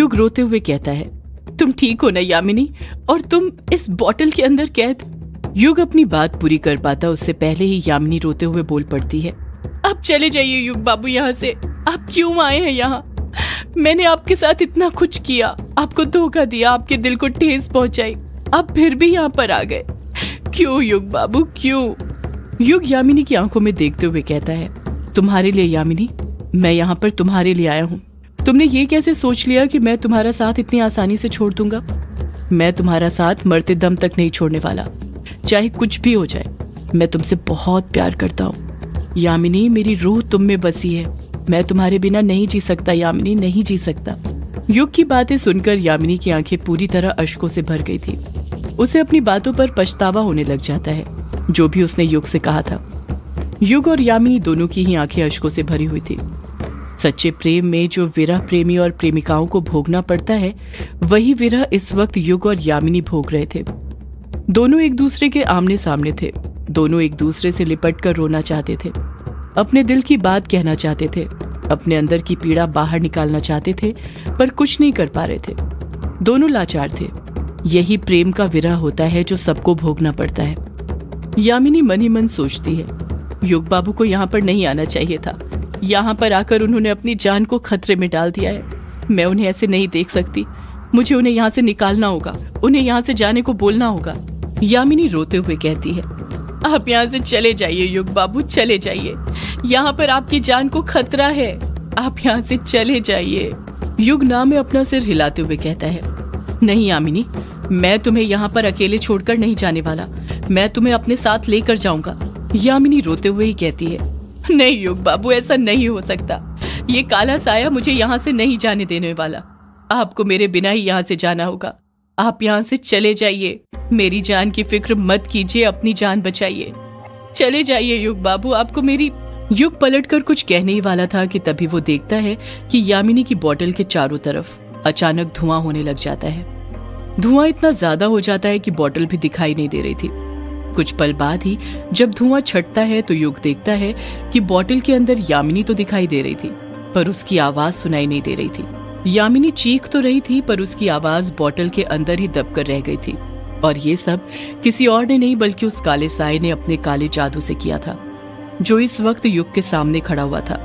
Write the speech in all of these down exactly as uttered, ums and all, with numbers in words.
युग रोते हुए कहता है, तुम ठीक हो ना यामिनी, और तुम इस बॉटल के अंदर कैद। युग अपनी बात पूरी कर पाता उससे पहले ही यामिनी रोते हुए बोल पड़ती है, अब चले जाइए युग बाबू यहाँ से। आप क्यों आए हैं यहाँ? मैंने आपके साथ इतना कुछ किया, आपको धोखा दिया, आपके दिल को ठेस पहुंचाई, आप फिर भी यहाँ पर आ गए। क्यों युग बाबू, क्यों? युग यामिनी की आंखों में देखते हुए कहता है, तुम्हारे लिए यामिनी, मैं यहाँ पर तुम्हारे लिए आया हूँ। तुमने ये कैसे सोच लिया कि मैं तुम्हारा साथ इतनी आसानी से छोड़ दूंगा? मैं तुम्हारा साथ मरते दम तक नहीं छोड़ने वाला, चाहे कुछ भी हो जाए। मैं तुमसे बहुत प्यार करता हूँ यामिनी, मेरी रूह तुम में बसी है। मैं तुम्हारे बिना नहीं जी सकता यामिनी, नहीं जी सकता। युग की बातें सुनकर यामिनी की आंखें पूरी तरह अश्कों से भर गई थी। उसे अपनी बातों पर पछतावा होने लग जाता है, जो भी उसने युग से कहा था। युग और यामिनी दोनों की ही आंखें अश्कों से भरी हुई थी। सच्चे प्रेम में जो विरह प्रेमी और प्रेमिकाओं को भोगना पड़ता है, वही विरह इस वक्त युग और यामिनी भोग रहे थे। दोनों एक दूसरे के आमने सामने थे। दोनों एक दूसरे से लिपट कर रोना चाहते थे, अपने दिल की बात कहना चाहते थे, अपने अंदर की पीड़ा बाहर निकालना चाहते थे, पर कुछ नहीं कर पा रहे थे। दोनों लाचार थे। यही प्रेम का विरह होता है जो सबको भोगना पड़ता है। यामिनी मन ही मन सोचती है, युग बाबू को यहाँ पर नहीं आना चाहिए था। यहाँ पर आकर उन्होंने अपनी जान को खतरे में डाल दिया है। मैं उन्हें ऐसे नहीं देख सकती। मुझे उन्हें यहाँ से निकालना होगा, उन्हें यहाँ से जाने को बोलना होगा। यामिनी रोते हुए कहती है, आप यहाँ से चले जाइए युग बाबू, चले जाइए। यहाँ पर आपकी जान को खतरा है, आप यहाँ से चले जाइए। युग ना में अपना सिर हिलाते हुए कहता है, नहीं यामिनी, मैं तुम्हें यहाँ पर अकेले छोड़कर नहीं जाने वाला। मैं तुम्हें अपने साथ लेकर जाऊंगा। यामिनी रोते हुए ही कहती है, नहीं युग बाबू, ऐसा नहीं हो सकता। ये काला साया मुझे यहाँ से नहीं जाने देने वाला। आपको मेरे बिना ही यहाँ से जाना होगा। आप यहाँ से चले जाइए। मेरी जान की फिक्र मत कीजिए, अपनी जान बचाइए। चले जाइए युग बाबू, आपको मेरी। युग पलटकर कुछ कहने ही वाला था कि तभी वो देखता है कि यामिनी की बोतल के चारों तरफ अचानक धुआं होने लग जाता है। धुआं इतना ज्यादा हो जाता है कि बोतल भी दिखाई नहीं दे रही थी। कुछ पल बाद ही जब धुआं छटता है तो युग देखता है कि बोतल के अंदर यामिनी तो दिखाई दे रही थी, पर उसकी आवाज सुनाई नहीं दे रही थी। यामिनी चीख तो रही थी, पर उसकी आवाज बोतल के अंदर ही दबकर रह गई थी। और ये सब किसी और ने नहीं बल्कि उस काले साए ने अपने काले जादू से किया था, जो इस वक्त युग के सामने खड़ा हुआ था।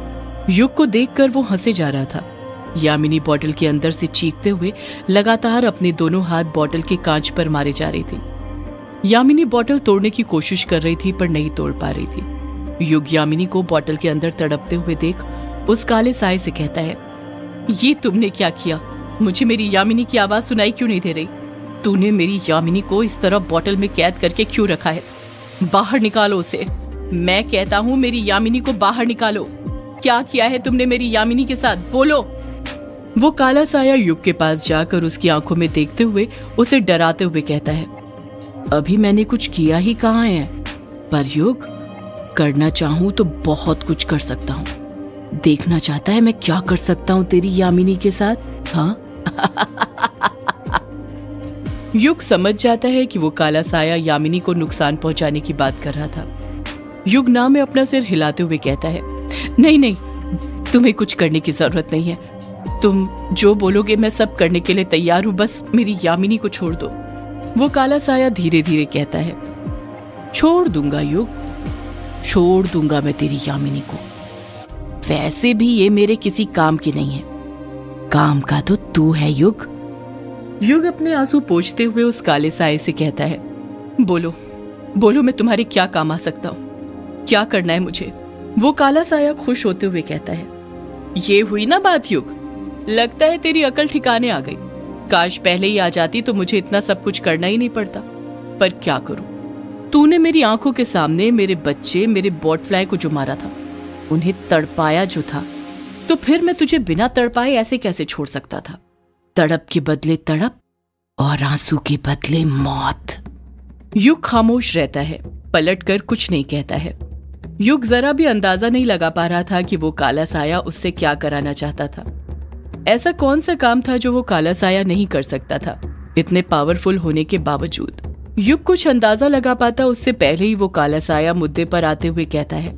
युग को देखकर वो हंसे जा रहा था। यामिनी बोतल के अंदर से चीखते हुए लगातार अपने दोनों हाथ बोतल के कांच पर मारे जा रही थी। यामिनी बोतल तोड़ने की कोशिश कर रही थी, पर नहीं तोड़ पा रही थी। युग यामिनी को बोतल के अंदर तड़पते हुए देख उस काले साए से कहता है, ये तुमने क्या किया? मुझे मेरी यामिनी की आवाज सुनाई क्यों नहीं दे रही? तूने मेरी यामिनी को इस तरह बोतल में कैद करके क्यों रखा है? बाहर निकालो उसे। मैं कहता हूँ मेरी यामिनी को बाहर निकालो। क्या किया है तुमने मेरी यामिनी के साथ? बोलो। वो काला साया युग के पास जाकर उसकी आंखों में देखते हुए उसे डराते हुए कहता है, अभी मैंने कुछ किया ही कहाँ है, पर युग, करना चाहूं तो बहुत कुछ कर सकता हूँ। देखना चाहता है मैं क्या कर सकता हूँ तेरी यामिनी के साथ? हाँ। युग समझ जाता है कि वो काला साया यामिनी को नुकसान पहुंचाने की बात कर रहा था। युग ना में अपना सिर हिलाते हुए कहता है, नहीं नहीं, तुम्हें कुछ करने की जरूरत नहीं है। तुम जो बोलोगे मैं सब करने के लिए तैयार हूँ, बस मेरी यामिनी को छोड़ दो। वो काला साया धीरे धीरे कहता है, छोड़ दूंगा युग, छोड़ दूंगा मैं तेरी यामिनी को। वैसे भी ये मेरे किसी काम की नहीं है, काम का तो तू है युग। युग अपने आंसू पोंछते हुए उस काले साए से कहता है, बोलो बोलो, मैं तुम्हारे क्या काम आ सकता हूँ? क्या करना है मुझे? वो काला साया खुश होते हुए कहता है, ये हुई ना बात युग, लगता है तेरी अकल ठिकाने आ गई। काश पहले ही आ जाती तो मुझे इतना सब कुछ करना ही नहीं पड़ता, पर क्या करूं? तूने मेरी आंखों के सामने मेरे बच्चे, मेरे बॉटफ्लाई को जो मारा था, उन्हें तड़पाया जो था, तो फिर मैं तुझे बिना तड़पाए ऐसे कैसे छोड़ सकता था? तड़प के बदले तड़प और आंसू के बदले मौत। युग खामोश रहता है, पलटकर कुछ नहीं कहता है। युग जरा भी अंदाजा नहीं लगा पा रहा था कि वो काला साया उससे क्या कराना चाहता था। ऐसा कौन सा काम था जो वो काला साया नहीं कर सकता था, इतने पावरफुल होने के बावजूद? युग कुछ अंदाजा लगा पाता उससे पहले ही वो काला साया मुद्दे पर आते हुए कहता है,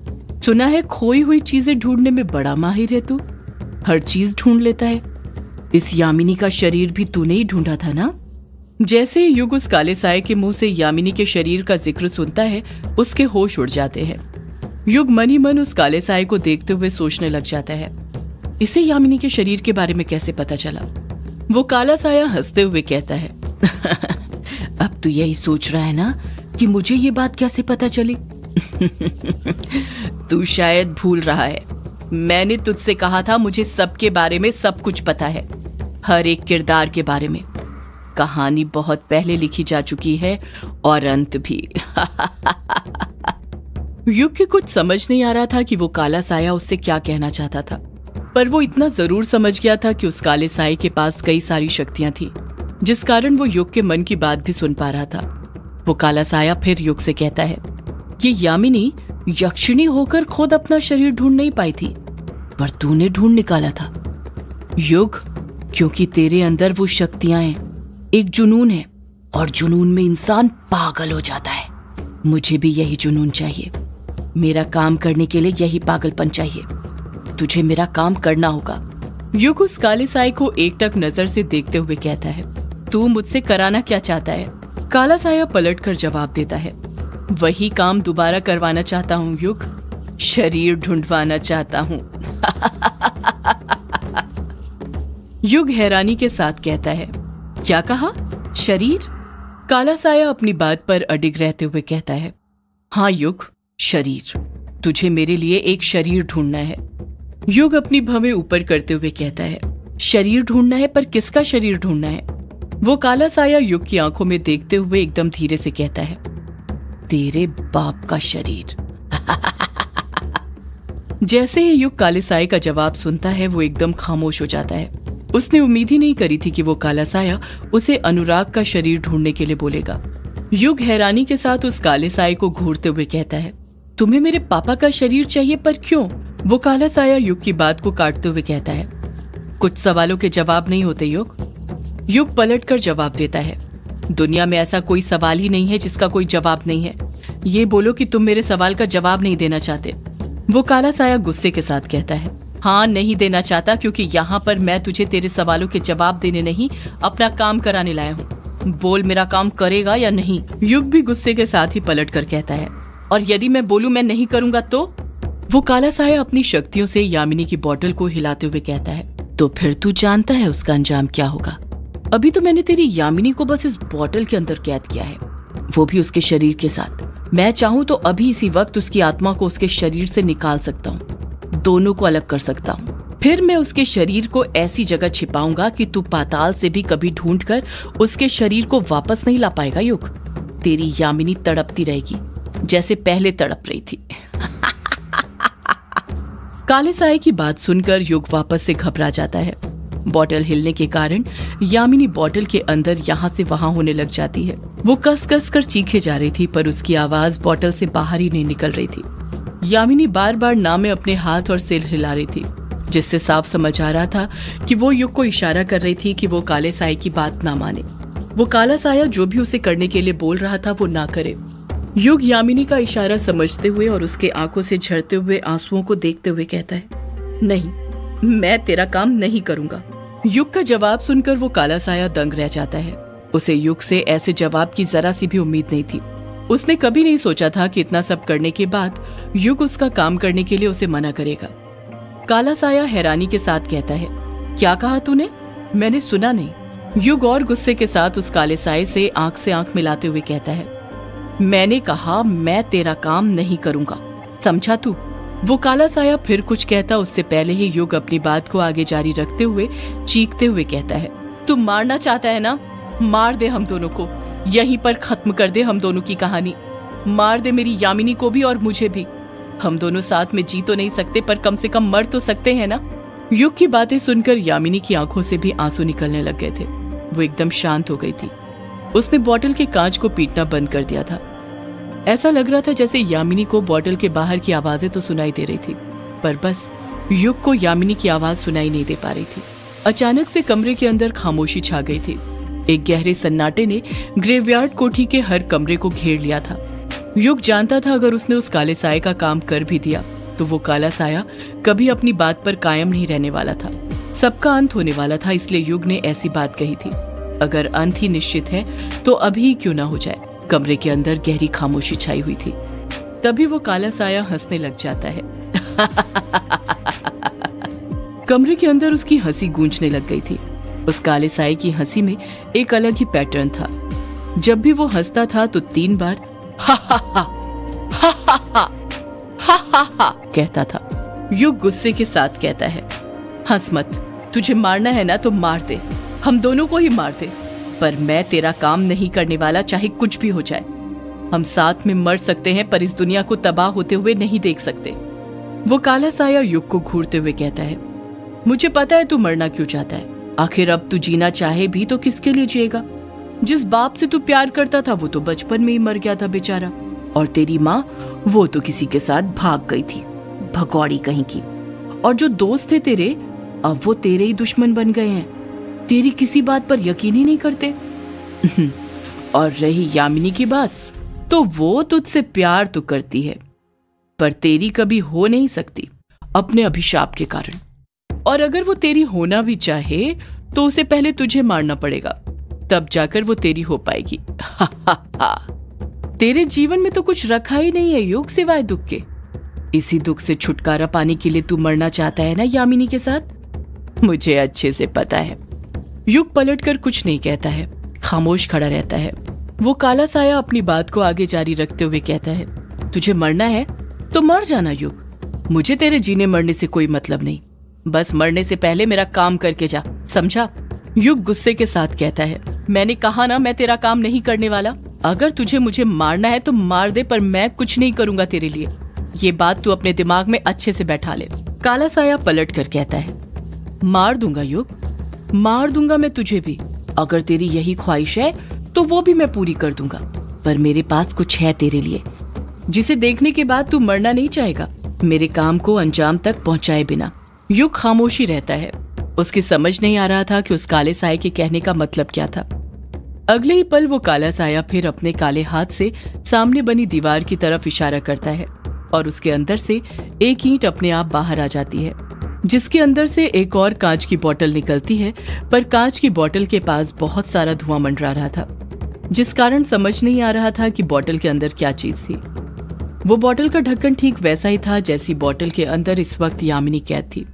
सुना है खोई हुई चीजें ढूंढने में बड़ा माहिर है तू, हर चीज ढूंढ लेता है। इस यामिनी का शरीर भी तूने ही ढूंढा था ना? जैसे ही युग उस काले साए के मुंह से यामिनी के शरीर का जिक्र सुनता है, उसके होश उड़ जाते हैं। युग मन ही मन उस काले साए को देखते हुए सोचने लग जाता है, इसे यामिनी के शरीर के बारे में कैसे पता चला? वो काला साया हंसते हुए कहता है, अब तू यही सोच रहा है ना कि मुझे ये बात कैसे पता चली? तू शायद भूल रहा है, मैंने तुझसे कहा था मुझे सबके बारे में सब कुछ पता है, हर एक किरदार के बारे में। कहानी बहुत पहले लिखी जा चुकी है और अंत भी। युग के कुछ समझ नहीं आ रहा था कि वो काला साया उससे क्या कहना चाहता था, पर वो इतना जरूर समझ गया था कि उस काले साए के पास कई सारी शक्तियां थी, जिस कारण वो युग के मन की बात भी सुन पा रहा था। वो काला साया फिर युग से कहता है, ये यामिनी यक्षिणी होकर खुद अपना शरीर ढूंढ नहीं पाई थी, पर तूने ढूंढ निकाला था युग, क्योंकि तेरे अंदर वो शक्तियां हैं। एक जुनून है और जुनून में इंसान पागल हो जाता है। मुझे भी यही जुनून चाहिए, मेरा काम करने के लिए यही पागलपन चाहिए। तुझे मेरा काम करना होगा। युग उस काले साए को एकटक नजर से देखते हुए कहता है, तू मुझसे कराना क्या चाहता है? काला साया पलटकर जवाब देता है, वही काम दोबारा करवाना चाहता हूँ युग, शरीर ढूंढवाना चाहता हूँ। युग हैरानी के साथ कहता है, क्या कहा? शरीर? काला साया अपनी बात पर अडिग रहते हुए कहता है, हाँ युग, शरीर। तुझे मेरे लिए एक शरीर ढूंढना है। युग अपनी भवें ऊपर करते हुए कहता है, शरीर ढूंढना है, पर किसका शरीर ढूंढना है? वो काला साया युग की आंखों में देखते हुए एकदम धीरे से कहता है, तेरे बाप का शरीर। जैसे ही युग काले साए का जवाब सुनता है, वो एकदम खामोश हो जाता है। उसने उम्मीद ही नहीं करी थी कि वो काला साया उसे अनुराग का शरीर ढूंढने के लिए बोलेगा। युग हैरानी के साथ उस काले साए को घूरते हुए कहता है, तुम्हें मेरे पापा का शरीर चाहिए, पर क्यों? वो काला साया युग की बात को काटते हुए कहता है, कुछ सवालों के जवाब नहीं होते युग। युग पलट कर जवाब देता है, दुनिया में ऐसा कोई सवाल ही नहीं है जिसका कोई जवाब नहीं है। ये बोलो कि तुम मेरे सवाल का जवाब नहीं देना चाहते। वो काला साया गुस्से के साथ कहता है, हाँ, नहीं देना चाहता, क्योंकि यहाँ पर मैं तुझे तेरे सवालों के जवाब देने नहीं, अपना काम कराने लाया हूँ। बोल, मेरा काम करेगा या नहीं? युग भी गुस्से के साथ ही पलट कर कहता है, और यदि मैं बोलूं मैं नहीं करूंगा तो? वो काला साया अपनी शक्तियों से यामिनी की बोतल को हिलाते हुए कहता है, तो फिर तू जानता है उसका अंजाम क्या होगा। अभी तो मैंने तेरी यामिनी को बस इस बोतल के अंदर कैद किया है, वो भी उसके शरीर के साथ। मैं चाहूं तो अभी इसी वक्त उसकी आत्मा को उसके शरीर से निकाल सकता हूँ, दोनों को अलग कर सकता हूँ। फिर मैं उसके शरीर को ऐसी जगह छिपाऊंगा कि तू पाताल से भी कभी ढूंढ कर उसके शरीर को वापस नहीं ला पाएगा युग। तेरी यामिनी तड़पती रहेगी जैसे पहले तड़प रही थी। काले साए की बात सुनकर युग वापस से घबरा जाता है। बोतल हिलने के कारण यामिनी बोतल के अंदर यहाँ से वहां होने लग जाती है। वो कस कस कर चीखे जा रही थी, पर उसकी आवाज बोतल से बाहर ही नहीं निकल रही थी। यामिनी बार बार नाम में अपने हाथ और सिर हिला रही थी, जिससे साफ समझ आ रहा था कि वो युग को इशारा कर रही थी कि वो काले साए की बात ना माने। वो काला साया जो भी उसे करने के लिए बोल रहा था वो ना करे। युग यामिनी का इशारा समझते हुए और उसके आंखों से झरते हुए आंसुओं को देखते हुए कहता है, नहीं, मैं तेरा काम नहीं करूंगा। युग का जवाब सुनकर वो काला साया दंग रह जाता है। उसे युग से ऐसे जवाब की जरा सी भी उम्मीद नहीं थी। उसने कभी नहीं सोचा था कि इतना सब करने के बाद युग उसका काम करने के लिए उसे मना करेगा। काला साया हैरानी के साथ कहता है, क्या कहा तूने? मैंने सुना नहीं। युग और गुस्से के साथ उस काले साए से आंख से आंख मिलाते हुए कहता है, मैंने कहा मैं तेरा काम नहीं करूंगा, समझा तू? वो काला साया फिर कुछ कहता उससे पहले ही युग अपनी बात को आगे जारी रखते हुए चीखते हुए कहता है, तू मारना चाहता है ना? मार दे हम दोनों को, यहीं पर खत्म कर दे हम दोनों की कहानी। मार दे मेरी यामिनी को भी और मुझे भी। हम दोनों साथ में जी तो नहीं सकते, पर कम से कम मर तो सकते हैं ना? युग की बातें सुनकर यामिनी की आंखों से भी आंसू निकलने लग गए थे। वो एकदम शांत हो गई थी। उसने बोतल के कांच को पीटना बंद कर दिया था। ऐसा लग रहा था जैसे यामिनी को बोतल के बाहर की आवाजें तो सुनाई दे रही थी, पर बस युग को यामिनी की आवाज सुनाई नहीं दे पा रही थी। अचानक से कमरे के अंदर खामोशी छा गई थी। एक गहरे सन्नाटे ने ग्रेवयार्ड कोठी के हर कमरे को घेर लिया था। युग जानता था अगर उसने उस काले साए का काम कर भी दिया तो वो काला साया कभी अपनी बात पर कायम नहीं रहने वाला था। सबका अंत होने वाला था, इसलिए युग ने ऐसी बात कही थी। अगर अंत ही निश्चित है तो अभी क्यों ना हो जाए। कमरे के अंदर गहरी खामोशी छाई हुई थी। तभी वो काला साया हंसने लग जाता है। कमरे के अंदर उसकी हंसी गूंजने लग गई थी। उस काले साये की हंसी में एक अलग ही पैटर्न था। जब भी वो हंसता था तो तीन बार हा हा हा हा हा हा हा हा हा कहता था। युग गुस्से के साथ कहता है, हंस मत, तुझे मारना है ना तो मार दे, हम दोनों को ही मार दे, पर मैं तेरा काम नहीं करने वाला, चाहे कुछ भी हो जाए। हम साथ में मर सकते हैं पर इस दुनिया को तबाह होते हुए नहीं देख सकते। वो काला साया युग को घूरते हुए कहता है, मुझे पता है तू मरना क्यों चाहता है। आखिर अब तू जीना चाहे भी तो किसके लिए जिएगा। जिस बाप से तू प्यार करता था वो तो बचपन में ही मर गया था बेचारा, और तेरी माँ वो तो किसी के साथ भाग गई थी, भगौड़ी कहीं की। और जो दोस्त थे तेरे, अब वो तेरे ही दुश्मन बन गए हैं, तेरी किसी बात पर यकीन ही नहीं करते। और रही यामिनी की बात, तो वो तुझसे प्यार तो करती है पर तेरी कभी हो नहीं सकती अपने अभिशाप के कारण। और अगर वो तेरी होना भी चाहे तो उसे पहले तुझे मारना पड़ेगा, तब जाकर वो तेरी हो पाएगी। हा हा हा। तेरे जीवन में तो कुछ रखा ही नहीं है युग सिवाय दुख के। इसी दुख से छुटकारा पाने के लिए तू मरना चाहता है ना यामिनी के साथ। मुझे अच्छे से पता है। युग पलटकर कुछ नहीं कहता है, खामोश खड़ा रहता है। वो काला साया अपनी बात को आगे जारी रखते हुए कहता है, तुझे मरना है तो मर जाना युग, मुझे तेरे जीने मरने से कोई मतलब नहीं, बस मरने से पहले मेरा काम करके जा, समझा। युग गुस्से के साथ कहता है, मैंने कहा ना मैं तेरा काम नहीं करने वाला। अगर तुझे मुझे मारना है तो मार दे, पर मैं कुछ नहीं करूंगा तेरे लिए। ये बात तू अपने दिमाग में अच्छे से बैठा ले। काला साया पलट कर कहता है, मार दूंगा युग, मार दूंगा मैं तुझे भी। अगर तेरी यही ख्वाहिश है तो वो भी मैं पूरी कर दूंगा, पर मेरे पास कुछ है तेरे लिए जिसे देखने के बाद तू मरना नहीं चाहेगा, मेरे काम को अंजाम तक पहुंचाए बिना। युग खामोशी रहता है। उसकी समझ नहीं आ रहा था कि उस काले साये के कहने का मतलब क्या था। अगले ही पल वो काला साया फिर अपने काले हाथ से सामने बनी दीवार की तरफ इशारा करता है और उसके अंदर से एक ईंट अपने आप बाहर आ जाती है, जिसके अंदर से एक और कांच की बोतल निकलती है। पर कांच की बोतल के पास बहुत सारा धुआं मंडरा रहा था, जिस कारण समझ नहीं आ रहा था कि बोतल के अंदर क्या चीज थी। वो बोतल का ढक्कन ठीक वैसा ही था जैसी बोतल के अंदर इस वक्त यामिनी कैद थी।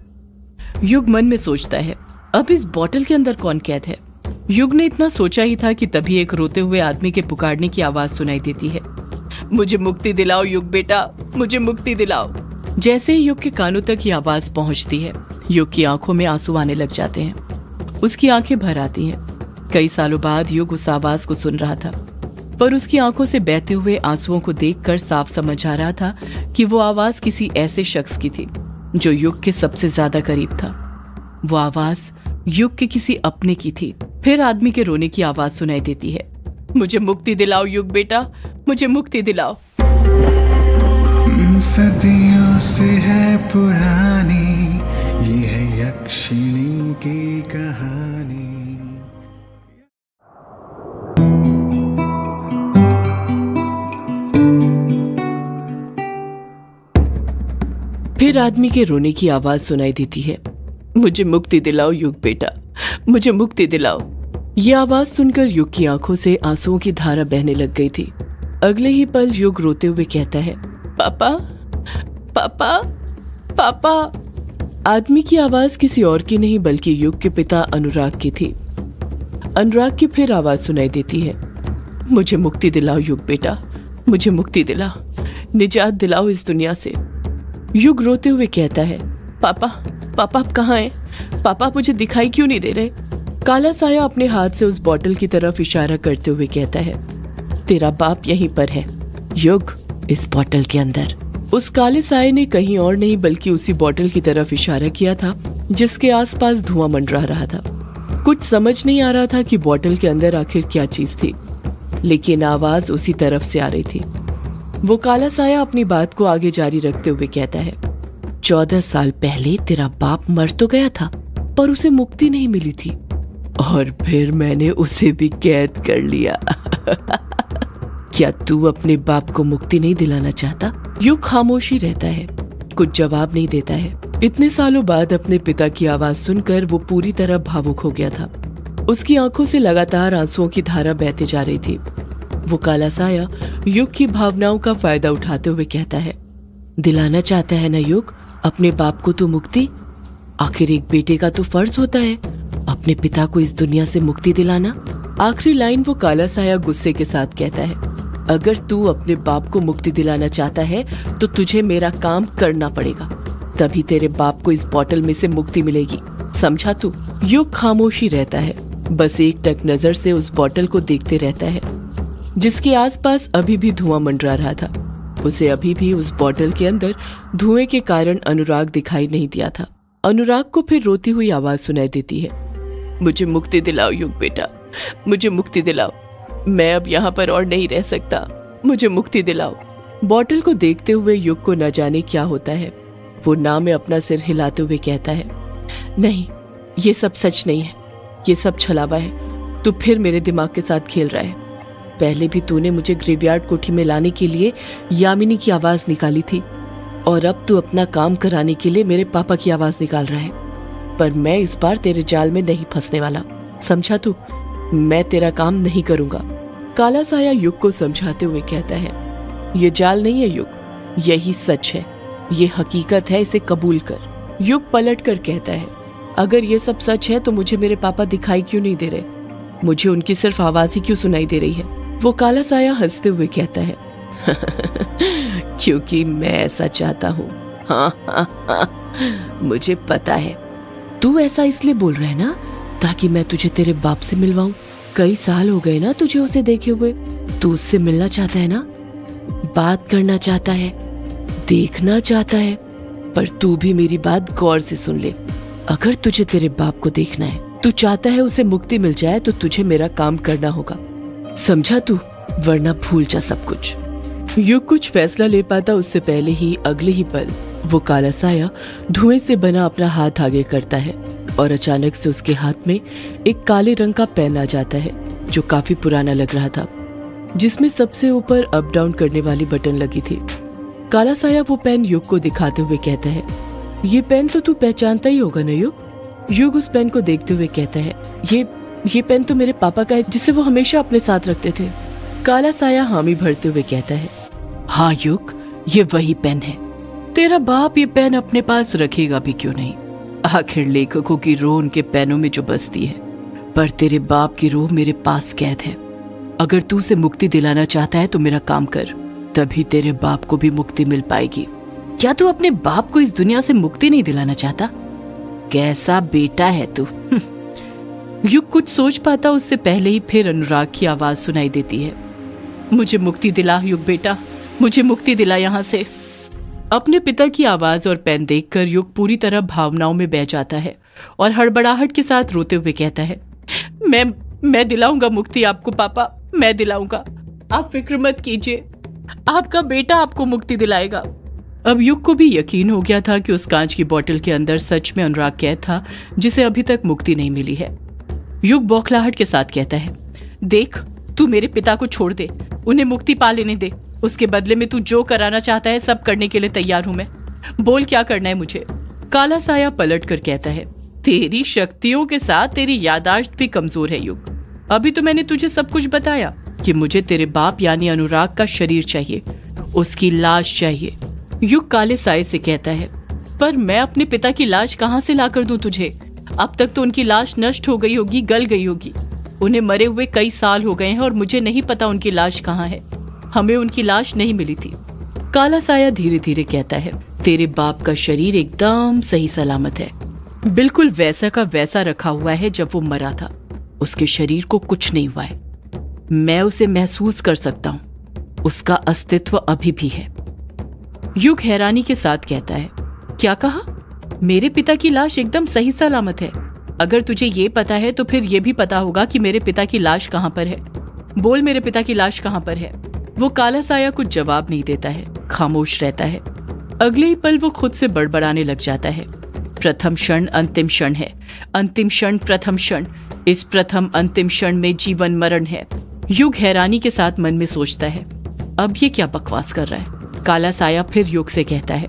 युग मन में सोचता है, अब इस बोतल के अंदर कौन कैद है। युग ने इतना सोचा ही था कि तभी एक रोते हुए आदमी के पुकारने की आवाज सुनाई देती है, मुझे मुक्ति दिलाओ युग बेटा, मुझे मुक्ति दिलाओ। जैसे ही युग के कानों तक ये आवाज पहुंचती है, युग की आंखों में आंसू आने लग जाते हैं। उसकी आंखें भर आती हैं। कई सालों बाद युग उस आवाज को सुन रहा था, पर उसकी आंखों से बहते हुए आंसुओं को देखकर साफ समझ आ रहा था कि वो आवाज किसी ऐसे शख्स की थी जो युग के सबसे ज्यादा करीब था। वो आवाज युग के किसी अपने की थी। फिर आदमी के रोने की आवाज सुनाई देती है, मुझे मुक्ति दिलाओ युग बेटा, मुझे मुक्ति दिलाओ। सदियों से है पुरानी ये है यक्षिणी की कहानी। फिर आदमी के रोने की आवाज सुनाई देती है, मुझे मुक्ति दिलाओ युग बेटा, मुझे मुक्ति दिलाओ। ये आवाज सुनकर युग की आंखों से आंसुओं की धारा बहने लग गई थी। अगले ही पल युग रोते हुए कहता है, पापा पापा पापा। आदमी की आवाज किसी और की नहीं बल्कि युग के पिता अनुराग की थी। अनुराग की फिर आवाज सुनाई देती है, मुझे मुक्ति दिलाओ युग बेटा, मुझे मुक्ति दिलाओ, निजात दिलाओ इस दुनिया से। युग रोते हुए कहता है, पापा पापा आप कहाँ हैं? पापा मुझे दिखाई क्यों नहीं दे रहे? काला साया अपने हाथ से उस बोतल की तरफ इशारा करते हुए कहता है, तेरा बाप यहीं पर है युग, इस बोतल के अंदर। उस काले साये ने कहीं और नहीं बल्कि उसी बोतल की तरफ इशारा किया था जिसके आसपास धुआं मंडरा रहा था। कुछ समझ नहीं आ रहा था कि बोतल के अंदर आखिर क्या चीज थी, लेकिन आवाज उसी तरफ से आ रही थी। वो काला साया अपनी बात को आगे जारी रखते हुए कहता है, चौदह साल पहले तेरा बाप मर तो गया था पर उसे मुक्ति नहीं मिली थी, और फिर मैंने उसे भी कैद कर लिया। क्या तू अपने बाप को मुक्ति नहीं दिलाना चाहता? युग खामोशी रहता है, कुछ जवाब नहीं देता है। इतने सालों बाद अपने पिता की आवाज सुनकर वो पूरी तरह भावुक हो गया था। उसकी आंखों से लगातार आंसुओं की धारा बहती जा रही थी। वो काला साया युग की भावनाओं का फायदा उठाते हुए कहता है, दिलाना चाहता है ना युग अपने बाप को तू मुक्ति? आखिर एक बेटे का तो फर्ज होता है अपने पिता को इस दुनिया से मुक्ति दिलाना। आखिरी लाइन वो काला साया गुस्से के साथ कहता है, अगर तू अपने बाप को मुक्ति दिलाना चाहता है तो तुझे मेरा काम करना पड़ेगा, तभी तेरे बाप को इस बोतल में से मुक्ति मिलेगी, समझा तू? युग खामोशी रहता है, बस एक टक नजर से उस बोतल को देखते रहता है जिसके आसपास अभी भी धुआं मंडरा रहा था। उसे अभी भी उस बोतल के अंदर धुएं के कारण अनुराग दिखाई नहीं दिया था। अनुराग को फिर रोती हुई आवाज सुनाई देती है, मुझे मुक्ति दिलाओ युग बेटा, मुझे मुक्ति दिलाओ, मैं अब यहाँ पर और नहीं रह सकता, मुझे मुक्ति दिलाओ। बोतल को देखते हुए युग को न जाने क्या होता है। वो ना में अपना सिर हिलाते हुए कहता है, नहीं ये सब सच नहीं है, ये सब छलावा है, तू फिर मेरे दिमाग के साथ खेल रहा है। पहले भी तूने मुझे ग्रेवयार्ड कोठी में लाने के लिए यामिनी की आवाज निकाली थी और अब तू अपना काम कराने के लिए मेरे पापा की आवाज निकाल रहा है, पर मैं इस बार तेरे जाल में नहीं फंसने वाला, समझा तू? मैं तेरा काम नहीं करूंगा। काला साया युग को समझाते हुए कहता है, ये जाल नहीं है युग, यही सच है, ये हकीकत है, इसे कबूल कर। युग पलट कर कहता है, अगर ये सब सच है तो मुझे मेरे पापा दिखाई क्यों नहीं दे रहे? मुझे उनकी सिर्फ आवाज ही क्यों सुनाई दे रही है? वो काला साया हंसते हुए कहता है, क्योंकि मैं ऐसा चाहता हूँ। हाँ हाँ हाँ, मुझे पता है तू ऐसा इसलिए बोल रहा है ना ताकि मैं तुझे तेरे बाप से मिलवाऊं। कई साल हो गए ना तुझे उसे देखे हुए, तू उससे मिलना चाहता है ना, बात करना चाहता है, देखना चाहता है, पर तू भी मेरी बात गौर से सुन ले। अगर तुझे तेरे बाप को देखना है, तू चाहता है उसे मुक्ति मिल जाए, तो तुझे मेरा काम करना होगा, समझा तू? वरना भूल जा सब कुछ। युग कुछ फैसला ले पाता उससे पहले ही अगले ही पल वो काला साया धुएं से बना अपना हाथ आगे करता है और अचानक से उसके हाथ में एक काले रंग का पेन आ जाता है जो काफी पुराना लग रहा था, जिसमें सबसे ऊपर अप डाउन करने वाली बटन लगी थी। काला साया वो पेन युग को दिखाते हुए कहता है, ये पेन तो तू पहचानता ही होगा ना युग? युग उस पेन को देखते हुए कहता है, ये ये पेन तो मेरे पापा का है जिसे वो हमेशा अपने साथ रखते थे। काला साया हामी भरते हुए कहता है, हाँ युग, ये वही पेन है। तेरा बाप ये पेन अपने पास रखेगा भी क्यों नहीं? आखिर लेखकों की रूह उनके पेनों में जो बसती है, पर तेरे बाप की रूह मेरे पास कैद है। अगर तू उसे मुक्ति दिलाना चाहता है तो मेरा काम कर, तभी तेरे बाप को भी मुक्ति मिल पाएगी। क्या तू अपने बाप को इस दुनिया से मुक्ति नहीं दिलाना चाहता? कैसा बेटा है तू? युग कुछ सोच पाता उससे पहले ही फिर अनुराग की आवाज सुनाई देती है, मुझे मुक्ति दिला युग बेटा, मुझे मुक्ति दिला यहाँ से। अपने पिता की आवाज और पेन देखकर युग पूरी तरह भावनाओं में बह जाता है और हड़बड़ाहट के साथ रोते हुए कहता है, मैं मैं दिलाऊंगा मुक्ति आपको पापा, मैं दिलाऊंगा, आप फिक्र मत कीजिए, आपका बेटा आपको मुक्ति दिलाएगा। अब युग को भी यकीन हो गया था कि उस कांच की बोतल के अंदर सच में अनुराग कैद था जिसे अभी तक मुक्ति नहीं मिली है। युग बौखलाहट के साथ कहता है, देख तू मेरे पिता को छोड़ दे, उन्हें मुक्ति पा लेने दे, उसके बदले में तू जो कराना चाहता है सब करने के लिए तैयार हूं मैं, बोल क्या करना है मुझे? काला साया पलट कर कहता है, तेरी शक्तियों के साथ तेरी याददाश्त भी कमजोर है युग। अभी तो मैंने तुझे सब कुछ बताया कि मुझे तेरे बाप यानी अनुराग का शरीर चाहिए, उसकी लाश चाहिए। युग काले साये से कहता है, पर मैं अपने पिता की लाश कहाँ से ला कर दूं तुझे? अब तक तो उनकी लाश नष्ट हो गई होगी, गल गई होगी, उन्हें मरे हुए कई साल हो गए हैं और मुझे नहीं पता उनकी लाश कहाँ है, हमें उनकी लाश नहीं मिली थी। काला साया धीरे धीरे कहता है, तेरे बाप का शरीर एकदम सही सलामत है, बिल्कुल वैसा का वैसा रखा हुआ है जब वो मरा था, उसके शरीर को कुछ नहीं हुआ है, मैं उसे महसूस कर सकता हूँ, उसका अस्तित्व अभी भी है। युग हैरानी के साथ कहता है, क्या कहा? मेरे पिता की लाश एकदम सही सलामत है? अगर तुझे ये पता है तो फिर ये भी पता होगा कि मेरे पिता की लाश कहाँ पर है, बोल मेरे पिता की लाश कहाँ पर है? वो काला साया कुछ जवाब नहीं देता है, खामोश रहता है। अगले ही पल वो खुद से बड़बड़ाने लग जाता है, प्रथम क्षण अंतिम क्षण है, अंतिम क्षण प्रथम क्षण, इस प्रथम अंतिम क्षण में जीवन मरण है। युग हैरानी के साथ मन में सोचता है, अब ये क्या बकवास कर रहा है? काला साया फिर युग से कहता है,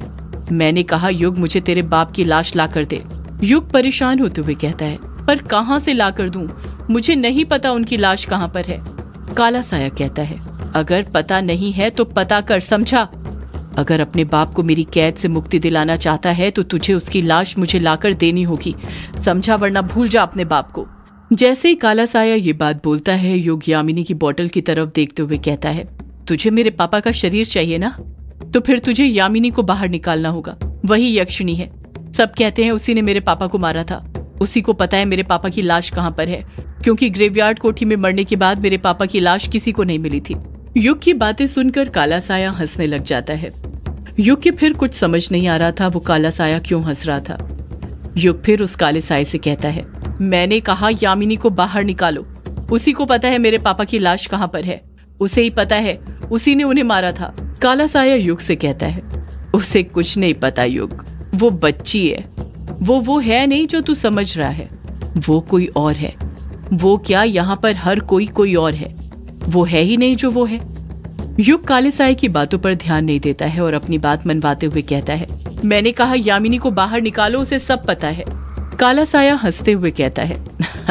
मैंने कहा युग मुझे तेरे बाप की लाश ला कर दे। युग परेशान होते हुए कहता है, पर कहां से ला कर दूं? मुझे नहीं पता उनकी लाश कहां पर है। काला साया कहता है, अगर पता नहीं है तो पता कर, समझा? अगर अपने बाप को मेरी कैद से मुक्ति दिलाना चाहता है तो तुझे उसकी लाश मुझे लाकर देनी होगी, समझा? वरना भूल जा अपने बाप को। जैसे ही काला साया ये बात बोलता है, युग यामिनी की बोतल की तरफ देखते हुए कहता है, तुझे मेरे पापा का शरीर चाहिए ना? तो फिर तुझे यामिनी को बाहर निकालना होगा। वही यक्षिणी है। सब कहते हैं उसी ने मेरे पापा को मारा था। उसी को पता है मेरे पापा की लाश कहां पर है, क्योंकि ग्रेवयार्ड कोठी में मरने के बाद मेरे पापा की लाश किसी को नहीं मिली थी। युग की बातें सुनकर काला साया हंसने लग जाता है। युग के फिर कुछ समझ नहीं आ रहा था वो काला साया क्यों हंस रहा था। युग फिर उस काले साये से कहता है, मैंने कहा यामिनी को बाहर निकालो। उसी को पता है मेरे पापा की लाश कहां पर है। उसे ही पता है उसी ने उन्हें मारा था। काला साया युग से कहता है, उसे कुछ नहीं पता युग, वो बच्ची है। वो वो है नहीं जो तू समझ रहा है। वो कोई और है। वो क्या, यहाँ पर हर कोई कोई और है। वो है ही नहीं जो वो है। युग काले साये की बातों पर ध्यान नहीं देता है और अपनी बात मनवाते हुए कहता है, मैंने कहा यामिनी को बाहर निकालो, उसे सब पता है। काला साया हंसते हुए कहता है,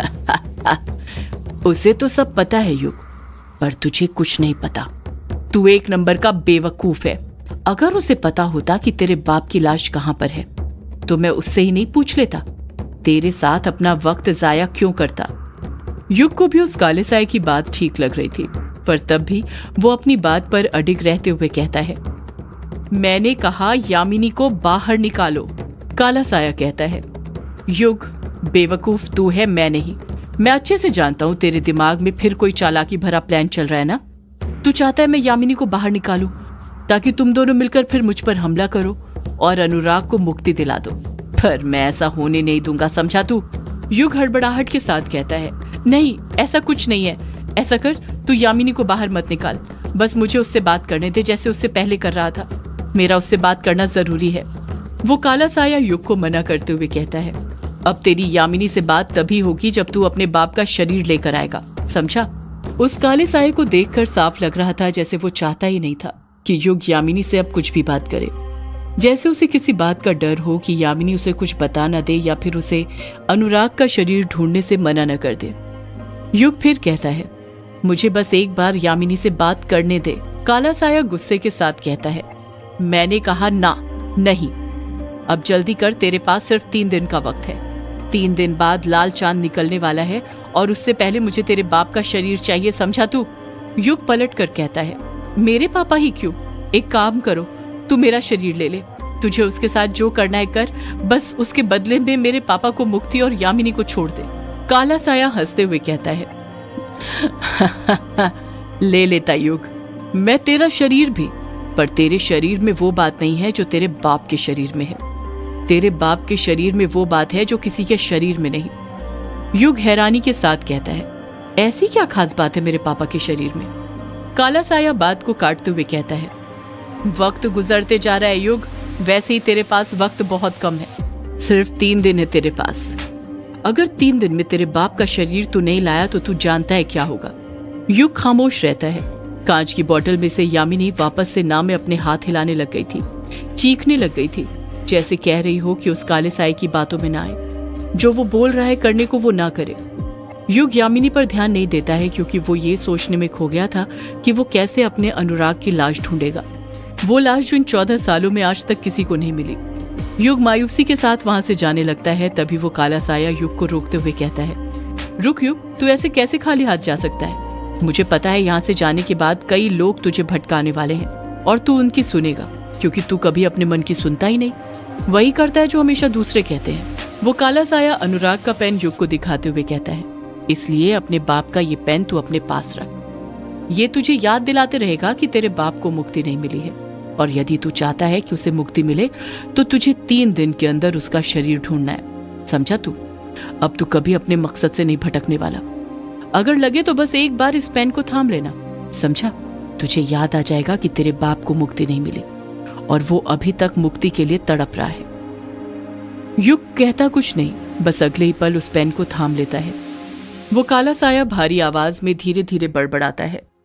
उसे तो सब पता है युग, पर तुझे कुछ नहीं पता। तू एक नंबर का बेवकूफ है। अगर उसे पता होता कि तेरे बाप की लाश कहां पर है तो मैं उससे ही नहीं पूछ लेता। तेरे साथ अपना वक्त जाया क्यों करता? युग को भी उस काले साये की बात ठीक लग रही थी, पर तब भी वो अपनी बात पर अडिग रहते हुए कहता है, मैंने कहा यामिनी को बाहर निकालो। काला साया कहता है, युग बेवकूफ तू है, मैं नहीं। मैं अच्छे से जानता हूं तेरे दिमाग में फिर कोई चालाकी भरा प्लान चल रहा है ना। तू चाहता है मैं यामिनी को बाहर निकालूं ताकि तुम दोनों मिलकर फिर मुझ पर हमला करो और अनुराग को मुक्ति दिला दो, पर मैं ऐसा होने नहीं दूंगा, समझा तू? युग हड़बड़ाहट के साथ कहता है, नहीं ऐसा कुछ नहीं है। ऐसा कर, तू यामिनी को बाहर मत निकाल, बस मुझे उससे बात करने दे जैसे उससे पहले कर रहा था। मेरा उससे बात करना जरूरी है। वो काला साया युग को मना करते हुए कहता है, अब तेरी यामिनी से बात तभी होगी जब तू अपने बाप का शरीर लेकर आएगा, समझा? उस काले साये को देखकर साफ लग रहा था जैसे वो चाहता ही नहीं था कि युग यामिनी से अब कुछ भी बात करे। जैसे उसे किसी बात का डर हो कि यामिनी उसे कुछ बता न दे या फिर उसे अनुराग का शरीर ढूंढने से मना न कर दे। युग फिर कहता है, मुझे बस एक बार यामिनी से बात करने दे। काला साया गुस्से के साथ कहता है, मैंने कहा ना, नहीं। अब जल्दी कर, तेरे पास सिर्फ तीन दिन का वक्त है। तीन दिन बाद लाल चांद निकलने वाला है और उससे पहले मुझे तेरे बाप का शरीर चाहिए, समझा तू? युग पलट कर कहता है, मेरे पापा ही क्यों? एक काम करो, तू मेरा शरीर ले ले। तुझे उसके साथ जो करना है कर, बस उसके बदले में मेरे पापा को मुक्ति और यामिनी को छोड़ दे। काला साया हंसते हुए कहता है, ले लेता युग, मैं तेरा शरीर भी, पर तेरे शरीर में वो बात नहीं है जो तेरे बाप के शरीर में है। तेरे बाप के शरीर में वो बात है जो किसी के शरीर में नहीं। युग हैरानी के साथ कहता है, ऐसी क्या खास बात है मेरे पापा के शरीर में? काला साया बात को काटते हुए कहता है, वक्त गुजरते जा रहा है युग, वैसे ही तेरे पास वक्त बहुत कम है। सिर्फ तीन दिन है तेरे पास। अगर तीन दिन में तेरे बाप का शरीर तू नहीं लाया तो तू जानता है क्या होगा। युग खामोश रहता है। कांच की बोतल में से यामिनी वापस से नाम में अपने हाथ हिलाने लग गई थी, चीखने लग गई थी, जैसे कह रही हो कि उस काले साये की बातों में ना आए, जो वो बोल रहा है करने को वो ना करे। युग यामिनी पर ध्यान नहीं देता है क्योंकि वो ये सोचने में खो गया था कि वो कैसे अपने अनुराग की लाश ढूंढेगा, वो लाश जो इन चौदह सालों में आज तक किसी को नहीं मिली। युग मायूसी के साथ वहां से जाने लगता है। तभी वो काला साया युग को रोकते हुए कहता है, रुक युग, तू ऐसे कैसे खाली हाथ जा सकता है? मुझे पता है यहाँ से जाने के बाद कई लोग तुझे भटकाने वाले हैं और तू उनकी सुनेगा, क्योंकि तू कभी अपने मन की सुनता ही नहीं, वही करता है जो हमेशा दूसरे कहते हैं। वो काला साया अनुराग का पेन युग को दिखाते हुए कहता है, इसलिए अपने बाप का ये पेन तू अपने पास रख। ये तुझे याद दिलाते रहेगा कि तेरे बाप को मुक्ति नहीं मिली है, और यदि तू चाहता है कि उसे मुक्ति मिले तो तुझे तीन दिन के अंदर उसका शरीर ढूंढना है, समझा तू? अब तू कभी अपने मकसद से नहीं भटकने वाला। अगर लगे तो बस एक बार इस पेन को थाम लेना, समझा? तुझे याद आ जाएगा कि तेरे बाप को मुक्ति नहीं मिली और वो अभी तक मुक्ति के लिए तड़प रहा है। युग कहता कुछ नहीं, बस अगले ही पल उस पेन को थाम लेता है। वो काला साया भारी आवाज में धीरे धीरे बड़बड़ाता है,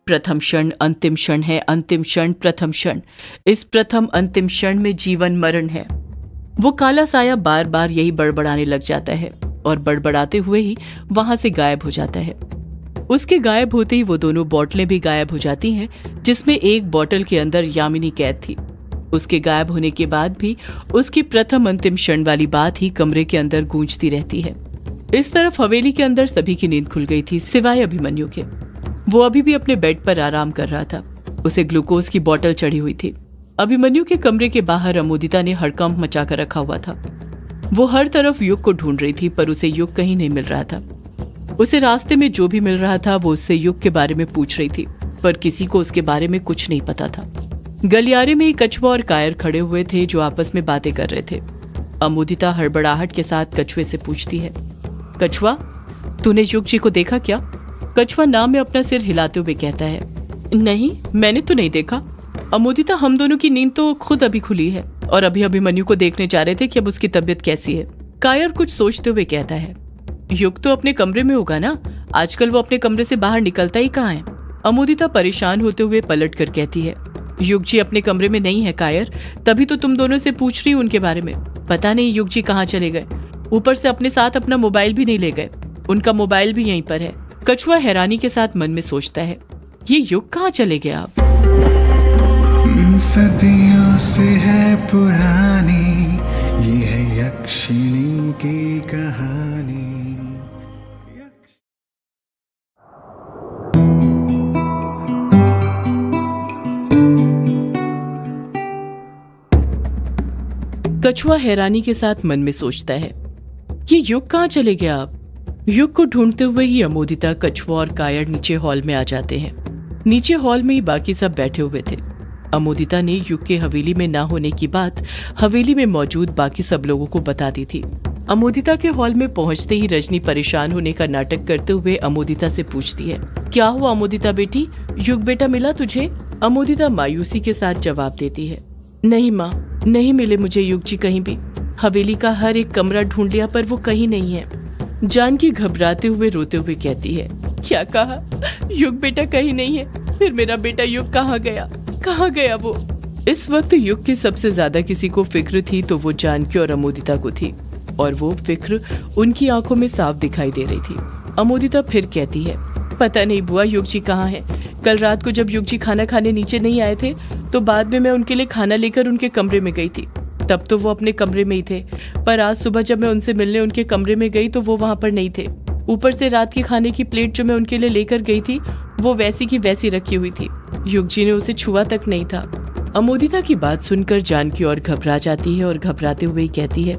प्रथम क्षण अंतिम क्षण है, अंतिम क्षण प्रथम क्षण। इस प्रथम अंतिम क्षण में जीवन मरण है। वो काला साया बार बार यही बड़बड़ाने लग जाता है और बड़बड़ाते हुए ही वहां से गायब हो जाता है। उसके गायब होते ही वो दोनों बोतलें भी गायब हो जाती हैं, जिसमें एक बोतल के अंदर यामिनी कैद थी। उसके गायब होने के बाद भी उसकी प्रथम अंतिम क्षण वाली बात ही कमरे के अंदर गूंजती रहती है। इस तरफ हवेली के अंदर सभी की नींद खुल गई थी, सिवाय अभिमन्यु के। वो अभी भी अपने बेड पर आराम कर रहा था। उसे ग्लूकोज की बोतल चढ़ी हुई थी। अभिमन्यु के कमरे के बाहर अमोदिता ने हड़कंप मचाकर रखा हुआ था। वो हर तरफ युग को ढूंढ रही थी, पर उसे युग कहीं नहीं मिल रहा था। उसे रास्ते में जो भी मिल रहा था वो उससे युग के बारे में पूछ रही थी, पर किसी को उसके बारे में कुछ नहीं पता था। गलियारे में ही कछुआ और कायर खड़े हुए थे, जो आपस में बातें कर रहे थे। अमोदिता हड़बड़ाहट के साथ कछुए से पूछती है, कछुआ, तूने युग जी को देखा क्या? कछुआ नाम में अपना सिर हिलाते हुए कहता है, नहीं, मैंने तो नहीं देखा। अमोदिता, हम दोनों की नींद तो खुद अभी खुली है और अभी अभिमन्यु को देखने जा रहे थे कि अब उसकी तबीयत कैसी है। कायर कुछ सोचते हुए कहता है, युग तो अपने कमरे में होगा ना, आजकल वो अपने कमरे से बाहर निकलता ही कहाँ है? अमोदिता परेशान होते हुए पलट कर कहती है, युग जी अपने कमरे में नहीं है कायर, तभी तो तुम दोनों से पूछ रही हूँ उनके बारे में। पता नहीं युग जी कहाँ चले गए, ऊपर से अपने साथ अपना मोबाइल भी नहीं ले गए। उनका मोबाइल भी यहीं पर है। कछुआ हैरानी के साथ मन में सोचता है, ये युग कहाँ चले गए आप? सदियों से है पुरानी ये है यक्षिणी की कहानी। कछुआ हैरानी के साथ मन में सोचता है, ये युग कहाँ चले गए आप? युग को ढूंढते हुए ही अमोदिता, कछुआ और कायर नीचे हॉल में आ जाते हैं। नीचे हॉल में ही बाकी सब बैठे हुए थे। अमोदिता ने युग के हवेली में ना होने की बात हवेली में मौजूद बाकी सब लोगों को बता दी थी। अमोदिता के हॉल में पहुंचते ही रजनी परेशान होने का नाटक करते हुए अमोदिता से पूछती है, क्या हुआ अमोदिता बेटी, युग बेटा मिला तुझे? अमोदिता मायूसी के साथ जवाब देती है, नहीं माँ, नहीं मिले मुझे युग जी कहीं भी। हवेली का हर एक कमरा ढूंढ लिया पर वो कहीं नहीं है। जानकी घबराते हुए रोते हुए कहती है, क्या कहा? युग बेटा कहीं नहीं है? फिर मेरा बेटा युग कहाँ गया? कहाँ गया वो? इस वक्त युग की सबसे ज्यादा किसी को फिक्र थी तो वो जानकी और अमोदिता को थी, और वो फिक्र उनकी आंखों में साफ दिखाई दे रही थी। अमोदिता फिर कहती है, पता नहीं बुआ युग जी कहाँ है। कल रात को जब युग जी खाना खाने नीचे नहीं आए थे तो बाद में मैं उनके लिए खाना लेकर उनके कमरे में गई थी। तब तो वो अपने कमरे में ही थे, पर आज सुबह जब मैं उनसे मिलने उनके कमरे में गई तो वो वहां पर नहीं थे। ऊपर से रात के खाने की प्लेट जो मैं उनके लिए लेकर गई थी वो वैसी की वैसी रखी हुई थी। युग जी ने उसे छुआ तक नहीं था। अमोदिता की बात सुनकर जानकी और घबरा जाती है और घबराते हुए कहती है,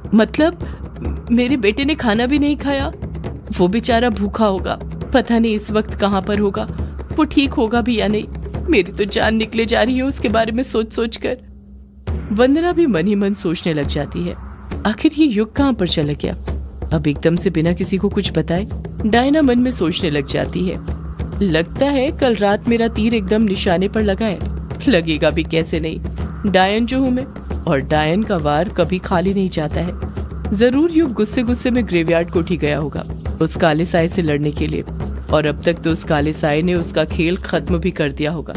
मतलब मेरे बेटे ने खाना भी नहीं खाया? वो बेचारा भूखा होगा, पता नहीं इस वक्त कहाँ पर होगा, वो ठीक होगा भी या नहीं। मेरी तो जान निकले जा रही है उसके बारे में सोच सोच कर। वंदना भी मन ही मन सोचने लग जाती है, आखिर ये युग कहाँ पर चला गया? अब एकदम से बिना किसी को कुछ बताए डायना मन में सोचने लग जाती है, लगता है कल रात मेरा तीर एकदम निशाने पर लगा है। लगेगा भी कैसे नहीं, डायन जो हूँ मैं, और डायन का वार कभी खाली नहीं जाता है। जरूर युग गुस्से गुस्से में ग्रेवयार्ड कोठी गया होगा उस काले साए से लड़ने के लिए, और अब तक तो उस काले साए ने उसका खेल खत्म भी कर दिया होगा।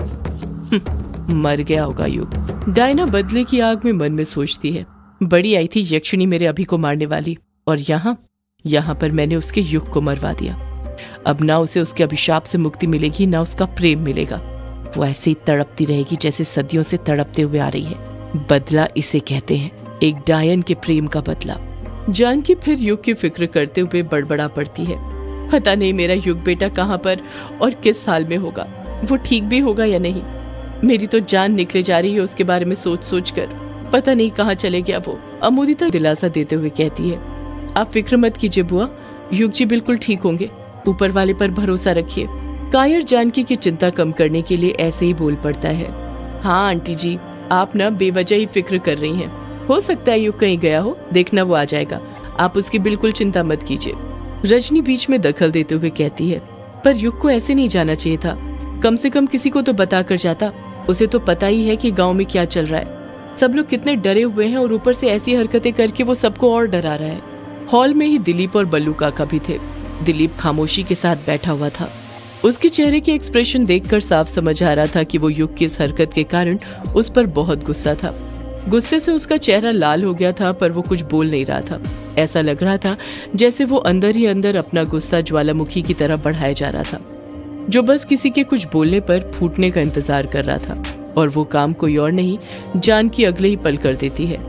मर गया होगा युग। डायना बदले की आग में मन में सोचती है, बड़ी आई थी यक्षिणी मेरे अभी को मारने वाली, और यहाँ यहाँ पर मैंने उसके युग को मरवा दिया। अब ना उसे उसके अभिशाप से मुक्ति मिलेगी ना उसका प्रेम मिलेगा। वो ऐसे ही तड़पती रहेगी जैसे सदियों से तड़पते हुए आ रही है। बदला इसे कहते हैं, एक डायन के प्रेम का बदला। जानकी फिर युग की फिक्र करते हुए बड़बड़ा पड़ती है, पता नहीं मेरा युग बेटा कहाँ पर और किस हाल में होगा, वो ठीक भी होगा या नहीं। मेरी तो जान निकले जा रही है उसके बारे में सोच सोच कर, पता नहीं कहाँ चले गया वो। अमोदिता दिलासा देते हुए कहती है, आप फिक्र मत कीजिए बुआ, युग जी बिल्कुल ठीक होंगे, ऊपर वाले पर भरोसा रखिए। कायर जानकी की चिंता कम करने के लिए ऐसे ही बोल पड़ता है, हाँ आंटी जी, आप ना बेवजह ही फिक्र कर रही हैं, हो सकता है युग कहीं गया हो, देखना वो आ जाएगा, आप उसकी बिल्कुल चिंता मत कीजिए। रजनी बीच में दखल देते हुए कहती है, पर युग को ऐसे नहीं जाना चाहिए था, कम से कम किसी को तो बता कर जाता, उसे तो पता ही है कि गांव में क्या चल रहा है, सब लोग कितने डरे हुए हैं और ऊपर से ऐसी हरकतें करके वो सबको और डरा रहा है। हॉल में ही दिलीप और बल्लू काका भी थे। दिलीप खामोशी के साथ बैठा हुआ था। उसके चेहरे के एक्सप्रेशन देखकर साफ समझ आ रहा था कि वो युग की इस हरकत के कारण उस पर बहुत गुस्सा था। गुस्से से उसका चेहरा लाल हो गया था, पर वो कुछ बोल नहीं रहा था। ऐसा लग रहा था जैसे वो अंदर ही अंदर अपना गुस्सा ज्वालामुखी की तरह बढ़ाया जा रहा था, जो बस किसी के कुछ बोलने पर फूटने का इंतजार कर रहा था। और वो काम कोई और नहीं, जानकी अगले ही पल कर देती है।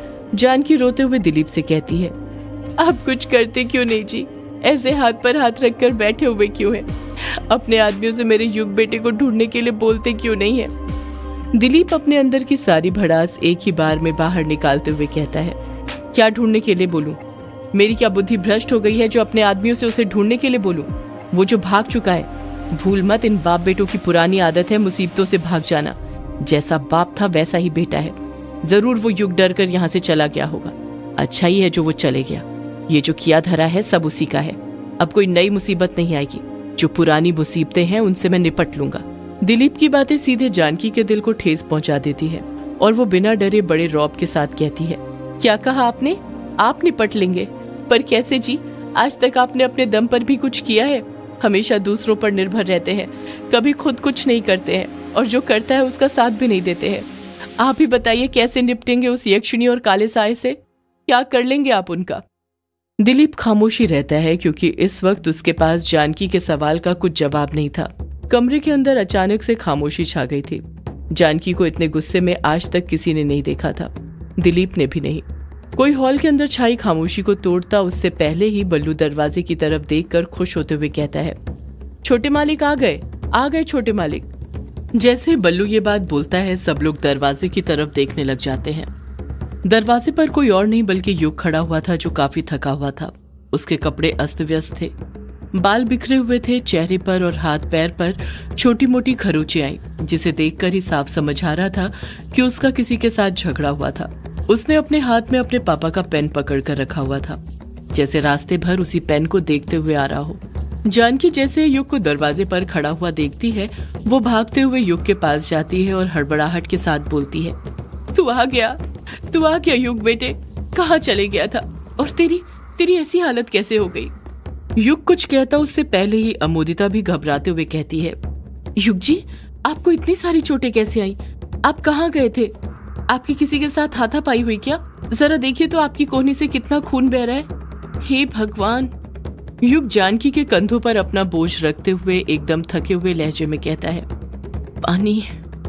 जानकी रोते हुए दिलीप से कहती है, आप कुछ करते क्यों नहीं जी? ऐसे हाथ पर हाथ रखकर बैठे हुए क्यों हैं? अपने आदमियों से मेरे युग बेटे को ढूंढने के लिए बोलते क्यों नहीं है? दिलीप अपने अंदर की सारी भड़ास एक ही बार में बाहर निकालते हुए कहता है, क्या ढूंढने के लिए बोलूं? मेरी क्या बुद्धि भ्रष्ट हो गई है जो अपने आदमियों से उसे ढूंढने के लिए बोलूं? वो जो भाग चुका है। भूल मत, इन बाप बेटों की पुरानी आदत है मुसीबतों से भाग जाना। जैसा बाप था वैसा ही बेटा है। जरूर वो युग डर कर यहाँ से चला गया होगा। अच्छा ही है जो वो चले गया। ये जो किया धरा है सब उसी का है। अब कोई नई मुसीबत नहीं आएगी। जो पुरानी मुसीबतें हैं उनसे मैं निपट लूंगा। दिलीप की बातें सीधे जानकी के दिल को ठेस पहुंचा देती है और वो बिना डरे बड़े रौब के साथ कहती है, क्या कहा आपने? आप निपट लेंगे? पर कैसे जी? आज तक आपने अपने दम पर भी कुछ किया है? हमेशा दूसरों पर निर्भर रहते हैं, कभी खुद कुछ नहीं करते हैं और जो करता है उसका साथ भी नहीं देते हैं। आप ही बताइए कैसे निपटेंगे उस यक्षिणी और काले साए से? क्या कर लेंगे आप उनका? दिलीप खामोशी रहता है क्योंकि इस वक्त उसके पास जानकी के सवाल का कुछ जवाब नहीं था। कमरे के अंदर अचानक से खामोशी छा गई थी। जानकी को इतने गुस्से में आज तक किसी ने नहीं देखा था, दिलीप ने भी नहीं। कोई हॉल के अंदर छाई खामोशी को तोड़ता उससे पहले ही बल्लू दरवाजे की तरफ देखकर खुश होते हुए कहता है, छोटे मालिक आ गए, आ गए छोटे मालिक। जैसे बल्लू ये बात बोलता है सब लोग दरवाजे की तरफ देखने लग जाते हैं। दरवाजे पर कोई और नहीं बल्कि युग खड़ा हुआ था जो काफी थका हुआ था। उसके कपड़े अस्त व्यस्त थे, बाल बिखरे हुए थे चेहरे पर और हाथ पैर पर छोटी मोटी खरोंचें आई, जिसे देखकर ही साफ समझ आ रहा था कि उसका किसी के साथ झगड़ा हुआ था। उसने अपने हाथ में अपने पापा का पेन पकड़ कर रखा हुआ था, जैसे रास्ते भर उसी पेन को देखते हुए आ रहा हो। जानकी जैसे युग को दरवाजे पर खड़ा हुआ देखती है, वो भागते हुए युग के पास जाती है और हड़बड़ाहट के साथ बोलती है, तू आ गया, तू आ गया युग बेटे, कहाँ चले गया था? और तेरी तेरी ऐसी हालत कैसे हो गई? युग कुछ कहता उससे पहले ही अमोदिता भी घबराते हुए कहती है, युग जी आपको इतनी सारी चोटें कैसे आई? आप कहाँ गए थे? आपकी किसी के साथ हाथापाई हुई क्या? जरा देखिए तो आपकी कोहनी से कितना खून बह रहा है। हे भगवान। युग जानकी के कंधों पर अपना बोझ रखते हुए एकदम थके हुए लहजे में कहता है, पानी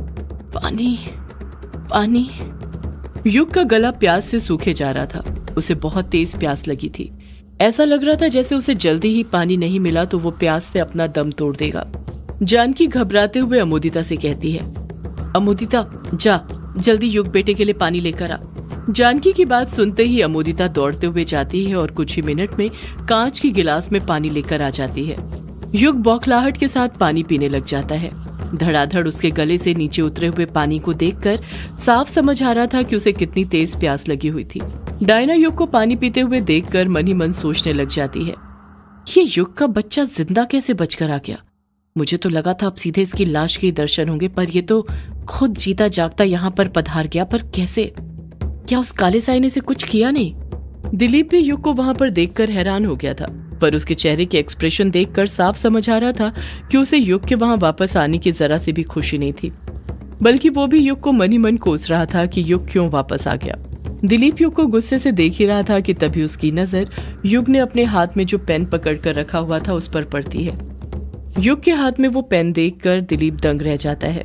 पानी पानी। युग का गला प्यास से सूखे जा रहा था। उसे बहुत तेज प्यास लगी थी। ऐसा लग रहा था जैसे उसे जल्दी ही पानी नहीं मिला तो वो प्यास से अपना दम तोड़ देगा। जानकी घबराते हुए अमोदिता से कहती है, अमोदिता जा जल्दी युग बेटे के लिए पानी लेकर आ। जानकी की बात सुनते ही अमोदिता दौड़ते हुए जाती है और कुछ ही मिनट में कांच की गिलास में पानी लेकर आ जाती है। युग बौखलाहट के साथ पानी पीने लग जाता है। धड़ाधड़ उसके गले से नीचे उतरे हुए पानी को देखकर साफ समझ आ रहा था कि उसे कितनी तेज प्यास लगी हुई थी। डायना युग को पानी पीते हुए देखकर मन ही मन सोचने लग जाती है, ये युग का बच्चा जिंदा कैसे बचकर आ गया? मुझे तो लगा था अब सीधे इसकी लाश के दर्शन होंगे, पर ये तो खुद जीता जागता यहाँ पर पधार गया। पर कैसे? क्या उस काले साए ने से कुछ किया नहीं? दिलीप भी युग को वहां पर देखकर हैरान हो गया था, पर उसके चेहरे के एक्सप्रेशन देखकर साफ समझ आ रहा था कि उसे युग के वहां वापस आने की जरा से भी खुशी नहीं थी, बल्कि वो भी युग को मन ही मन कोस रहा था कि युग क्यों वापस आ गया। दिलीप युग को गुस्से से देख ही रहा था कि तभी उसकी नजर युग ने अपने हाथ में जो पेन पकड़ कर रखा हुआ था उस पर पड़ती है। युग के हाथ में वो पेन देखकर दिलीप दंग रह जाता है।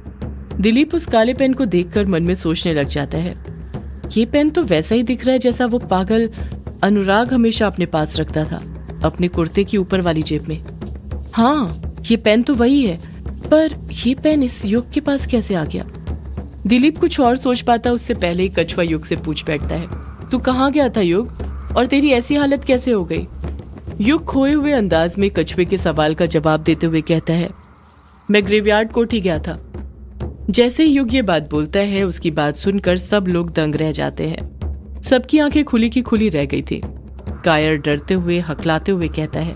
दिलीप उस काले पेन को देखकर मन में सोचने लग जाता है, ये पेन तो वैसा ही दिख रहा है जैसा वो पागल अनुराग हमेशा अपने पास रखता था, अपने कुर्ते की ऊपर वाली जेब में। हाँ, ये पेन तो वही है, पर ये पेन इस युग के पास कैसे आ गया? दिलीप कुछ और सोच पाता उससे पहले ही कछुआ युग से पूछ बैठता है, तू कहाँ गया था युग, और तेरी ऐसी हालत कैसे हो गई? युग खोए हुए अंदाज में कछुए के सवाल का जवाब देते हुए कहता है, मैं ग्रेवयार्ड कोर्ट ही गया था। जैसे ही युग ये बात बोलता है उसकी बात सुनकर सब लोग दंग रह जाते हैं। सबकी आंखें खुली की खुली रह गई थी। कायर डरते हुए हकलाते हुए कहता है,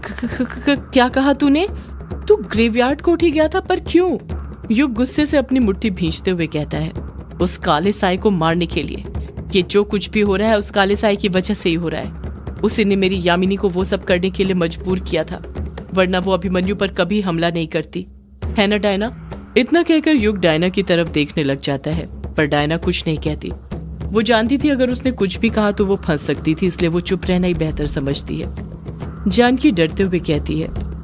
क्या कहा तूने? तू ग्रेवयार्ड कोर्ट ही गया था, पर क्यों? युग गुस्से से अपनी मुट्ठी भींचते हुए कहता है, उस काले साए को मारने के लिए। ये जो कुछ भी हो रहा है उस काले साए की वजह से ही हो रहा है। उसी ने मेरी यामिनी को वो सब करने के लिए मजबूर किया था। वरना वो अभिमन्यु पर कभी हमला नहीं करती, है ना डायना? इतना कहकर युग डायना की तरफ देखने लग जाता है, पर डायना कुछ नहीं कहती। वो जानती थी अगर उसने कुछ भी कहा तो वो फंस सकती थी, इसलिए वो चुप रहना ही बेहतर समझती है। जानकी डरते हुए कहती है,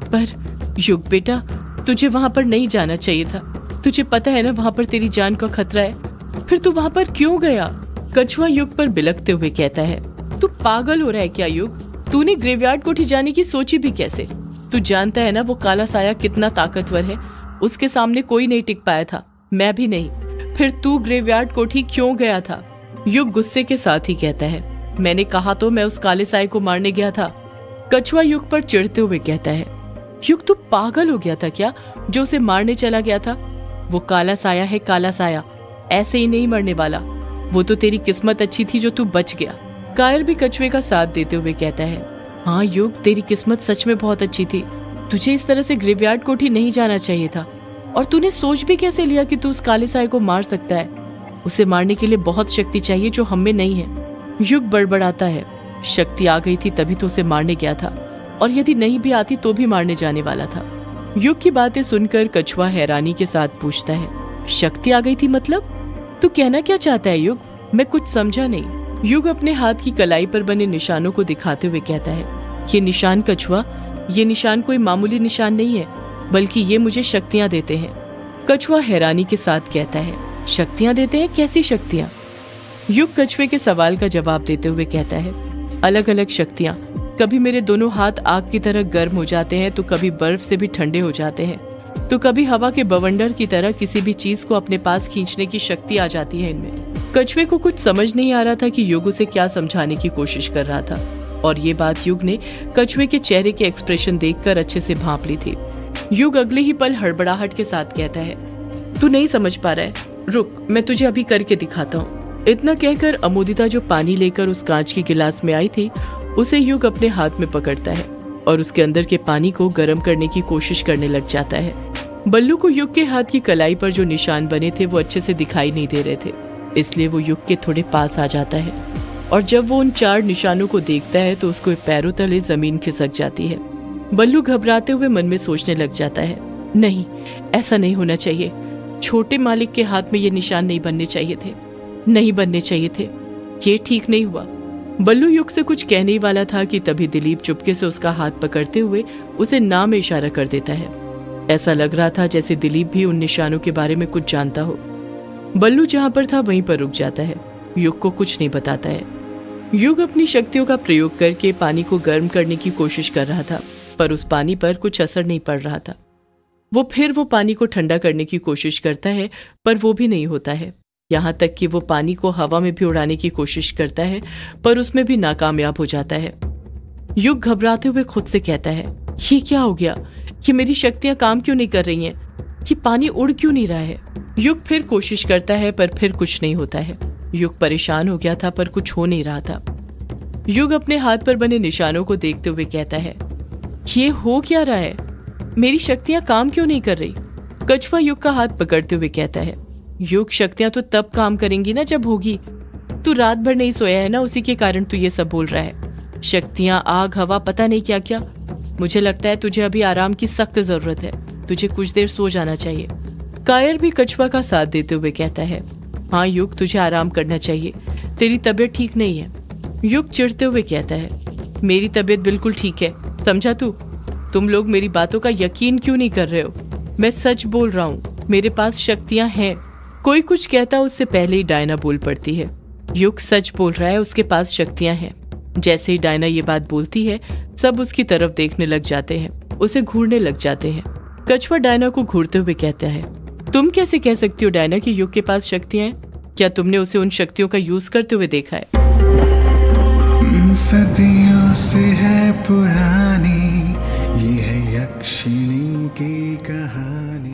पर युग बेटा, तुझे वहां पर नहीं जाना चाहिए था। तुझे पता है ना वहां पर तेरी जान का खतरा है, फिर तू वहां पर क्यों गया? कछुआ युग पर बिलखते हुए कहता है, तू पागल हो रहा है क्या युग? तूने ग्रेवयार्ड कोठी जाने की सोची भी कैसे? तू जानता है ना वो काला साया कितना ताकतवर है, उसके सामने कोई नहीं टिक पाया था, मैं भी नहीं। फिर तू ग्रेवयार्ड कोठी क्यों गया था? युग गुस्से के साथ ही कहता है, मैंने कहा तो मैं उस काले साये को मारने गया था। कछुआ युग पर चिढ़ते हुए कहता है, युग तू पागल हो गया था क्या जो उसे मारने चला गया था? वो काला साया है, काला साया ऐसे ही नहीं मरने वाला। वो तो तेरी किस्मत अच्छी थी जो तू बच गया। कायर भी कछुए का साथ देते हुए कहता है, हाँ युग, तेरी किस्मत सच में बहुत अच्छी थी। तुझे इस तरह से ग्रेवयार्ड कोठी नहीं जाना चाहिए था। और तूने सोच भी कैसे लिया कि तू उस काले साये को मार सकता है? उसे मारने के लिए बहुत शक्ति चाहिए जो हम में नहीं है। युग बड़बड़ाता है, शक्ति आ गई थी तभी तो उसे मारने गया था, और यदि नहीं भी आती तो भी मारने जाने वाला था। युग की बातें सुनकर कछुआ हैरानी के साथ पूछता है, शक्ति आ गई थी मतलब? तू कहना क्या चाहता है युग? मैं कुछ समझा नहीं। युग अपने हाथ की कलाई पर बने निशानों को दिखाते हुए कहता है, ये निशान कछुआ, ये निशान कोई मामूली निशान नहीं है, बल्कि ये मुझे शक्तियां देते हैं। कछुआ हैरानी के साथ कहता है, शक्तियां देते हैं? कैसी शक्तियां? युग कछुए के सवाल का जवाब देते हुए कहता है, अलग अलग शक्तियां। कभी मेरे दोनों हाथ आग की तरह गर्म हो जाते हैं, तो कभी बर्फ से भी ठंडे हो जाते हैं, तो कभी हवा के बवंडर की तरह किसी भी चीज को अपने पास खींचने की शक्ति आ जाती है इनमें। कछुए को कुछ समझ नहीं आ रहा था कि युग उसे क्या समझाने की कोशिश कर रहा था, और ये बात युग ने कछुए के चेहरे के एक्सप्रेशन देखकर अच्छे से भांप ली थी। युग अगले ही पल हड़बड़ाहट के साथ कहता है, तू नहीं समझ पा रहा है, रुक मैं तुझे अभी करके दिखाता हूँ। इतना कहकर अमोदिता जो पानी लेकर उस कांच के गिलास में आई थी, उसे युग अपने हाथ में पकड़ता है और उसके अंदर के पानी को गर्म करने की कोशिश करने लग जाता है। बल्लू को युग के हाथ की कलाई पर जो निशान बने थे वो अच्छे से दिखाई नहीं दे रहे थे, इसलिए वो युग के थोड़े पास आ जाता है, और जब वो उन चार निशानों को देखता है तो उसको पैरों तले जमीन खिसक जाती है। बल्लू घबराते हुए मन में सोचने लग जाता है, नहीं ऐसा नहीं होना चाहिए, छोटे मालिक के हाथ में ये निशान नहीं बनने चाहिए थे, नहीं बनने चाहिए थे, ये ठीक नहीं हुआ। बल्लू युग से कुछ कहने ही वाला था कि तभी दिलीप चुपके से उसका हाथ पकड़ते हुए उसे ना में इशारा कर देता है। ऐसा लग रहा था जैसे दिलीप भी उन निशानों के बारे में कुछ जानता हो। बल्लू जहां पर था वहीं पर रुक जाता है, युग को कुछ नहीं बताता है। युग अपनी शक्तियों का प्रयोग करके पानी को गर्म करने की कोशिश कर रहा था, पर उस पानी पर कुछ असर नहीं पड़ रहा था। वो फिर वो पानी को ठंडा करने की कोशिश करता है, पर वो भी नहीं होता है। यहाँ तक कि वो पानी को हवा में भी उड़ाने की कोशिश करता है, पर उसमें भी नाकामयाब हो जाता है। युग घबराते हुए खुद से कहता है, ये क्या हो गया? कि मेरी शक्तियां काम क्यों नहीं कर रही हैं? कि पानी उड़ क्यों नहीं रहा है? युग फिर कोशिश करता है, पर फिर कुछ नहीं होता है। युग परेशान हो गया था, पर कुछ हो नहीं रहा था। युग अपने हाथ पर बने निशानों को देखते हुए कहता है, ये हो क्या रहा है? मेरी शक्तियां काम क्यों नहीं कर रही? कछुआ युग का हाथ पकड़ते हुए कहता है, युग शक्तियां तो तब काम करेंगी ना जब होगी। तू रात भर नहीं सोया है ना, उसी के कारण तू ये सब बोल रहा है। शक्तियां, आग, हवा, पता नहीं क्या क्या। मुझे लगता है तुझे अभी आराम की सख्त जरूरत है, तुझे कुछ देर सो जाना चाहिए। कायर भी कछुआ का साथ देते हुए कहता है, हाँ युग तुझे आराम करना चाहिए, तेरी तबीयत ठीक नहीं है। युग चिढ़ते हुए कहता है, मेरी तबीयत बिल्कुल ठीक है, समझा तू? तुम लोग मेरी बातों का यकीन क्यों नहीं कर रहे हो? मैं सच बोल रहा हूँ, मेरे पास शक्तियां हैं। कोई कुछ कहता उससे पहले ही डायना बोल पड़ती है, युग सच बोल रहा है, उसके पास शक्तियां हैं। जैसे ही डायना ये बात बोलती है, सब उसकी तरफ देखने लग जाते हैं, उसे घूरने लग जाते हैं। कछुआ डायना को घूरते हुए कहता है, तुम कैसे कह सकती हो डायना कि युग के पास शक्तियां हैं? क्या तुमने उसे उन शक्तियों का यूज करते हुए देखा है? सदियों से है पुरानी ये है यक्षिणी की कहानी।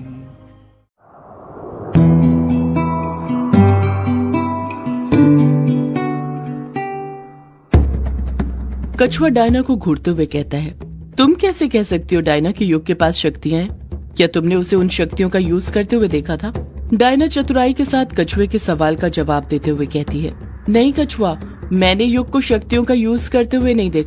कछुआ डायना को घूरते हुए कहता है, तुम कैसे कह सकती हो डायना कि युग के पास शक्तियां हैं? क्या तुमने उसे उन शक्तियों का यूज करते हुए देखा था? डायना चतुराई के साथ कछुए के सवाल का जवाब देते हुए कहती है, नहीं कछुआ, मैंने युग को शक्तियों का यूज करते हुए नहीं देखा।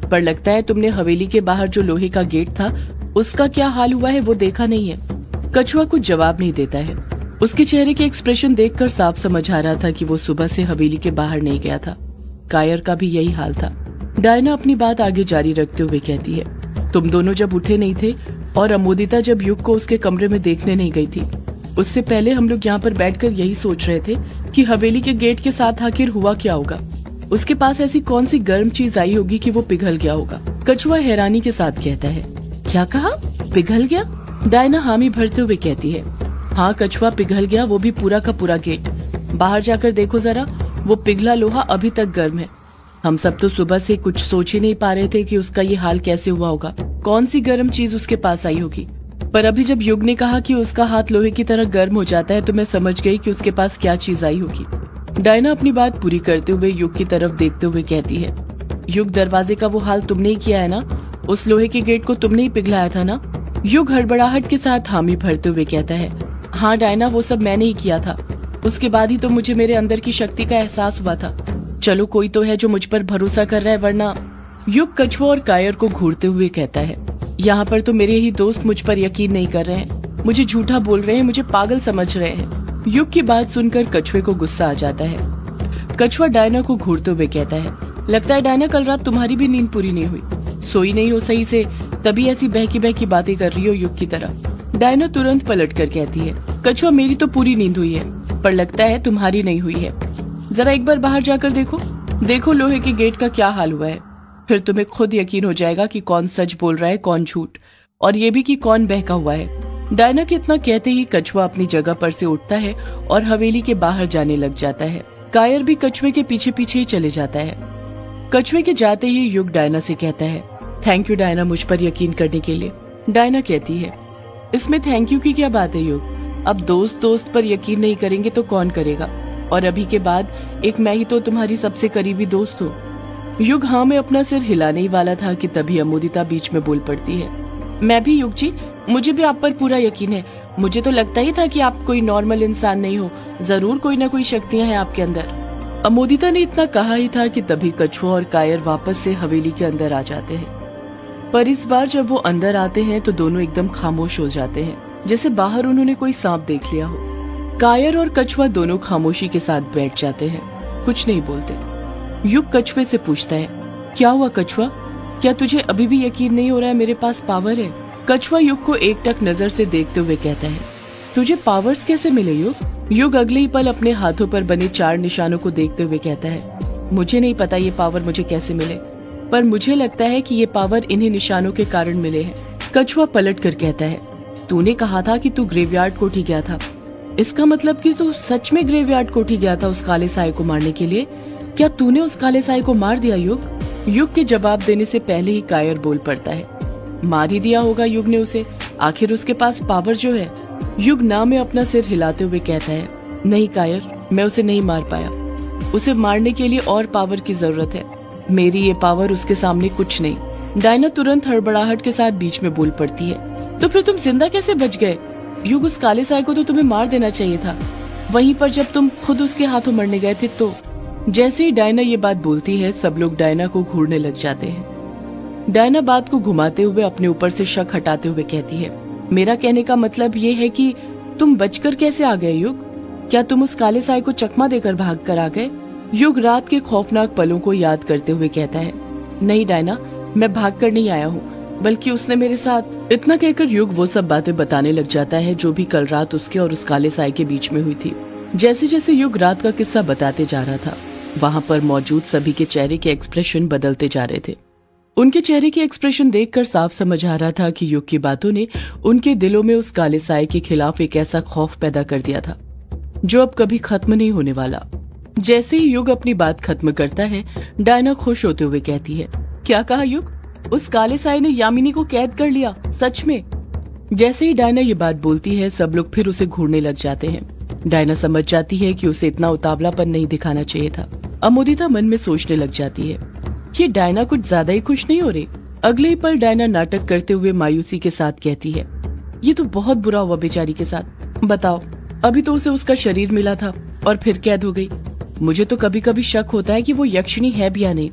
पर लगता है तुमने हवेली के बाहर जो लोहे का गेट था उसका क्या हाल हुआ है वो देखा नहीं है। कछुआ कुछ जवाब नहीं देता है। उसके चेहरे के एक्सप्रेशन देखकर साफ समझ आ रहा था कि वो सुबह से हवेली के बाहर नहीं गया था। कायर का भी यही हाल था। डायना अपनी बात आगे जारी रखते हुए कहती है, तुम दोनों जब उठे नहीं थे और अमोदिता जब युग को उसके कमरे में देखने नहीं गई थी, उससे पहले हम लोग यहाँ पर बैठकर यही सोच रहे थे कि हवेली के गेट के साथ आखिर हुआ क्या होगा। उसके पास ऐसी कौन सी गर्म चीज आई होगी कि वो पिघल गया होगा। कछुआ हैरानी के साथ कहता है, क्या कहा? पिघल गया? डायना हामी भरते हुए कहती है, हाँ कछुआ, पिघल गया, वो भी पूरा का पूरा गेट। बाहर जाकर देखो जरा, वो पिघला लोहा अभी तक गर्म है। हम सब तो सुबह से कुछ सोच ही नहीं पा रहे थे कि उसका ये हाल कैसे हुआ होगा, कौन सी गर्म चीज उसके पास आई होगी। पर अभी जब युग ने कहा कि उसका हाथ लोहे की तरह गर्म हो जाता है तो मैं समझ गई कि उसके पास क्या चीज आई होगी। डायना अपनी बात पूरी करते हुए युग की तरफ देखते हुए कहती है, युग, दरवाजे का वो हाल तुमने ही किया है ना? उस लोहे के गेट को तुमने ही पिघलाया था ना? युग हड़बड़ाहट के साथ हामी भरते हुए कहता है, हाँ डायना, वो सब मैंने ही किया था। उसके बाद ही तो मुझे मेरे अंदर की शक्ति का एहसास हुआ था। चलो कोई तो है जो मुझ पर भरोसा कर रहा है, वरना। युग कछुआ और कायर को घूरते हुए कहता है, यहाँ पर तो मेरे ही दोस्त मुझ पर यकीन नहीं कर रहे हैं, मुझे झूठा बोल रहे हैं, मुझे पागल समझ रहे हैं। युग की बात सुनकर कछुए को गुस्सा आ जाता है। कछुआ डायना को घूरते हुए कहता है, लगता है डायना कल रात तुम्हारी भी नींद पूरी नहीं हुई, सोई नहीं हो सही से, तभी ऐसी बहकी बहकी बातें कर रही हो युग की तरह। डायना तुरंत पलट कर कहती है, कछुआ, मेरी तो पूरी नींद हुई है, पर लगता है तुम्हारी नहीं हुई है। जरा एक बार बाहर जाकर देखो, देखो लोहे के गेट का क्या हाल हुआ है, फिर तुम्हें खुद यकीन हो जाएगा कि कौन सच बोल रहा है, कौन झूठ, और ये भी कि कौन बहका हुआ है। डायना के इतना कहते ही कछुआ अपनी जगह पर से उठता है और हवेली के बाहर जाने लग जाता है। कायर भी कछुए के पीछे पीछे ही चले जाता है। कछुए के जाते ही युग डायना से कहता है, थैंक यू डायना, मुझ पर यकीन करने के लिए। डायना कहती है, इसमें थैंक यू की क्या बात है युग, अब दोस्त दोस्त पर यकीन नहीं करेंगे तो कौन करेगा, और अभी के बाद एक मैं ही तो तुम्हारी सबसे करीबी दोस्त हूँ। युग हाँ में अपना सिर हिलाने ही वाला था कि तभी अमोदिता बीच में बोल पड़ती है, मैं भी युग जी, मुझे भी आप पर पूरा यकीन है। मुझे तो लगता ही था कि आप कोई नॉर्मल इंसान नहीं हो, जरूर कोई ना कोई शक्तियाँ हैं आपके अंदर। अमोदिता ने इतना कहा ही था कि तभी कछुआ और कायर वापस से हवेली के अंदर आ जाते हैं। पर इस बार जब वो अंदर आते हैं तो दोनों एकदम खामोश हो जाते हैं, जैसे बाहर उन्होंने कोई सांप देख लिया हो। कायर और कछुआ दोनों खामोशी के साथ बैठ जाते हैं, कुछ नहीं बोलते। युग कछुए से पूछता है, क्या हुआ कछुआ, क्या तुझे अभी भी यकीन नहीं हो रहा है मेरे पास पावर है? कछुआ युग को एकटक नजर से देखते हुए कहता है, तुझे पावर्स कैसे मिले युग? युग अगले ही पल अपने हाथों पर बने चार निशानों को देखते हुए कहता है, मुझे नहीं पता ये पावर मुझे कैसे मिले, पर मुझे लगता है कि ये पावर इन्हीं निशानों के कारण मिले हैं। कछुआ पलट कर कहता है, तूने कहा था कि तू ग्रेवयार्ड कोठी गया था, इसका मतलब कि तू सच में ग्रेवयार्ड कोठी गया था उस काले साए को मारने के लिए? क्या तूने उस काले साए को मार दिया युग? युग के जवाब देने से पहले ही कायर बोल पड़ता है, मार ही दिया होगा युग ने उसे, आखिर उसके पास पावर जो है। युग ना में अपना सिर हिलाते हुए कहता है, नहीं कायर, मैं उसे नहीं मार पाया, उसे मारने के लिए और पावर की जरूरत है, मेरी ये पावर उसके सामने कुछ नहीं। डायना तुरंत हड़बड़ाहट के साथ बीच में बोल पड़ती है, तो फिर तुम जिंदा कैसे बच गए? युग, उस काले साए को तो तुम्हें मार देना चाहिए था, वहीं पर जब तुम खुद उसके हाथों मरने गए थे तो। जैसे ही डायना ये बात बोलती है सब लोग डायना को घूरने लग जाते हैं। डायना बात को घुमाते हुए अपने ऊपर से शक हटाते हुए कहती है, मेरा कहने का मतलब ये है कि तुम बचकर कैसे आ गए युग? क्या तुम उस काले साए को चकमा देकर भाग कर आ गए? युग रात के खौफनाक पलों को याद करते हुए कहता है, नहीं डायना, मैं भाग कर नहीं आया हूँ, बल्कि उसने मेरे साथ। इतना कहकर युग वो सब बातें बताने लग जाता है जो भी कल रात उसके और उस काले साए के बीच में हुई थी। जैसे जैसे युग रात का किस्सा बताते जा रहा था, वहाँ पर मौजूद सभी के चेहरे के एक्सप्रेशन बदलते जा रहे थे। उनके चेहरे के एक्सप्रेशन देखकर साफ समझ आ रहा था कि युग की बातों ने उनके दिलों में उस काले साए के खिलाफ एक ऐसा खौफ पैदा कर दिया था जो अब कभी खत्म नहीं होने वाला। जैसे ही युग अपनी बात खत्म करता है, डायना खुश होते हुए कहती है, क्या कहा युग? उस काले साए ने यामिनी को कैद कर लिया, सच में? जैसे ही डायना ये बात बोलती है सब लोग फिर उसे घूरने लग जाते हैं। डायना समझ जाती है कि उसे इतना उतावलापन नहीं दिखाना चाहिए था। अमोदिता मन में सोचने लग जाती है, ये डायना कुछ ज्यादा ही खुश नहीं हो रही। अगले ही पल डायना नाटक करते हुए मायूसी के साथ कहती है, ये तो बहुत बुरा हुआ बेचारी के साथ। बताओ, अभी तो उसे उसका शरीर मिला था और फिर कैद हो गई। मुझे तो कभी कभी शक होता है कि वो यक्षिणी है भी या नहीं।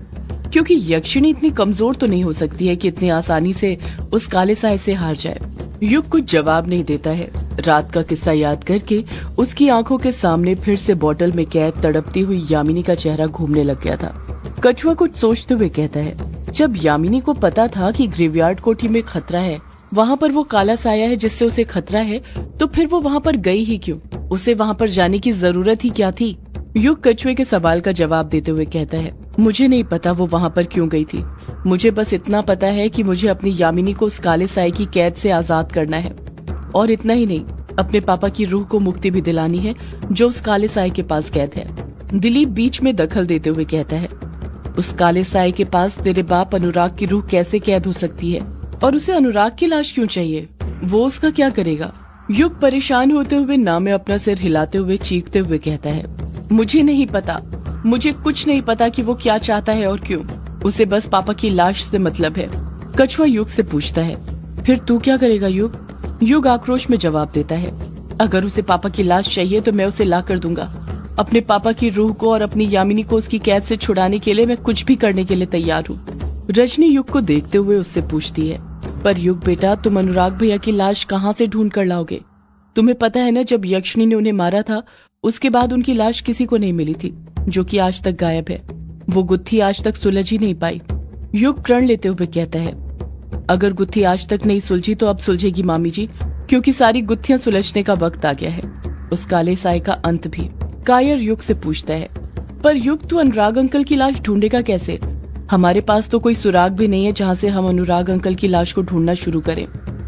क्योंकि यक्षिणी इतनी कमजोर तो नहीं हो सकती है कि इतनी आसानी से उस काले साए से हार जाए। युग कुछ जवाब नहीं देता है। रात का किस्सा याद करके उसकी आंखों के सामने फिर से बोतल में कैद तड़पती हुई यामिनी का चेहरा घूमने लग गया था। कछुआ कुछ सोचते हुए कहता है, जब यामिनी को पता था कि ग्रेवयार्ड कोठी में खतरा है, वहाँ पर वो काला साया है जिससे उसे खतरा है, तो फिर वो वहाँ पर गई ही क्यों? उसे वहाँ पर जाने की जरूरत ही क्या थी? युग कछुए के सवाल का जवाब देते हुए कहता है, मुझे नहीं पता वो वहाँ पर क्यों गई थी। मुझे बस इतना पता है कि मुझे अपनी यामिनी को उस काले साए की कैद से आजाद करना है, और इतना ही नहीं, अपने पापा की रूह को मुक्ति भी दिलानी है जो उस काले साए के पास कैद है। दिलीप बीच में दखल देते हुए कहता है, उस काले साए के पास तेरे बाप अनुराग की रूह कैसे कैद हो सकती है, और उसे अनुराग की लाश क्यों चाहिए? वो उसका क्या करेगा? युग परेशान होते हुए ना में अपना सिर हिलाते हुए चीखते हुए कहता है, मुझे नहीं पता, मुझे कुछ नहीं पता कि वो क्या चाहता है और क्यों। उसे बस पापा की लाश से मतलब है। कछुआ युग से पूछता है, फिर तू क्या करेगा युग? युग आक्रोश में जवाब देता है, अगर उसे पापा की लाश चाहिए तो मैं उसे ला कर दूंगा। अपने पापा की रूह को और अपनी यामिनी को उसकी कैद से छुड़ाने के लिए मैं कुछ भी करने के लिए तैयार हूँ। रजनी युग को देखते हुए उससे पूछती है, पर युग बेटा, तुम अनुराग भैया की लाश कहाँ से ढूंढ कर लाओगे? तुम्हें पता है ना, जब यक्षिणी ने उन्हें मारा था उसके बाद उनकी लाश किसी को नहीं मिली थी, जो कि आज तक गायब है। वो गुत्थी आज तक सुलझ ही नहीं पाई। युग प्रण लेते हुए कहता है, अगर गुत्थी आज तक नहीं सुलझी तो अब सुलझेगी मामी जी, क्योंकि सारी गुत्थियां सुलझने का वक्त आ गया है, उस काले साए का अंत भी। कायर युग से पूछता है, पर युग तू अनुराग अंकल की लाश ढूंढेगा कैसे? हमारे पास तो कोई सुराग भी नहीं है जहाँ से हम अनुराग अंकल की लाश को ढूंढना शुरू करें,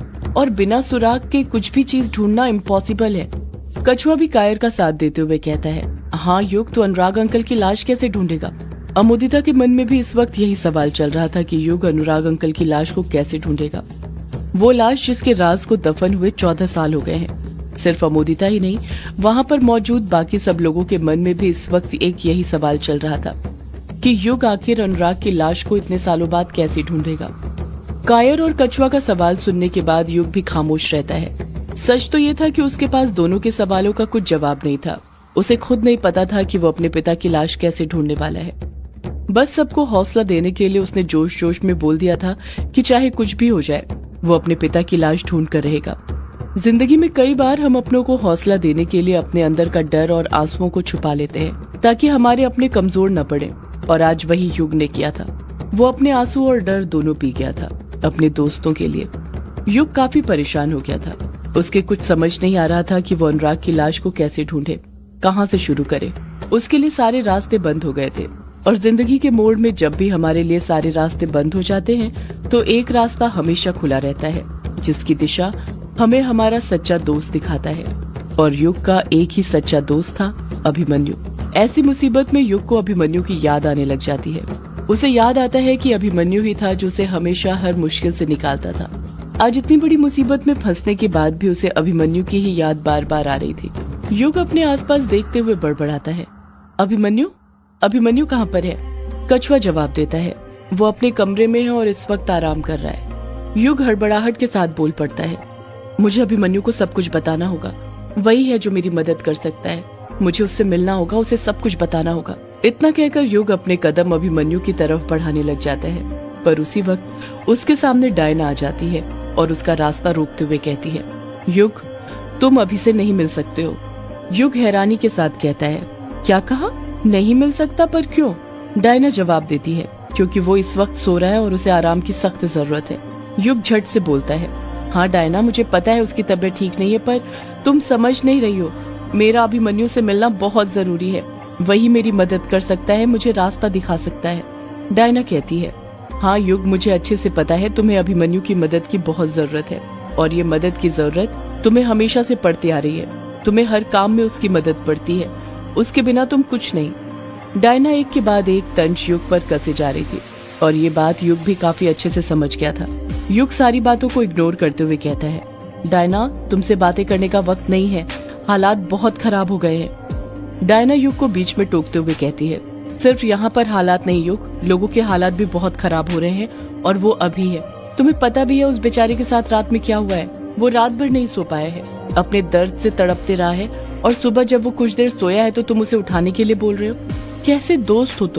और बिना सुराग के कुछ भी चीज ढूंढना इम्पॉसिबल है। कछुआ भी कायर का साथ देते हुए कहता है, हाँ युग, तू अनुराग अंकल की लाश कैसे ढूंढेगा? अमोदिता के मन में भी इस वक्त यही सवाल चल रहा था कि युग अनुराग अंकल की लाश को कैसे ढूंढेगा। वो लाश जिसके राज को दफन हुए चौदह साल हो गए हैं। सिर्फ अमोदिता ही नहीं, वहाँ पर मौजूद बाकी सब लोगों के मन में भी इस वक्त एक यही सवाल चल रहा था कि युग आखिर अनुराग की लाश को इतने सालों बाद कैसे ढूंढेगा। कायर और कछुआ का सवाल सुनने के बाद युग भी खामोश रहता है। सच तो ये था कि उसके पास दोनों के सवालों का कुछ जवाब नहीं था। उसे खुद नहीं पता था कि वो अपने पिता की लाश कैसे ढूंढने वाला है। बस सबको हौसला देने के लिए उसने जोश जोश में बोल दिया था कि चाहे कुछ भी हो जाए, वो अपने पिता की लाश ढूंढ कर रहेगा। जिंदगी में कई बार हम अपनों को हौसला देने के लिए अपने अंदर का डर और आंसुओं को छुपा लेते हैं ताकि हमारे अपने कमजोर न पड़े, और आज वही युग ने किया था। वो अपने आंसू और डर दोनों पी गया था अपने दोस्तों के लिए। युग काफी परेशान हो गया था। उसके कुछ समझ नहीं आ रहा था कि वो अनुराग की लाश को कैसे ढूंढे, कहाँ से शुरू करे। उसके लिए सारे रास्ते बंद हो गए थे, और जिंदगी के मोड़ में जब भी हमारे लिए सारे रास्ते बंद हो जाते हैं तो एक रास्ता हमेशा खुला रहता है, जिसकी दिशा हमें हमारा सच्चा दोस्त दिखाता है। और युग का एक ही सच्चा दोस्त था, अभिमन्यु। ऐसी मुसीबत में युग को अभिमन्यु की याद आने लग जाती है। उसे याद आता है कि अभिमन्यु ही था जो उसे हमेशा हर मुश्किल से निकालता था। आज इतनी बड़ी मुसीबत में फंसने के बाद भी उसे अभिमन्यु की ही याद बार बार आ रही थी। युग अपने आसपास देखते हुए बड़बड़ाता है, अभिमन्यु अभिमन्यु कहाँ पर है? कछुआ जवाब देता है, वो अपने कमरे में है और इस वक्त आराम कर रहा है। युग हड़बड़ाहट के साथ बोल पड़ता है, मुझे अभिमन्यु को सब कुछ बताना होगा। वही है जो मेरी मदद कर सकता है। मुझे उससे मिलना होगा, उसे सब कुछ बताना होगा। इतना कहकर युग अपने कदम अभिमन्यु की तरफ बढ़ाने लग जाता है, पर उसी वक्त उसके सामने डायना आ जाती है और उसका रास्ता रोकते हुए कहती है, युग तुम अभी से नहीं मिल सकते हो। युग हैरानी के साथ कहता है, क्या कहा? नहीं मिल सकता? पर क्यों? डायना जवाब देती है, क्योंकि वो इस वक्त सो रहा है और उसे आराम की सख्त जरूरत है। युग झट से बोलता है, हाँ डायना, मुझे पता है उसकी तबीयत ठीक नहीं है, पर तुम समझ नहीं रही हो। मेरा अभिमन्यु से मिलना बहुत जरूरी है। वही मेरी मदद कर सकता है, मुझे रास्ता दिखा सकता है। डायना कहती है, हाँ युग, मुझे अच्छे से पता है तुम्हें अभिमन्यु की मदद की बहुत जरूरत है, और ये मदद की जरूरत तुम्हें हमेशा से पड़ती आ रही है। तुम्हें हर काम में उसकी मदद पड़ती है, उसके बिना तुम कुछ नहीं। डायना एक के बाद एक तंज युग पर कसे जा रही थी, और ये बात युग भी काफी अच्छे से समझ गया था। युग सारी बातों को इग्नोर करते हुए कहता है, डायना तुमसे बातें करने का वक्त नहीं है, हालात बहुत खराब हो गए हैं। डायना युग को बीच में टोकते हुए कहती है, सिर्फ यहाँ पर हालात नहीं युग, लोगों के हालात भी बहुत खराब हो रहे हैं, और वो अभी है। तुम्हें पता भी है उस बेचारे के साथ रात में क्या हुआ है? वो रात भर नहीं सो पाया है, अपने दर्द से तड़पते रहा है, और सुबह जब वो कुछ देर सोया है तो तुम उसे उठाने के लिए बोल रहे हो। कैसे दोस्त हो तुम?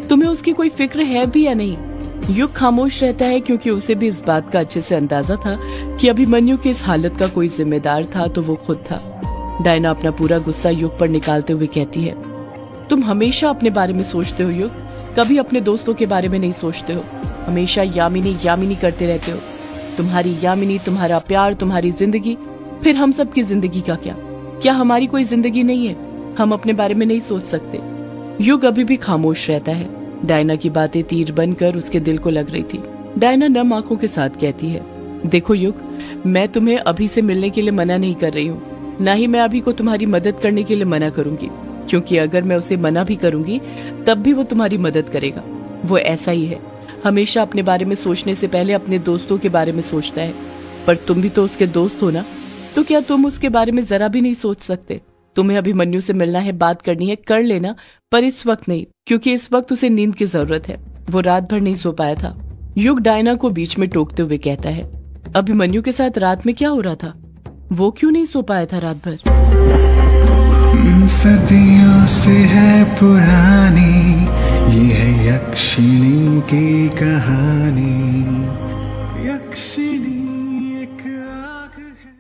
तुम्हें उसकी कोई फिक्र है भी या नहीं? युग खामोश रहता है क्योंकि उसे भी इस बात का अच्छे से अंदाजा था कि अभिमन्यु की इस हालत का कोई जिम्मेदार था तो वो खुद था। डायना अपना पूरा गुस्सा युग पर निकालते हुए कहती है, तुम हमेशा अपने बारे में सोचते हो युग, कभी अपने दोस्तों के बारे में नहीं सोचते हो। हमेशा यामिनी यामिनी करते रहते हो। तुम्हारी यामिनी, तुम्हारा प्यार, तुम्हारी जिंदगी, फिर हम सब की जिंदगी का क्या? क्या हमारी कोई जिंदगी नहीं है? हम अपने बारे में नहीं सोच सकते? युग अभी भी खामोश रहता है। डायना की बातें तीर बनकर उसके दिल को लग रही थी। डायना नम आंखों के साथ कहती है, देखो युग, मैं तुम्हें अभी से मिलने के लिए मना नहीं कर रही हूँ, ना ही मैं अभी को तुम्हारी मदद करने के लिए मना करूंगी, क्योंकि अगर मैं उसे मना भी करूंगी तब भी वो तुम्हारी मदद करेगा। वो ऐसा ही है, हमेशा अपने बारे में सोचने से पहले अपने दोस्तों के बारे में सोचता है। पर तुम भी तो उसके दोस्त हो ना, तो क्या तुम उसके बारे में जरा भी नहीं सोच सकते? तुम्हें अभिमन्यु से मिलना है, बात करनी है, कर लेना, पर इस वक्त नहीं, क्योंकि इस वक्त उसे नींद की जरूरत है। वो रात भर नहीं सो पाया था। युग डायना को बीच में टोकते हुए कहता है, अभिमन्यु के साथ रात में क्या हो रहा था? वो क्यों नहीं सो पाया था रात भर? सदियों से है पुरानी ये है यक्षिणी की कहानी। यक्षिणी एक आग है।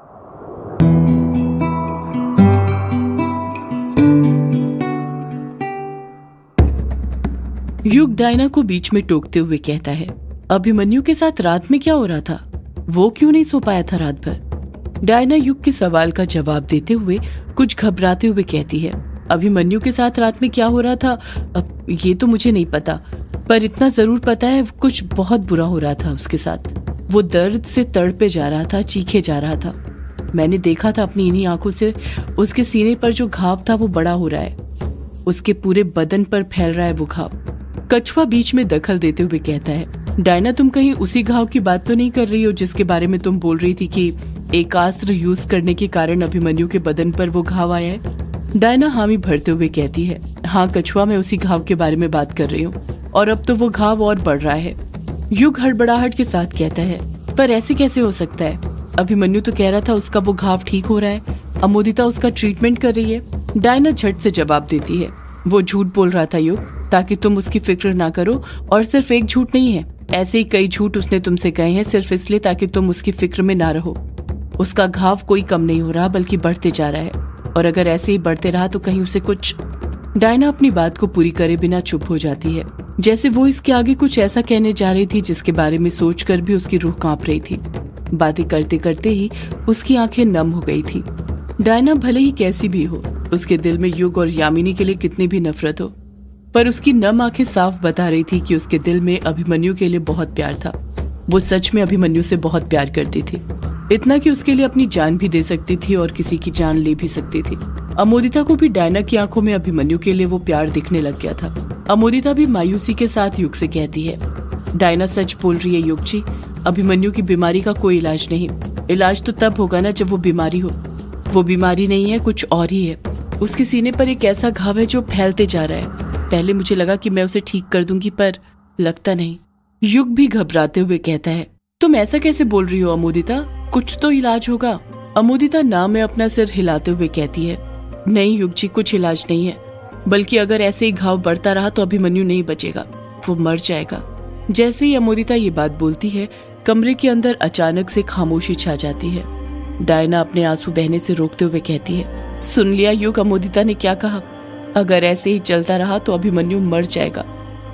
युग डायना को बीच में टोकते हुए कहता है, अभिमन्यु के साथ रात में क्या हो रहा था? वो क्यों नहीं सो पाया था रात भर? डायना युग के सवाल का जवाब देते हुए कुछ घबराते हुए कहती है, अभिमन्यु के साथ रात में क्या हो रहा था अब ये तो मुझे नहीं पता, पर इतना जरूर पता है कुछ बहुत बुरा हो रहा था उसके साथ। वो दर्द से तड़पे जा रहा था, चीखे जा रहा था। मैंने देखा था अपनी इन्हीं आंखों से, उसके सीने पर जो घाव था वो बड़ा हो रहा है, उसके पूरे बदन पर फैल रहा है वो घाव। कछुआ बीच में दखल देते हुए कहता है, डायना तुम कहीं उसी घाव की बात तो नहीं कर रही हो जिसके बारे में तुम बोल रही थी कि एक अस्त्र यूज करने के कारण अभिमन्यु के बदन पर वो घाव आया है? डायना हामी भरते हुए कहती है, हाँ कछुआ, मैं उसी घाव के बारे में बात कर रही हूँ, और अब तो वो घाव और बढ़ रहा है। युग हड़बड़ाहट के साथ कहता है, पर ऐसे कैसे हो सकता है? अभिमन्यु तो कह रहा था उसका वो घाव ठीक हो रहा है, अमोदिता उसका ट्रीटमेंट कर रही है। डायना झट से जवाब देती है, वो झूठ बोल रहा था युग, ताकि तुम उसकी फिक्र ना करो, और सिर्फ एक झूठ नहीं है, ऐसे ही कई झूठ उसने तुमसे कहे हैं सिर्फ इसलिए ताकि तुम उसकी फिक्र में ना रहो। उसका घाव कोई कम नहीं हो रहा बल्कि बढ़ते जा रहा है, और अगर ऐसे ही बढ़ते रहा तो कहीं उसे कुछ। डायना अपनी बात को पूरी करे बिना चुप हो जाती है, जैसे वो इसके आगे कुछ ऐसा कहने जा रही थी जिसके बारे में सोचकर भी उसकी रूह कांप रही थी। बातें करते करते ही उसकी आंखें नम हो गई थी। डायना भले ही कैसी भी हो, उसके दिल में युग और यामिनी के लिए कितनी भी नफरत हो, पर उसकी नम आंखें साफ बता रही थी कि उसके दिल में अभिमन्यु के लिए बहुत प्यार था। वो सच में अभिमन्यु से बहुत प्यार करती थी, इतना कि उसके लिए अपनी जान भी दे सकती थी और किसी की जान ले भी सकती थी। अमोदिता को भी डायना की आंखों में अभिमन्यु के लिए वो प्यार दिखने लग गया था। अमोदिता भी मायूसी के साथ युग से कहती है, डायना सच बोल रही है युग जी, अभिमन्यु की बीमारी का कोई इलाज नहीं। इलाज तो तब होगा ना जब वो बीमारी हो। वो बीमारी नहीं है, कुछ और ही है। उसके सीने पर एक ऐसा घाव है जो फैलते जा रहा है। पहले मुझे लगा कि मैं उसे ठीक कर दूंगी, पर लगता नहीं। युग भी घबराते हुए कहता है, तुम ऐसा कैसे बोल रही हो अमोदिता, कुछ तो इलाज होगा। अमोदिता ना में अपना सिर हिलाते हुए कहती है, नहीं युग जी, कुछ इलाज नहीं है, बल्कि अगर ऐसे ही घाव बढ़ता रहा तो अभिमन्यु नहीं बचेगा, वो मर जाएगा। जैसे ही अमोदिता ये बात बोलती है, कमरे के अंदर अचानक से खामोशी छा जाती है। डायना अपने आंसू बहने से रोकते हुए कहती है, सुन लिया युग, अमोदिता ने क्या कहा? अगर ऐसे ही चलता रहा तो अभिमन्यु मर जाएगा।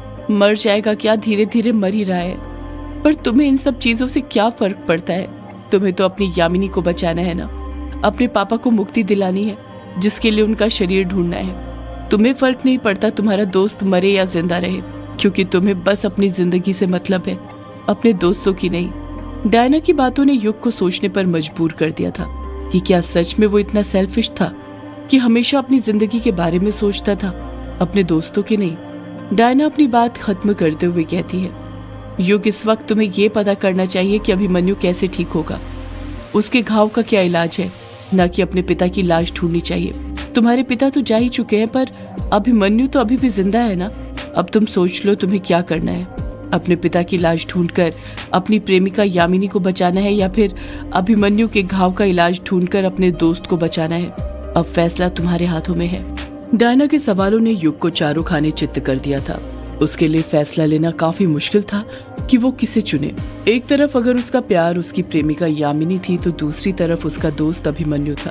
मर जाएगा क्या, धीरे धीरे मर ही रहा है। पर तुम्हें इन सब चीजों से क्या फर्क पड़ता है? तुम्हें तो अपनी यामिनी को बचाना है ना, अपने पापा को मुक्ति दिलानी है, जिसके लिए उनका शरीर ढूंढना है। तुम्हें फर्क नहीं पड़ता तुम्हारा दोस्त मरे या जिंदा रहे, क्योंकि तुम्हें बस अपनी जिंदगी से मतलब है, अपने दोस्तों की नहीं। डायना की बातों ने युग को सोचने पर मजबूर कर दिया था कि क्या सच में वो इतना सेल्फिश था कि हमेशा अपनी जिंदगी के बारे में सोचता था, अपने दोस्तों के नहीं। डायना अपनी बात खत्म करते हुए कहती है, युग, इस वक्त तुम्हें ये पता करना चाहिए कि अभिमन्यु कैसे ठीक होगा, उसके घाव का क्या इलाज है, न कि अपने पिता की लाश ढूंढनी चाहिए। तुम्हारे पिता तो जा ही चुके हैं, पर अभिमन्यु तो अभी भी जिंदा है ना। अब तुम सोच लो तुम्हें क्या करना है, अपने पिता की लाश ढूंढकर अपनी प्रेमिका यामिनी को बचाना है, या फिर अभिमन्यु के घाव का इलाज ढूंढकर अपने दोस्त को बचाना है। अब फैसला तुम्हारे हाथों में है। डायना के सवालों ने युग को चारों खाने चित्त कर दिया था। उसके लिए फैसला लेना काफी मुश्किल था कि वो किसे चुने। एक तरफ अगर उसका प्यार उसकी प्रेमिका यामिनी थी तो दूसरी तरफ उसका दोस्त अभिमन्यु था,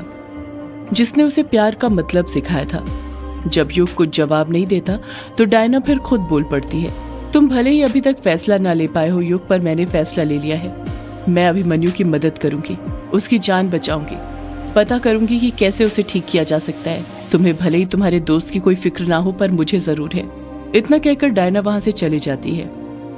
जिसने उसे प्यार का मतलब सिखाया था। जब युग कुछ जवाब नहीं देता तो डायना फिर खुद बोल पड़ती है, तुम भले ही अभी तक फैसला ना ले पाए हो युग, पर मैंने फैसला ले लिया है। मैं अभिमन्यु की मदद करूंगी, उसकी जान बचाऊंगी, पता करूंगी कि कैसे उसे ठीक किया जा सकता है। तुम्हें भले ही तुम्हारे दोस्त की कोई फिक्र ना हो, पर मुझे जरूर है। इतना कहकर डायना वहां से चली जाती है।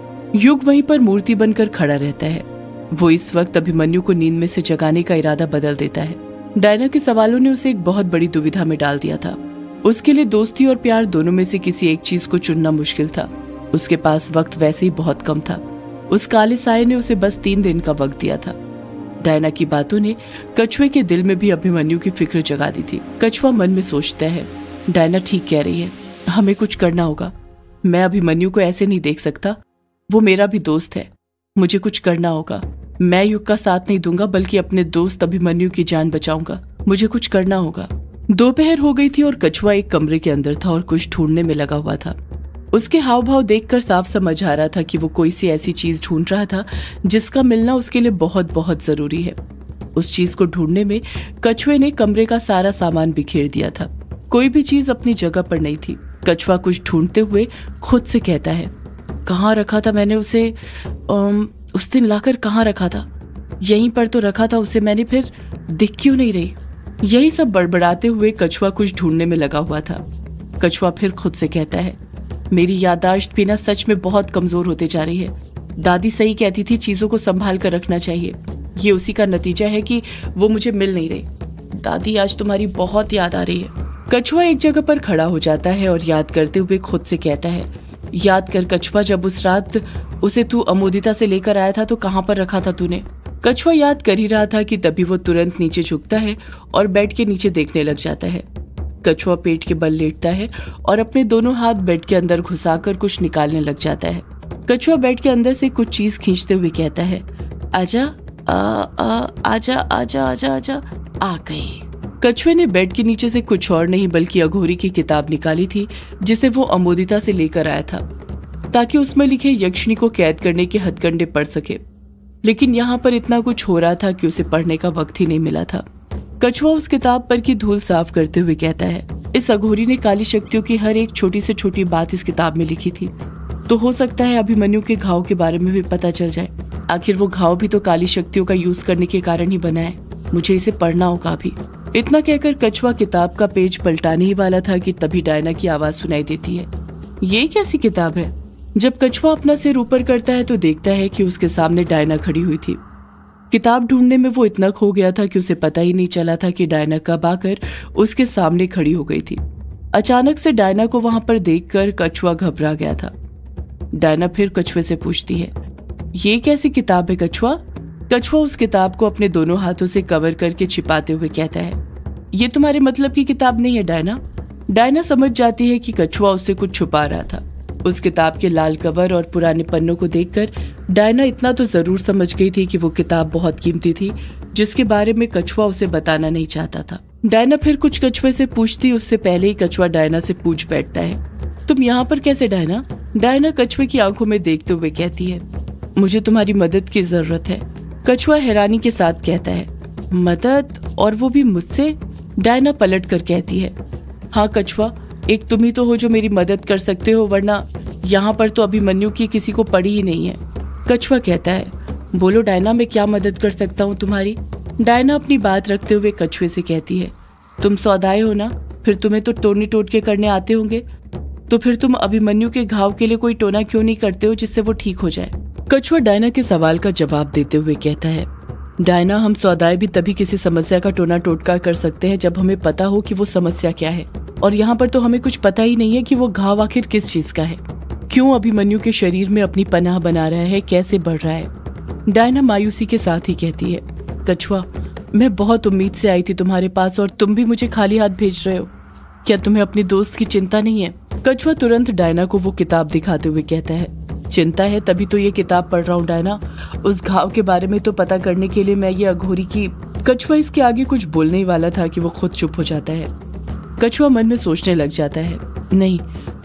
युग वहीं पर मूर्ति बनकर खड़ा रहता है। वो इस वक्त अभिमन्यु को नींद में से जगाने का इरादा बदल देता है। डायना के सवालों ने उसे एक बहुत बड़ी दुविधा में डाल दिया था। उसके लिए दोस्ती और प्यार दोनों में से किसी एक चीज को चुनना मुश्किल था। उसके पास वक्त वैसे ही बहुत कम था। उस काले साये ने उसे बस तीन दिन का वक्त दिया था। डायना की बातों ने कछुए के दिल में भी अभिमन्यु की फिक्र जगा दी थी। कछुआ मन में सोचता है, डायना ठीक कह रही है, हमें कुछ करना होगा। मैं अभिमन्यु को ऐसे नहीं देख सकता, वो मेरा भी दोस्त है। मुझे कुछ करना होगा। मैं युग का साथ नहीं दूंगा, बल्कि अपने दोस्त अभिमन्यु की जान बचाऊंगा। मुझे कुछ करना होगा। दोपहर हो गई थी और कछुआ एक कमरे के अंदर था और कुछ ढूंढने में लगा हुआ था। उसके हाव भाव देखकर साफ समझ आ रहा था कि वो कोई सी ऐसी चीज ढूंढ रहा था जिसका मिलना उसके लिए बहुत बहुत जरूरी है। उस चीज को ढूंढने में कछुए ने कमरे का सारा सामान बिखेर दिया था। कोई भी चीज अपनी जगह पर नहीं थी। कछुआ कुछ ढूंढते हुए खुद से कहता है, कहाँ रखा था मैंने उसे? आम, उस दिन लाकर कहाँ रखा था? यहीं पर तो रखा था उसे मैंने, फिर दिख क्यों नहीं रही? यही सब बड़बड़ाते हुए कछुआ कुछ ढूंढने में लगा हुआ था। कछुआ फिर खुद से कहता है, मेरी याददाश्त भी ना सच में बहुत कमजोर होते जा रही है। दादी सही कहती थी, चीजों को संभाल कर रखना चाहिए। ये उसी का नतीजा है कि वो मुझे मिल नहीं रही। दादी, आज तुम्हारी बहुत याद आ रही है। कछुआ एक जगह पर खड़ा हो जाता है और याद करते हुए खुद से कहता है, याद कर कछुआ, जब उस रात उसे तू अमोदिता से लेकर आया था तो कहाँ पर रखा था तूने? कछुआ याद कर ही रहा था कि तभी वो तुरंत नीचे झुकता है और बेड के नीचे देखने लग जाता है। कछुआ पेट के बल लेटता है और अपने दोनों हाथ बेड के अंदर घुसाकर कुछ निकालने लग जाता है। कछुआ बेड के अंदर से कुछ चीज खींचते हुए कहता है, आजा आ, आ, आजा आजा आजा आजा आ गई। कछुए ने बेड के नीचे से कुछ और नहीं बल्कि अघोरी की किताब निकाली थी, जिसे वो अमोदिता से लेकर आया था ताकि उसमें लिखे यक्षिणी को कैद करने के हथकंडे पढ़ सके। लेकिन यहाँ पर इतना कुछ हो रहा था कि उसे पढ़ने का वक्त ही नहीं मिला था। कछुआ उस किताब पर की धूल साफ करते हुए कहता है, इस अघोरी ने काली शक्तियों की हर एक छोटी से छोटी बात इस किताब में लिखी थी, तो हो सकता है अभिमन्यु के घाव के बारे में भी पता चल जाए। आखिर वो घाव भी तो काली शक्तियों का यूज करने के कारण ही बना है। मुझे इसे पढ़ना होगा अभी। इतना कहकर कछुआ किताब का पेज पलटाने ही वाला था कि तभी डायना की आवाज सुनाई देती है। ये कैसी किताब है? जब कछुआ अपना सिर ऊपर करता है तो देखता है कि उसके सामने डायना खड़ी हुई थी। किताब ढूंढने में वो इतना खो गया था कि उसे पता ही नहीं चला था कि डायना कब आकर उसके सामने खड़ी हो गई थी। अचानक से डायना को वहां पर देखकर कछुआ घबरा गया था। डायना फिर कछुए से पूछती है, ये कैसी किताब है कछुआ? कछुआ उस किताब को अपने दोनों हाथों से कवर करके छिपाते हुए कहता है, ये तुम्हारे मतलब की किताब नहीं है डायना। डायना समझ जाती है कि कछुआ उससे कुछ छुपा रहा था। उस किताब के लाल कवर और पुराने पन्नों को देखकर डायना इतना तो जरूर समझ गई थी कि वो किताब बहुत कीमती थी, जिसके बारे में कछुआ उसे बताना नहीं चाहता था। डायना फिर कुछ कछुए से पूछती, उससे पहले ही कछुआ डायना से पूछ बैठता है, तुम यहाँ पर कैसे डायना? डायना कछुए की आंखों में देखते हुए कहती है, मुझे तुम्हारी मदद की जरूरत है। कछुआ हैरानी के साथ कहता है, मदद? और वो भी मुझसे? डायना पलट कर कहती है, हाँ कछुआ, एक तुम ही तो हो जो मेरी मदद कर सकते हो, वरना यहाँ पर तो अभिमन्यु की किसी को पड़ी ही नहीं है। कछुआ कहता है, बोलो डायना, मैं क्या मदद कर सकता हूँ तुम्हारी? डायना अपनी बात रखते हुए कछुए से कहती है, तुम सौदाई हो ना, फिर तुम्हें तो टोने टोटके करने आते होंगे, तो फिर तुम अभिमन्यु के घाव के लिए कोई टोना क्यों नहीं करते हो जिससे वो ठीक हो जाए? कछुआ डायना के सवाल का जवाब देते हुए कहता है, डायना, हम सौदाई भी तभी किसी समस्या का टोना टोटका कर सकते हैं जब हमें पता हो कि वो समस्या क्या है, और यहाँ पर तो हमें कुछ पता ही नहीं है कि वो घाव आखिर किस चीज का है, क्यों अभिमन्यु के शरीर में अपनी पनाह बना रहा है, कैसे बढ़ रहा है। डायना मायूसी के साथ ही कहती है, कछुआ, मैं बहुत उम्मीद से आई थी तुम्हारे पास और तुम भी मुझे खाली हाथ भेज रहे हो। क्या तुम्हें अपनी दोस्त की चिंता नहीं है? कछुआ तुरंत डायना को वो किताब दिखाते हुए कहता है, चिंता है तभी तो ये किताब पढ़ रहा हूँ डायना, उस घाव के बारे में तो पता करने के लिए मैं ये अघोरी की। कछुआ इसके आगे कुछ बोलने ही वाला था कि वो खुद चुप हो जाता है। कछुआ मन में सोचने लग जाता है, नहीं,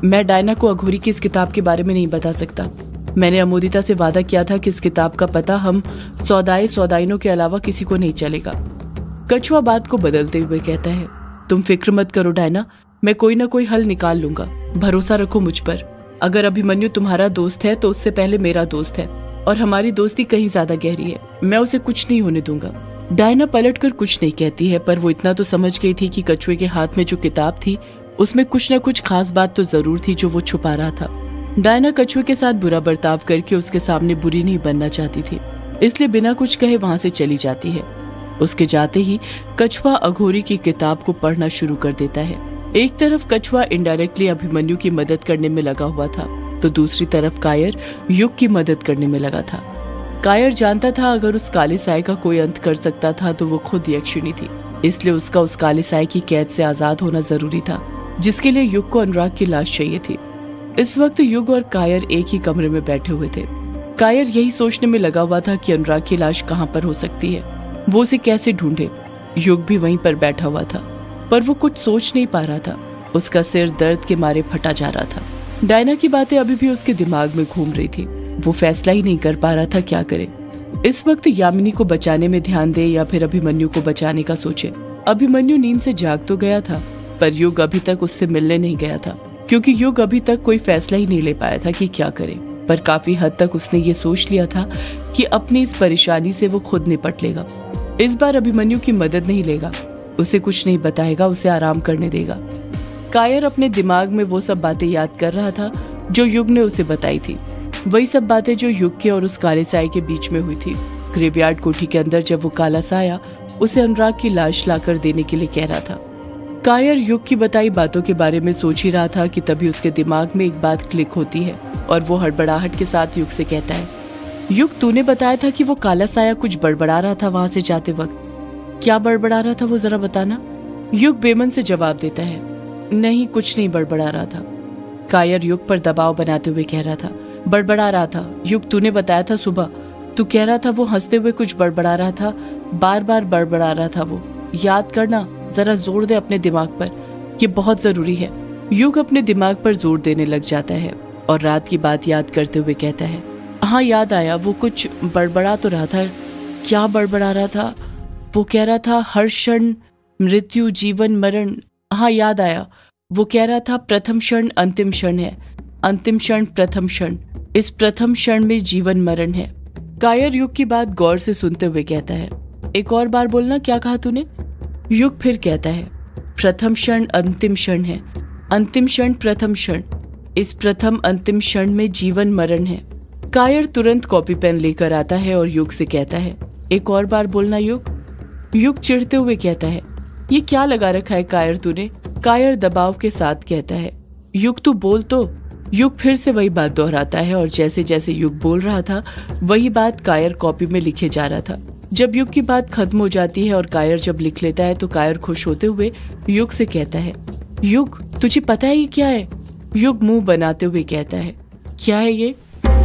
मैं डायना को अघोरी की इस किताब के बारे में नहीं बता सकता। मैंने अमोदिता से वादा किया था कि इस किताब का पता हम सौदाई सौदाइनों के अलावा किसी को नहीं चलेगा। कछुआ बात को बदलते हुए कहता है, तुम फिक्र मत करो डायना, मैं कोई ना कोई हल निकाल लूंगा, भरोसा रखो मुझ पर। अगर अभिमन्यु तुम्हारा दोस्त है तो उससे पहले मेरा दोस्त है और हमारी दोस्ती कहीं ज्यादा गहरी है। मैं उसे कुछ नहीं होने दूंगा। डायना पलटकर कुछ नहीं कहती है, पर वो इतना तो समझ गई थी कि कछुए के हाथ में जो किताब थी उसमें कुछ न कुछ खास बात तो जरूर थी जो वो छुपा रहा था। डायना कछुए के साथ बुरा बर्ताव करके उसके सामने बुरी नहीं बनना चाहती थी, इसलिए बिना कुछ कहे वहां से चली जाती है। उसके जाते ही कछुआ अघोरी की किताब को पढ़ना शुरू कर देता है। एक तरफ कछुआ इनडायरेक्टली अभिमन्यु की मदद करने में लगा हुआ था, तो दूसरी तरफ कायर युग की मदद करने में लगा था। कायर जानता था अगर उस काले साए का कोई अंत कर सकता था तो वो खुद यक्षिणी थी, इसलिए उसका उस काले साए की कैद से आजाद होना जरूरी था, जिसके लिए युग को अनुराग की लाश चाहिए थी। इस वक्त युग और कायर एक ही कमरे में बैठे हुए थे। कायर यही सोचने में लगा हुआ था कि अनुराग की लाश कहाँ पर हो सकती है, वो उसे कैसे ढूंढे। युग भी वहीं पर बैठा हुआ था, पर वो कुछ सोच नहीं पा रहा था। उसका सिर दर्द के मारे फटा जा रहा था। डायना की बातें अभी भी उसके दिमाग में घूम रही थी। वो फैसला ही नहीं कर पा रहा था क्या करे। इस वक्त यामिनी को बचाने में ध्यान दे या फिर अभिमन्यु को बचाने का सोचे। अभिमन्यु नींद से जाग तो गया था, पर युग अभी तक उससे मिलने नहीं गया था, क्योंकि युग अभी तक कोई फैसला ही नहीं ले पाया था कि क्या करे। पर काफी हद तक उसने ये सोच लिया था कि अपनी इस परेशानी से वो खुद निपट लेगा। इस बार अभिमन्यु की मदद नहीं लेगा, उसे कुछ नहीं बताएगा, उसे आराम करने देगा। कायर अपने दिमाग में वो सब बातें याद कर रहा था जो युग ने उसे बताई थी, वही सब बातें जो युग के और उस काले साए के बीच में हुई थी। ग्रेवयार्ड कोठी के अंदर जब वो काला साया उसे अनुराग की लाश लाकर देने के लिए कह रहा था। कायर युग की बताई बातों के बारे में सोच ही रहा था कि तभी उसके दिमाग में एक बात क्लिक होती है और वो हड़बड़ाहट के साथ युग से कहता है, युग तूने बताया था कि वो काला साया कुछ बड़बड़ा रहा था वहां से जाते वक्त, क्या बड़बड़ा रहा था वो जरा बताना। युग बेमन से जवाब देता है, नहीं कुछ नहीं बड़बड़ा रहा था। कायर युग पर दबाव बनाते हुए कह रहा था, बड़बड़ा रहा था। युग तूने बताया था सुबह, तू कह रहा था वो हंसते हुए कुछ बड़बड़ा रहा था, बार बार बड़बड़ा रहा था वो, याद करना, जरा जोर दे अपने दिमाग पर, ये बहुत जरूरी है। युग अपने दिमाग पर जोर देने लग जाता है और रात की बात याद करते हुए कहता है, हाँ याद आया, वो कुछ बड़बड़ा तो रहा था। क्या बड़बड़ा रहा था? वो कह रहा था हर क्षण मृत्यु जीवन मरण। हाँ याद आया, वो कह रहा था प्रथम क्षण अंतिम क्षण है, अंतिम क्षण प्रथम क्षण, इस प्रथम क्षण में जीवन मरण है। कायर युग की बात गौर से सुनते हुए कहता है, एक और बार बोलना, क्या कहा तूने? युग फिर कहता है, प्रथम क्षण अंतिम क्षण है, अंतिम क्षण प्रथम क्षण, इस प्रथम अंतिम क्षण में जीवन मरण है। कायर तुरंत कॉपी पेन लेकर आता है और युग से कहता है, एक और बार बोलना युग। युग चिढ़ते हुए कहता है, ये क्या लगा रखा है कायर तूने? कायर दबाव के साथ कहता है, युग तू बोल तो। युग फिर से वही बात दोहराता है और जैसे जैसे युग बोल रहा था वही बात कायर कॉपी में लिखे जा रहा था। जब युग की बात खत्म हो जाती है और कायर जब लिख लेता है तो कायर खुश होते हुए युग से कहता है, युग तुझे पता है ये क्या है? युग मुंह बनाते हुए कहता है, क्या है ये?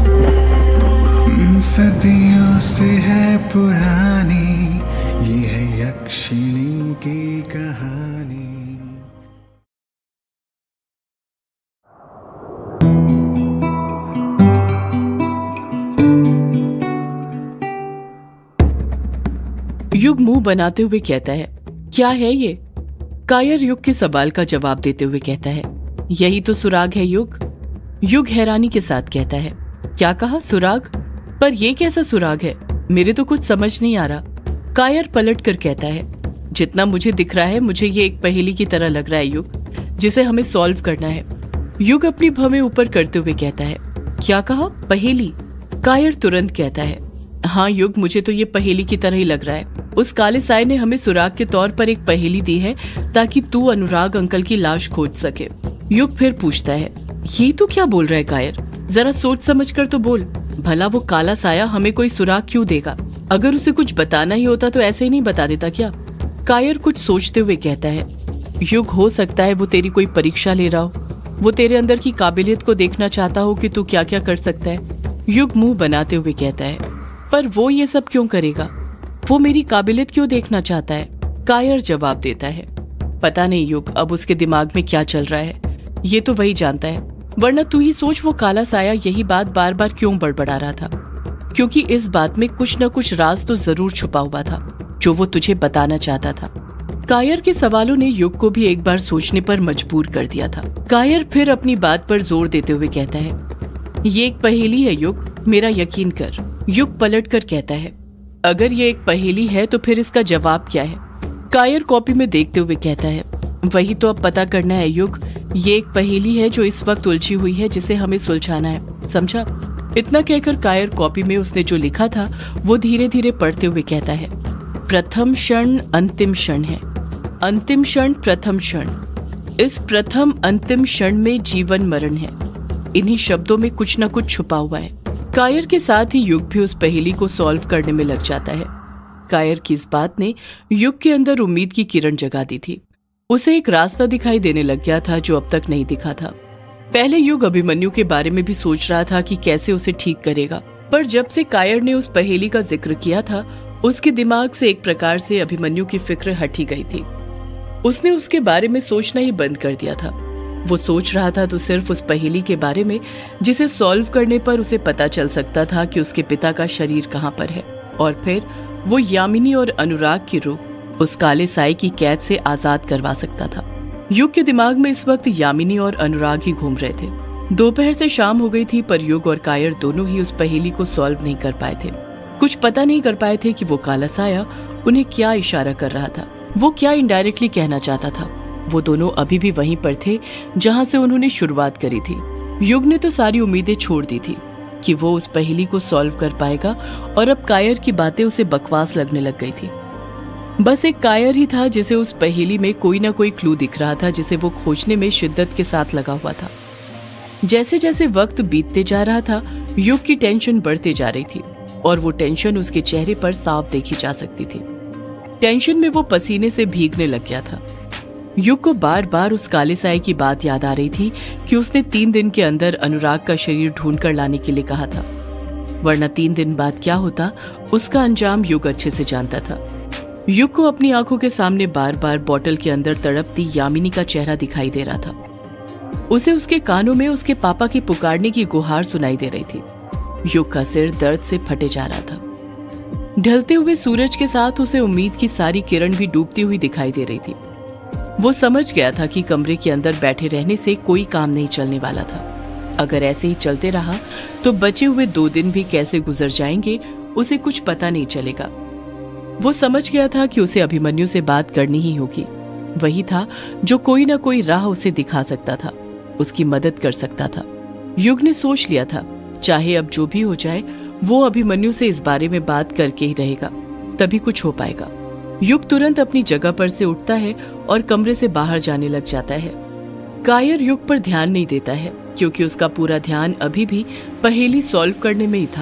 सदियों से है पुरानी, ये है यक्षिणी की कहानी। युग मुंह बनाते हुए कहता है, क्या है ये? कायर युग के सवाल का जवाब देते हुए कहता है, यही तो सुराग है युग। युग हैरानी के साथ कहता है, क्या कहा? सुराग? पर ये कैसा सुराग है? मेरे तो कुछ समझ नहीं आ रहा। कायर पलट कर कहता है, जितना मुझे दिख रहा है मुझे ये एक पहेली की तरह लग रहा है युग, जिसे हमें सॉल्व करना है। युग अपनी भवें ऊपर करते हुए कहता है, क्या कहा? पहेली? कायर तुरंत कहता है, हाँ युग, मुझे तो ये पहेली की तरह ही लग रहा है। उस काले साए ने हमें सुराग के तौर पर एक पहेली दी है ताकि तू अनुराग अंकल की लाश खोज सके। युग फिर पूछता है, ये तो क्या बोल रहा है कायर? जरा सोच समझ कर तो बोल, भला वो काला साया हमें कोई सुराग क्यों देगा? अगर उसे कुछ बताना ही होता तो ऐसे ही नहीं बता देता क्या? कायर कुछ सोचते हुए कहता है, युग हो सकता है वो तेरी कोई परीक्षा ले रहा हो, वो तेरे अंदर की काबिलियत को देखना चाहता हो कि तू क्या क्या कर सकता है। युग मुंह बनाते हुए कहता है, पर वो ये सब क्यों करेगा? वो मेरी काबिलियत क्यों देखना चाहता है? कायर जवाब देता है, पता नहीं युग, अब उसके दिमाग में क्या चल रहा है। ये तो वही जानता है, वरना तू ही सोच वो काला साया यही बात बार बार क्यों बड़बड़ा रहा था, क्योंकि इस बात में कुछ न कुछ राज तो जरूर छुपा हुआ था जो वो तुझे बताना चाहता था। कायर के सवालों ने युग को भी एक बार सोचने पर मजबूर कर दिया था। कायर फिर अपनी बात पर जोर देते हुए कहता है, ये एक पहेली है युग, मेरा यकीन कर। युग पलट कर कहता है, अगर ये एक पहेली है तो फिर इसका जवाब क्या है? कायर कॉपी में देखते हुए कहता है, वही तो अब पता करना है युग। ये एक पहेली है जो इस वक्त उलझी हुई है, जिसे हमें सुलझाना है, समझा? इतना कहकर कायर कॉपी में उसने जो लिखा था वो धीरे धीरे पढ़ते हुए कहता है, प्रथम क्षण अंतिम क्षण है, अंतिम क्षण प्रथम क्षण, इस प्रथम अंतिम क्षण में जीवन मरण है। इन्हीं शब्दों में कुछ न कुछ छुपा हुआ है। कायर के साथ ही युग भी उस पहेली को सॉल्व करने में लग जाता है। कायर की इस बात ने युग के अंदर उम्मीद की किरण जगा दी थी। उसे एक रास्ता दिखाई देने लग गया था जो अब तक नहीं दिखा था। पहले युग अभिमन्यु के बारे में भी सोच रहा था कि कैसे उसे ठीक करेगा, पर जब से कायर ने उस पहेली का जिक्र किया था उसके दिमाग से एक प्रकार से अभिमन्यु की फिक्र हटी गई थी। उसने उसके बारे में सोचना ही बंद कर दिया था। वो सोच रहा था तो सिर्फ उस पहेली के बारे में जिसे सॉल्व करने पर उसे पता चल सकता था कि उसके पिता का शरीर कहाँ पर है, और फिर वो यामिनी और अनुराग की रूह उस काले साए की कैद से आजाद करवा सकता था। युग के दिमाग में इस वक्त यामिनी और अनुराग ही घूम रहे थे। दोपहर से शाम हो गई थी, पर युग और कायर दोनों ही उस पहेली को सॉल्व नहीं कर पाए थे। कुछ पता नहीं कर पाए थे कि वो काला साया उन्हें क्या इशारा कर रहा था, वो क्या इनडायरेक्टली कहना चाहता था। वो दोनों अभी भी वहीं पर थे जहां से उन्होंने शुरुआत करी थी। युग ने तो सारी उम्मीदें छोड़ दी थी कि वो उस पहेली को सॉल्व कर पाएगा, और अब कायर की बातें उसे बकवास लगने लग गई थी। बस एक कायर ही था जिसे उस पहेली में कोई ना कोई क्लू दिख रहा था, जिसे वो खोजने में शिद्दत के साथ लगा हुआ था। जैसे जैसे वक्त बीतते जा रहा था, युग की टेंशन बढ़ते जा रही थी, और वो टेंशन उसके चेहरे पर साफ देखी जा सकती थी। टेंशन में वो पसीने से भीगने लग गया था। युग को बार बार उस काले साए की बात याद आ रही थी कि उसने तीन दिन के अंदर अनुराग का शरीर ढूंढ कर लाने के लिए कहा था, वरना तीन दिन बाद क्या होता उसका अंजाम युग अच्छे से जानता था। युग को अपनी आंखों के सामने बार बार बोतल के अंदर तड़पती यामिनी का चेहरा दिखाई दे रहा था। उसे उसके कानों में उसके पापा की पुकारने की गुहार सुनाई दे रही थी। युग का सिर दर्द से फटे जा रहा था। ढलते हुए सूरज के साथ उसे उम्मीद की सारी किरण भी डूबती हुई दिखाई दे रही थी। वो समझ गया था कि कमरे के अंदर बैठे रहने से कोई काम नहीं चलने वाला था। अगर ऐसे ही चलते रहा तो बचे हुए दो दिन भी कैसे गुजर जाएंगे उसे कुछ पता नहीं चलेगा। वो समझ गया था कि उसे अभिमन्यु से बात करनी ही होगी। वही था जो कोई ना कोई राह उसे दिखा सकता था, उसकी मदद कर सकता था। युग ने सोच लिया था, चाहे अब जो भी हो जाए वो अभिमन्यु से इस बारे में बात करके ही रहेगा, तभी कुछ हो पाएगा। युग तुरंत अपनी जगह पर से उठता है और कमरे से बाहर जाने लग जाता है। कायर युग पर ध्यान नहीं देता है, क्योंकि उसका पूरा ध्यान अभी भी पहेली सॉल्व करने में ही था।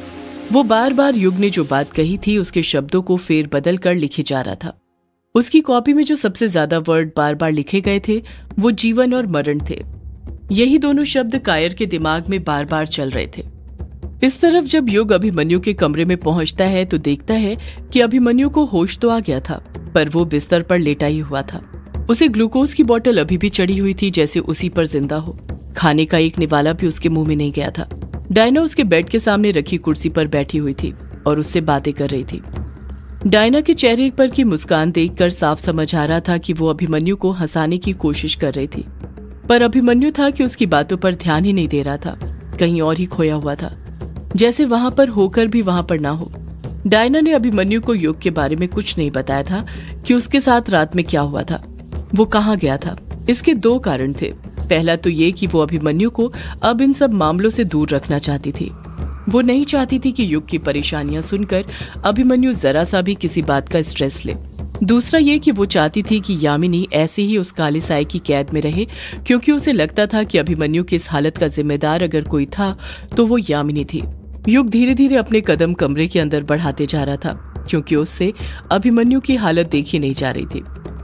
वो बार बार युग ने जो बात कही थी उसके शब्दों को फेर बदल कर लिखे जा रहा था। उसकी कॉपी में जो सबसे ज्यादा वर्ड बार बार लिखे गए थे वो जीवन और मरण थे। यही दोनों शब्द कायर के दिमाग में बार बार चल रहे थे। इस तरफ जब युग अभिमन्यु के कमरे में पहुंचता है तो देखता है कि अभिमन्यु को होश तो आ गया था, पर वो बिस्तर पर लेटा ही हुआ था। उसे ग्लूकोज की बोतल अभी भी चढ़ी हुई थी, जैसे उसी पर जिंदा हो। खाने का एक निवाला भी उसके मुंह में नहीं गया था। डायना उसके बेड के सामने रखी कुर्सी पर बैठी हुई थी और उससे बातें कर रही थी। डायना के चेहरे पर की मुस्कान देखकर साफ समझ आ रहा था कि वो अभिमन्यु को हंसाने की कोशिश कर रही थी, पर अभिमन्यु था कि उसकी बातों पर ध्यान ही नहीं दे रहा था, कहीं और ही खोया हुआ था, जैसे वहां पर होकर भी वहां पर ना हो। डायना ने अभिमन्यु को युग के बारे में कुछ नहीं बताया था कि उसके साथ रात में क्या हुआ था, वो कहाँ गया था। इसके दो कारण थे। पहला तो ये कि वो अभिमन्यु को अब इन सब मामलों से दूर रखना चाहती थी। वो नहीं चाहती थी कि युग की परेशानियां सुनकर अभिमन्यु जरा सा भी किसी बात का स्ट्रेस ले। दूसरा ये कि वो चाहती थी कि यामिनी ऐसे ही उस काले साए की कैद में रहे, क्योंकि उसे लगता था कि अभिमन्यु की इस हालत का जिम्मेदार अगर कोई था तो वो यामिनी थी। युग धीरे धीरे अपने कदम कमरे के अंदर बढ़ाते जा रहा था, क्योंकि उससे अभिमन्यु की हालत देखी नहीं जा रही थी।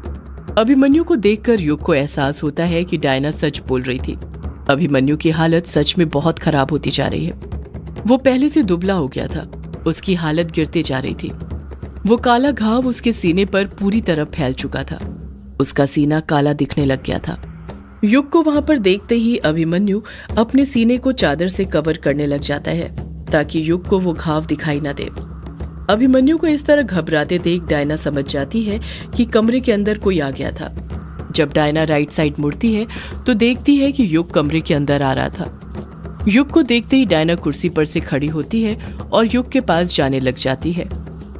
अभिमन्यु को देखकर युग को एहसास होता है कि डायना सच बोल रही थी। अभिमन्यु की हालत सच में बहुत खराब होती जा रही है। वो पहले से दुबला हो गया था, उसकी हालत गिरते जा रही थी। वो काला घाव उसके सीने पर पूरी तरह फैल चुका था। उसका सीना काला दिखने लग गया था। युग को वहां पर देखते ही अभिमन्यु अपने सीने को चादर से कवर करने लग जाता है ताकि युग को वो घाव दिखाई न दे। अभिमन्यु को इस तरह घबराते देख डायना समझ जाती है कि कमरे के अंदर कोई आ गया था। जब डायना राइट साइड मुड़ती है तो देखती है कि युग कमरे के अंदर आ रहा था। युग को देखते ही डायना कुर्सी पर से खड़ी होती है और युग के पास जाने लग जाती है।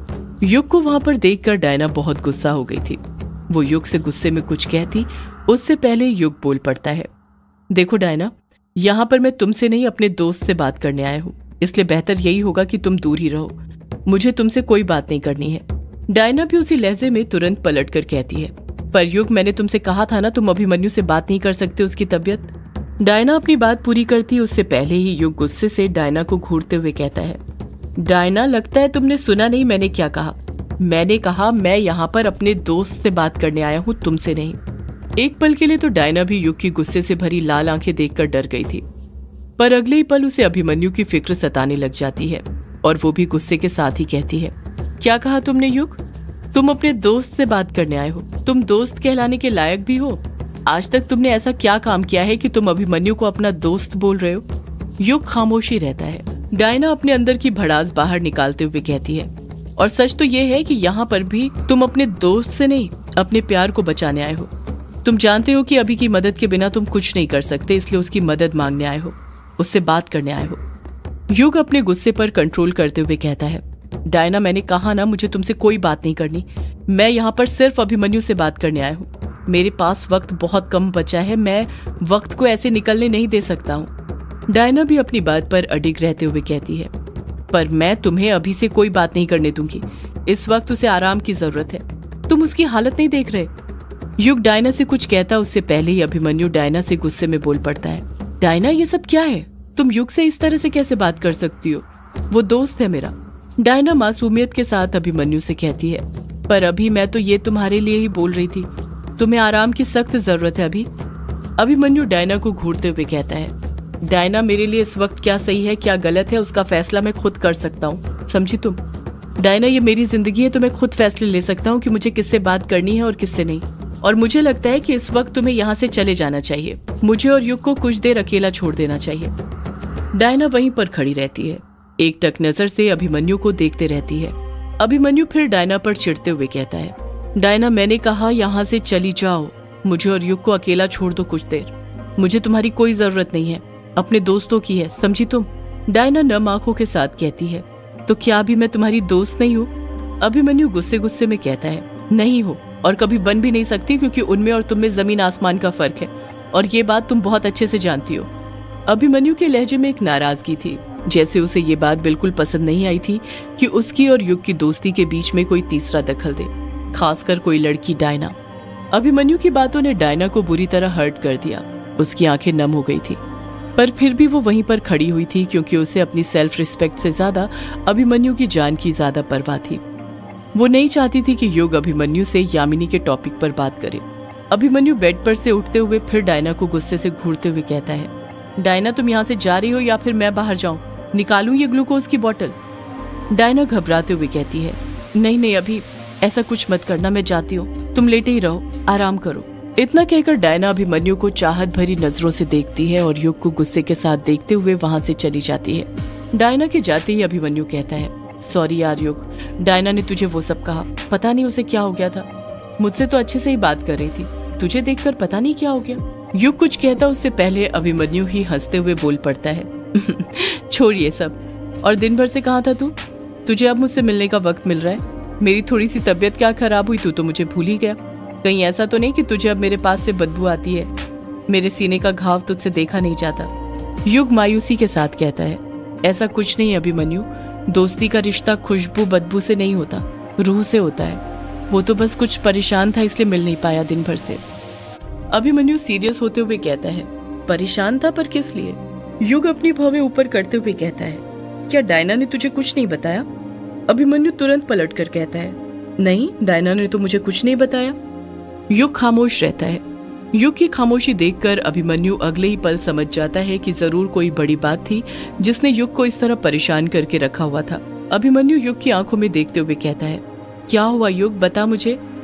युग को वहां पर देखकर डायना बहुत गुस्सा हो गई थी। वो युग से गुस्से में कुछ कहती उससे पहले युग बोल पड़ता है, देखो डायना, यहाँ पर मैं तुमसे नहीं अपने दोस्त से बात करने आया हूँ, इसलिए बेहतर यही होगा कि तुम दूर ही रहो। मुझे तुमसे कोई बात नहीं करनी है। डायना भी उसी लहजे में तुरंत पलट कर कहती है, पर युग, मैंने तुमसे कहा था ना तुम अभिमन्यु से बात नहीं कर सकते उसकी तबीयत। डायना अपनी बात पूरी करती उससे पहले ही युग गुस्से से डायना को घूरते हुए कहता है, डायना, लगता है तुमने सुना नहीं मैंने क्या कहा। मैंने कहा मैं यहाँ पर अपने दोस्त से बात करने आया हूँ, तुमसे नहीं। एक पल के लिए तो डायना भी युग की गुस्से से भरी लाल आंखें देखकर डर गई थी, पर अगले ही पल उसे अभिमन्यु की फिक्र सताने लग जाती है और वो भी गुस्से के साथ ही कहती है, क्या कहा तुमने युग? तुम अपने दोस्त से बात करने आए हो? तुम दोस्त कहलाने के लायक भी हो? आज तक तुमने ऐसा क्या काम किया है कि तुम अभिमन्यु को अपना दोस्त बोल रहे हो? युग खामोशी रहता है। डायना अपने अंदर की भड़ास बाहर निकालते हुए कहती है, और सच तो ये है कि यहाँ पर भी तुम अपने दोस्त से नहीं अपने प्यार को बचाने आए हो। तुम जानते हो कि अभी की मदद के बिना तुम कुछ नहीं कर सकते, इसलिए उसकी मदद मांगने आए हो, उससे बात करने आए हो। युग अपने गुस्से पर कंट्रोल करते हुए कहता है, डायना, मैंने कहा ना मुझे तुमसे कोई बात नहीं करनी। मैं यहाँ पर सिर्फ अभिमन्यु से बात करने आया हूँ। मेरे पास वक्त बहुत कम बचा है, मैं वक्त को ऐसे निकलने नहीं दे सकता हूँ। डायना भी अपनी बात पर अडिग रहते हुए कहती है, पर मैं तुम्हें अभी से कोई बात नहीं करने दूंगी। इस वक्त उसे आराम की जरूरत है, तुम उसकी हालत नहीं देख रहे। युग डायना से कुछ कहता उससे पहले ही अभिमन्यु डायना से गुस्से में बोल पड़ता है, डायना, ये सब क्या है? तुम युग से इस तरह से कैसे बात कर सकती हो? वो दोस्त है मेरा। डायना मासूमियत के साथ अभिमन्यु से कहती है, पर अभी मैं तो ये तुम्हारे लिए ही बोल रही थी, तुम्हें आराम की सख्त जरूरत है अभी। अभिमन्यु डायना को घूरते हुए कहता है, डायना, मेरे लिए इस वक्त क्या सही है क्या गलत है उसका फैसला मैं खुद कर सकता हूँ, समझी तुम? डायना, ये मेरी जिंदगी है तो मैं खुद फैसले ले सकता हूँ कि मुझे किससे बात करनी है और किससे नहीं। और मुझे लगता है कि इस वक्त तुम्हें यहाँ से चले जाना चाहिए। मुझे और युग को कुछ देर अकेला छोड़ देना चाहिए। डायना वहीं पर खड़ी रहती है, एक टक नजर से अभिमन्यु को देखते रहती है। अभिमन्यु फिर डायना पर चिढ़ते हुए कहता है, डायना, मैंने कहा यहाँ से चली जाओ, मुझे और युग को अकेला छोड़ दो कुछ देर। मुझे तुम्हारी कोई जरूरत नहीं है, अपने दोस्तों की है, समझी तुम? डायना नम आंखों के साथ कहती है, तो क्या अभी मैं तुम्हारी दोस्त नहीं हूँ? अभिमन्यु गुस्से गुस्से में कहता है, नहीं हो और कभी बन भी नहीं सकती, क्योंकि उनमें और तुम में जमीन आसमान का फर्क है और ये बात तुम बहुत अच्छे से जानती हो। अभिमन्यु के लहजे में एक नाराजगी थी, जैसे उसे ये बात बिल्कुल पसंद नहीं आई थी कि उसकी और युग की दोस्ती के बीच में कोई तीसरा दखल दे, खासकर कोई लड़की डायना। अभिमन्यु की बातों ने डायना को बुरी तरह हर्ट कर दिया। उसकी आंखें नम हो गई थी, पर फिर भी वो वहीं पर खड़ी हुई थी, क्योंकि उसे अपनी सेल्फ रिस्पेक्ट से ज्यादा अभिमन्यु की जान की ज्यादा परवाह थी। वो नहीं चाहती थी कि युग अभिमन्यु से यामिनी के टॉपिक पर बात करे। अभिमन्यु बेड पर से उठते हुए फिर डायना को गुस्से से घूरते हुए कहता है, डायना, तुम यहाँ से जा रही हो या फिर मैं बाहर जाऊं? निकालूं ये ग्लूकोज की बोतल? डायना घबराते हुए कहती है, नहीं नहीं, अभी ऐसा कुछ मत करना, मैं जाती हूँ, तुम लेटे ही रहो, आराम करो। इतना कहकर डायना अभिमन्यु को चाहत भरी नजरों से देखती है और युग को गुस्से के साथ देखते हुए वहां से चली जाती है। डायना के जाते ही अभिमन्यु कहता है, सॉरी यार युग, डायना ने तुझे वो सब कहा, पता नहीं उसे क्या हो गया था। मुझसे तो अच्छे से ही बात कर रही थी, तुझे देखकर पता नहीं क्या हो गया। युग कुछ कहता उससे पहले अभिमन्यु ही हंसते हुए बोल पड़ता है, छोड़ ये सब, और दिन भर से कहाँ था तू? तुझे अब मुझसे मिलने का वक्त मिल रहा है। मेरी थोड़ी सी तबीयत क्या खराब हुई, तू तो मुझे भूल ही गया। कहीं ऐसा तो नहीं कि तुझे अब मेरे पास से बदबू आती है? मेरे सीने का घाव तुझसे देखा नहीं जाता। युग मायूसी के साथ कहता है, ऐसा कुछ नहीं अभिमन्यु, दोस्ती का रिश्ता खुशबू बदबू से नहीं होता, रूह से होता है। वो तो बस कुछ परेशान था इसलिए मिल नहीं पाया दिन भर से। अभिमन्यु सीरियस होते हुए कहता है, परेशान था पर किस लिए? युग अपनी भवें ऊपर करते हुए कहता है, क्या डायना ने तुझे कुछ नहीं बताया? अभिमन्यु तुरंत पलट कर कहता है, नहीं, डायना ने तो मुझे कुछ नहीं बताया। युग खामोश रहता है। युग की खामोशी देखकर अभिमन्यु अगले ही पल समझ जाता है कि जरूर कोई बड़ी बात थी जिसने युग को इस तरह परेशान करके रखा हुआ था। अभिमन्यु युग की आंखों में देखते हुए कहता है, क्या हुआ युग, बता मुझे।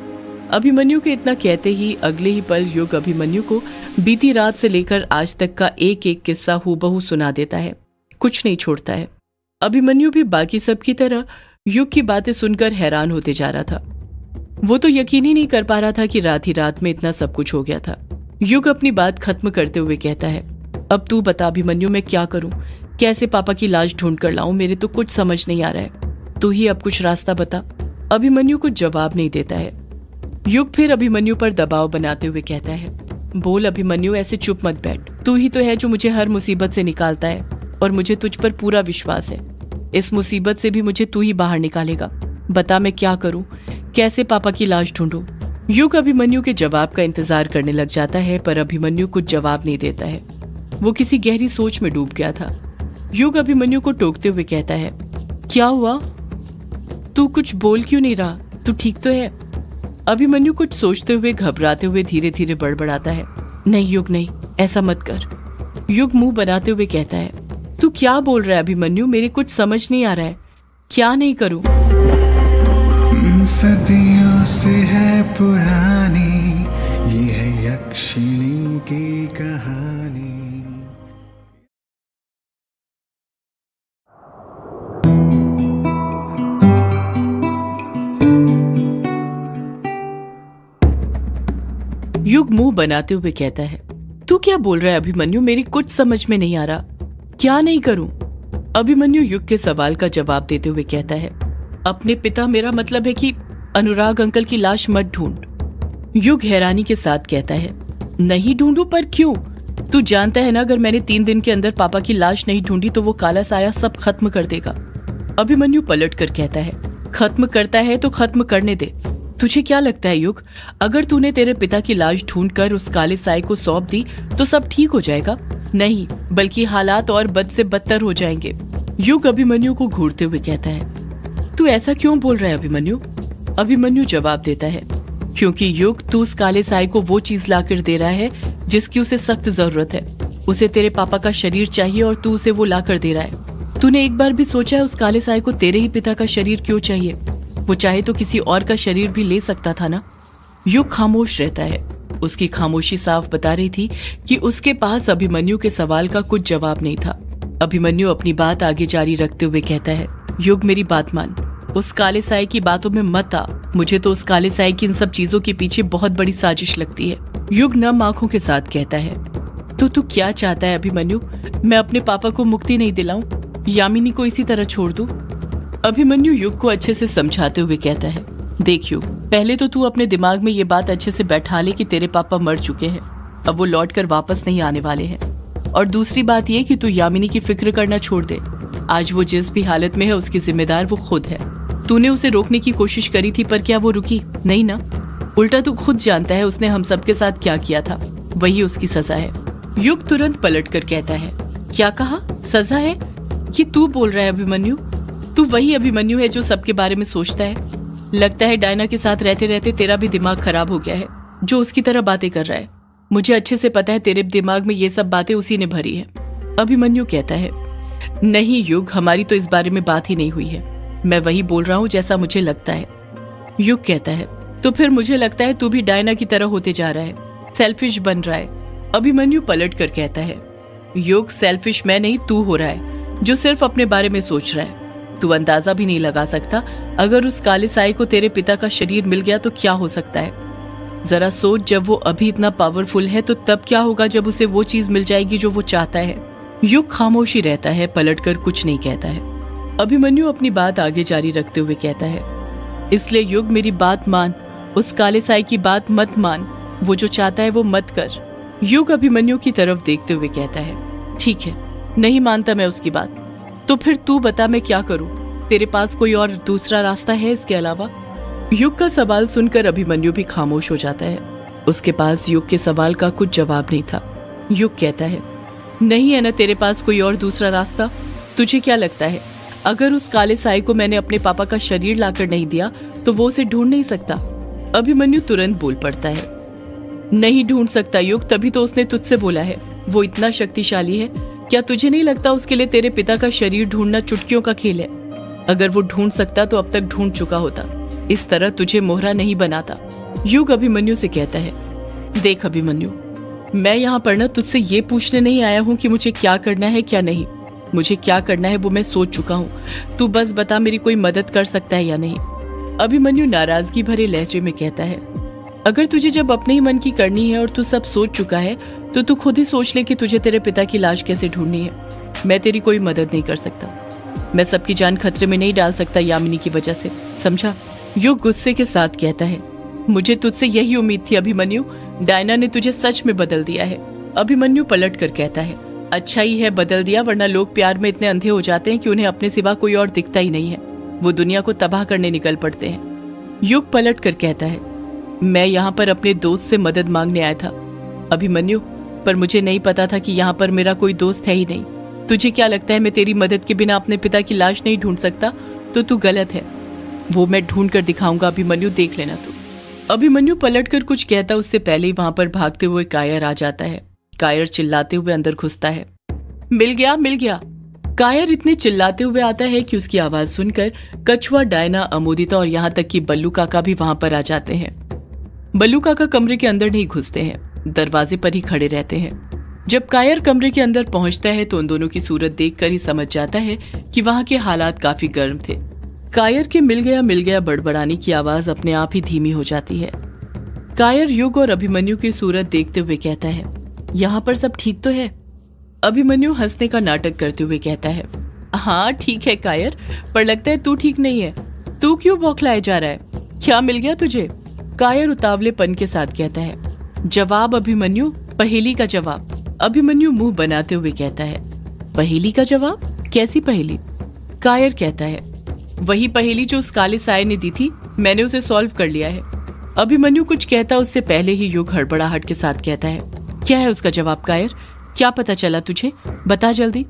अभिमन्यु के इतना कहते ही अगले ही पल युग अभिमन्यु को बीती रात से लेकर आज तक का एक एक किस्सा हूबहू सुना देता है, कुछ नहीं छोड़ता है। अभिमन्यु भी बाकी सब की तरह युग की बातें सुनकर हैरान होते जा रहा था। वो तो यकीन ही नहीं कर पा रहा था कि रात ही रात में इतना सब कुछ हो गया था। युग अपनी बात खत्म करते हुए कहता है, अब तू बता अभिमन्यु, मैं क्या करूं? कैसे पापा की लाश ढूंढ कर लाऊं? मेरे तो कुछ समझ नहीं आ रहा है, तू ही अब कुछ रास्ता बता। अभिमन्यु कुछ जवाब नहीं देता है। युग फिर अभिमन्यु पर दबाव बनाते हुए कहता है, बोल अभिमन्यु, ऐसे चुप मत बैठ। तू ही तो है जो मुझे हर मुसीबत से निकालता है और मुझे तुझ पर पूरा विश्वास है। इस मुसीबत से भी मुझे तू ही बाहर निकालेगा। बता मैं क्या करूं? कैसे पापा की लाश ढूंढूं? युग अभिमन्यु के जवाब का इंतजार करने लग जाता है, पर अभिमन्यु कुछ जवाब नहीं देता है। वो किसी गहरी सोच में डूब गया था। युग अभिमन्यु को टोकते हुए कहता है, क्या हुआ? तू कुछ बोल क्यों नहीं रहा? तू ठीक तो है? अभिमन्यु कुछ सोचते हुए घबराते हुए धीरे धीरे बड़बड़ाता है, नहीं युग नहीं, ऐसा मत कर। युग मुंह बनाते हुए कहता है, तू क्या बोल रहा है अभिमन्यु? मेरे कुछ समझ नहीं आ रहा है, क्या नहीं करूं? सदियों से है पुरानी ये है यक्षिणी की कहानी। युग मुंह बनाते हुए कहता है, तू क्या बोल रहा है अभिमन्यु? मेरी कुछ समझ में नहीं आ रहा, क्या नहीं करूं? अभिमन्यु युग के सवाल का जवाब देते हुए कहता है, अपने पिता, मेरा मतलब है कि अनुराग अंकल की लाश मत ढूंढ। युग हैरानी के साथ कहता है, नहीं ढूंढूं? पर क्यों? तू जानता है ना, अगर मैंने तीन दिन के अंदर पापा की लाश नहीं ढूंढी तो वो काला साया सब खत्म कर देगा। अभिमन्यु पलट कर कहता है, खत्म करता है तो खत्म करने दे। तुझे क्या लगता है युग, अगर तूने तेरे पिता की लाश ढूंढ कर उस काले साए को सौंप दी तो सब ठीक हो जाएगा? नहीं, बल्कि हालात और बद से बदतर हो जाएंगे। युग अभिमन्यु को घूरते हुए कहता है, तू ऐसा क्यों बोल रहा है अभिमन्यु? अभिमन्यु जवाब देता है, क्योंकि युग, तू उस काले साए को वो चीज लाकर दे रहा है जिसकी उसे सख्त जरूरत है। उसे तेरे पापा का शरीर चाहिए और तू उसे वो लाकर दे रहा है। तूने एक बार भी सोचा है उस काले साए को तेरे ही पिता का शरीर क्यों चाहिए? वो चाहे तो किसी और का शरीर भी ले सकता था ना। युग खामोश रहता है। उसकी खामोशी साफ बता रही थी कि उसके पास अभिमन्यु के सवाल का कुछ जवाब नहीं था। अभिमन्यु अपनी बात आगे जारी रखते हुए कहता है, युग मेरी बात मान, उस काले साए की बातों में मत आ। मुझे तो उस काले साए की इन सब चीजों के पीछे बहुत बड़ी साजिश लगती है। युग नम आंखों के साथ कहता है, तो तू क्या चाहता है अभिमन्यु? मैं अपने पापा को मुक्ति नहीं दिलाऊं? यामिनी को इसी तरह छोड़ दूं? अभिमन्यु युग को अच्छे से समझाते हुए कहता है, देख युग, पहले तो तू अपने दिमाग में ये बात अच्छे से बैठा ले कि तेरे पापा मर चुके हैं, अब वो लौट कर वापस नहीं आने वाले हैं। और दूसरी बात ये कि तू यामिनी की फिक्र करना छोड़ दे। आज वो जिस भी हालत में है उसकी जिम्मेदार वो खुद है। तूने उसे रोकने की कोशिश करी थी, पर क्या वो रुकी? नहीं ना। उल्टा तू खुद जानता है उसने हम सबके साथ क्या किया था, वही उसकी सजा है। युग तुरंत पलट कर कहता है, क्या कहा? सजा है? ये तू बोल रहा है अभिमन्यु? तू वही अभिमन्यु है जो सबके बारे में सोचता है। लगता है डायना के साथ रहते रहते तेरा भी दिमाग खराब हो गया है, जो उसकी तरह बातें कर रहा है। मुझे अच्छे से पता है तेरे दिमाग में ये सब बातें उसी ने भरी है। अभिमन्यु कहता है, नहीं युग, हमारी तो इस बारे में बात ही नहीं हुई है। मैं वही बोल रहा हूँ जैसा मुझे लगता है। युग कहता है, तो फिर मुझे लगता है तू भी डायना की तरह होते जा रहा है, सेल्फिश बन रहा है। अभिमन्यु पलट कर कहता है, युग, सेल्फिश मैं नहीं, तू हो रहा है जो सिर्फ अपने बारे में सोच रहा है। तू अंदाजा भी नहीं लगा सकता, अगर उस काले साए को तेरे पिता का शरीर मिल गया तो क्या हो सकता है। जरा सोच, जब वो अभी इतना पावरफुल है तो तब क्या होगा जब उसे वो चीज मिल जाएगी जो वो चाहता है। युग खामोशी रहता है, पलटकर कुछ नहीं कहता है। अभिमन्यु अपनी बात आगे जारी रखते हुए कहता है, इसलिए युग मेरी बात मान, उस काले साए की बात मत मान, वो जो चाहता है वो मत कर। युग अभिमन्यु की तरफ देखते हुए कहता है, ठीक है, नहीं मानता मैं उसकी बात, तो फिर तू बता मैं क्या करूं? तेरे पास कोई और दूसरा रास्ता है इसके अलावा? युग का सवाल सुनकर अभिमन्यु भी खामोश हो जाता है। उसके पास युग के सवाल का कुछ जवाब नहीं था। युग कहता है, नहीं है ना तेरे पास कोई और दूसरा रास्ता? तुझे क्या लगता है अगर उस काले साए को मैंने अपने पापा का शरीर लाकर नहीं दिया तो वो उसे ढूंढ नहीं सकता? अभिमन्यु तुरंत बोल पड़ता है, नहीं ढूंढ सकता युग, तभी तो उसने तुझसे बोला है। वो इतना शक्तिशाली है, क्या तुझे नहीं लगता उसके लिए तेरे पिता का शरीर ढूंढना चुटकियों का खेल है? अगर वो ढूंढ सकता तो अब तक ढूंढ चुका होता। इस तरह तुझे मोहरा नहीं बनाता। युग अभिमन्यु से कहता है, देख अभिमन्यु, मैं यहाँ पर ना तुझसे ये पूछने नहीं आया हूँ कि मुझे क्या करना है क्या नहीं। मुझे क्या करना है वो मैं सोच चुका हूँ, तू बस बता मेरी कोई मदद कर सकता है या नहीं। अभिमन्यु नाराजगी भरे लहजे में कहता है, अगर तुझे जब अपने ही मन की करनी है और तू सब सोच चुका है तो तू खुद ही सोच ले कि तुझे तेरे पिता की लाश कैसे ढूंढनी है। मैं तेरी कोई मदद नहीं कर सकता। मैं सबकी जान खतरे में नहीं डाल सकता यामिनी की वजह से, समझा। युग गुस्से के साथ कहता है, मुझे तुझसे यही उम्मीद थी अभिमन्यु, डायना ने तुझे सच में बदल दिया है। अभिमन्यु पलट कर कहता है, अच्छा ही है बदल दिया, वरना लोग प्यार में इतने अंधे हो जाते हैं कि उन्हें अपने सिवा कोई और दिखता ही नहीं है। वो दुनिया को तबाह करने निकल पड़ते हैं। युग पलट कर कहता है, मैं यहाँ पर अपने दोस्त से मदद मांगने आया था अभिमन्यु, पर मुझे नहीं पता था कि यहाँ पर मेरा कोई दोस्त है ही नहीं। तुझे क्या लगता है मैं तेरी मदद के बिना अपने पिता की लाश नहीं ढूंढ सकता? तो तू गलत है। वो मैं ढूंढ कर दिखाऊंगा अभिमन्यु, देख लेना तू। अभिमन्यु पलट कर कुछ कहता उससे पहले ही वहां पर भागते हुए कायर आ जाता है। कायर चिल्लाते हुए अंदर घुसता है, मिल गया मिल गया। कायर इतने चिल्लाते हुए आता है कि उसकी आवाज सुनकर कछुआ, डायना, अमोदिता और यहाँ तक कि बल्लू काका भी वहां पर आ जाते हैं। बल्लू काका कमरे के अंदर नहीं घुसते हैं, दरवाजे पर ही खड़े रहते हैं। जब कायर कमरे के अंदर पहुंचता है तो उन दोनों की सूरत देखकर ही समझ जाता है कि वहां के हालात काफी गर्म थे। कायर के मिल गया मिल गया बड़बड़ाने की आवाज अपने आप ही धीमी हो जाती है। कायर युग और अभिमन्यु की सूरत देखते हुए कहता है, यहाँ पर सब ठीक तो है? अभिमन्यु हंसने का नाटक करते हुए कहता है, हाँ ठीक है कायर, पर लगता है तू ठीक नहीं है। तू क्यों बौखलाए जा रहा है? क्या मिल गया तुझे? कायर उतावलेपन के साथ कहता है, जवाब अभिमन्यु, पहेली का जवाब। अभिमन्यु मुंह बनाते हुए कहता है, पहेली का जवाब? कैसी पहेली? कायर कहता है, वही पहेली जो उस काले साये ने दी थी, मैंने उसे सॉल्व कर लिया है। अभिमन्यु कुछ कहता उससे पहले ही युग हड़बड़ाहट के साथ कहता है, क्या है उसका जवाब कायर? क्या पता चला तुझे? बता जल्दी।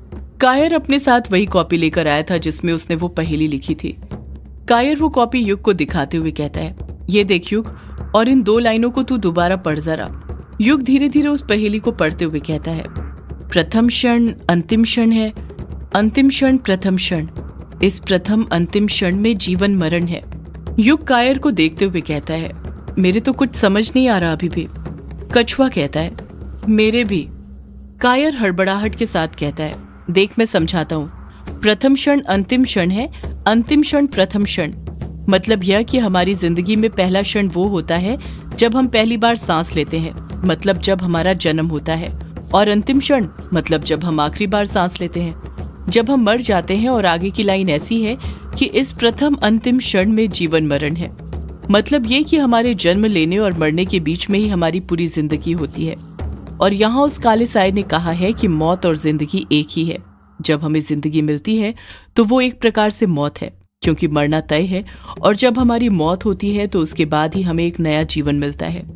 कायर अपने साथ वही कॉपी लेकर आया था जिसमें उसने वो पहेली लिखी थी। कायर वो कॉपी युग को दिखाते हुए कहता है, ये देख युग, और इन दो लाइनों को तू दोबारा पढ़ जरा। युग धीरे धीरे उस पहेली को पढ़ते हुए कहता है, प्रथम क्षण अंतिम क्षण है, अंतिम क्षण प्रथम क्षण, इस प्रथम अंतिम क्षण में जीवन मरण है। युग कायर को देखते हुए कहता है, मेरे तो कुछ समझ नहीं आ रहा अभी भी। कछुआ कहता है, मेरे भी। कायर हड़बड़ाहट के साथ कहता है, देख मैं समझाता हूँ। प्रथम क्षण अंतिम क्षण है, अंतिम क्षण प्रथम क्षण। मतलब यह कि हमारी जिंदगी में पहला क्षण वो होता है जब हम पहली बार सांस लेते हैं, मतलब जब हमारा जन्म होता है, और अंतिम क्षण मतलब जब हम आखिरी बार सांस लेते हैं, जब हम मर जाते हैं। और आगे की लाइन ऐसी है कि इस प्रथम अंतिम क्षण में जीवन मरण है। मतलब ये कि हमारे जन्म लेने और मरने के बीच में ही हमारी पूरी जिंदगी होती है। और यहाँ उस काले साये ने कहा है कि मौत और जिंदगी एक ही है। जब हमें जिंदगी मिलती है तो वो एक प्रकार से मौत है, क्योंकि मरना तय है। और जब हमारी मौत होती है तो उसके बाद ही हमें एक नया जीवन मिलता है।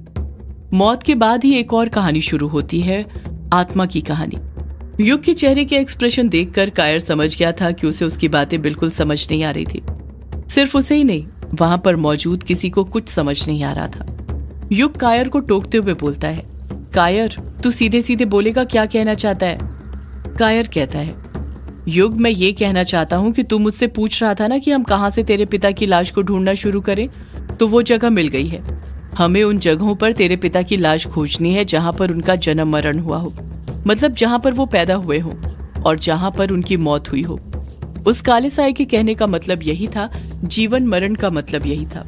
मौत के बाद ही एक और कहानी शुरू होती है, आत्मा की कहानी। युग के चेहरे के एक्सप्रेशन देखकर कायर समझ गया था कि उसे उसकी बातें बिल्कुल समझ नहीं आ रही थी। सिर्फ उसे ही नहीं, वहां पर मौजूद किसी को कुछ समझ नहीं आ रहा था। युग कायर को टोकते हुए बोलता है, कायर तू सीधे सीधे बोलेगा, क्या कहना चाहता है? कायर कहता है, युग मैं ये कहना चाहता हूँ कि तू मुझसे पूछ रहा था ना कि हम कहाँ से तेरे पिता की लाश को ढूंढना शुरू करें, तो वो जगह मिल गई है। हमें उन जगहों पर तेरे पिता की लाश खोजनी है जहां पर उनका जन्म मरण हुआ हो, मतलब जहां पर वो पैदा हुए हो और जहां पर उनकी मौत हुई हो। उस काले साये के कहने का मतलब यही था, जीवन मरण का मतलब यही था।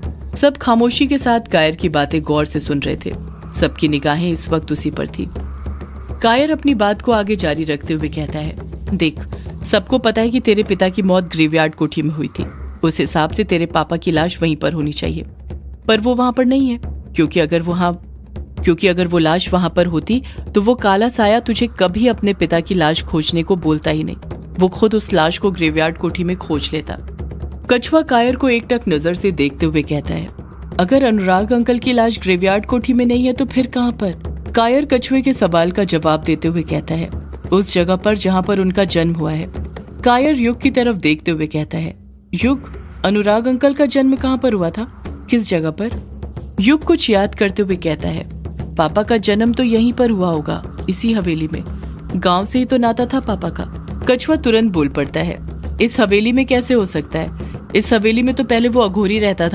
सब खामोशी के साथ कायर की बातें गौर से सुन रहे थे। सबकी निगाहें इस वक्त उसी पर थी। कायर अपनी बात को आगे जारी रखते हुए कहता है, देख सबको पता है कि तेरे पिता की मौत ग्रेवयार्ड कोठी में हुई थी। उस हिसाब से तेरे पापा की लाश वहीं पर होनी चाहिए, पर वो वहां पर नहीं है, क्योंकि अगर वहां क्योंकि अगर वो लाश वहां पर होती तो वो काला साया तुझे कभी अपने पिता की लाश खोजने को बोलता ही नहीं। वो खुद उस लाश को ग्रेवयार्ड कोठी में खोज लेता। कछुआ कायर को एकटक नजर से देखते हुए कहता है, अगर अनुराग अंकल की लाश ग्रेवयार्ड कोठी में नहीं है तो फिर कहां पर? कायर कछुए के सवाल का जवाब देते हुए कहता है, उस जगह पर जहां पर उनका जन्म हुआ है। कायर युग की तरफ देखते हुए कहता है, युग अनुराग अंकल का जन्म कहां पर हुआ था? किस जगह पर? युग कुछ याद करते हुए कहता है, पापा का जन्म तो यहीं पर हुआ होगा, इसी हवेली में। गांव से ही तो नाता था पापा का। कछुआ तुरंत बोल पड़ता है, इस हवेली में कैसे हो सकता है? इस हवेली में तो पहले वो अघोरी रहता था ना।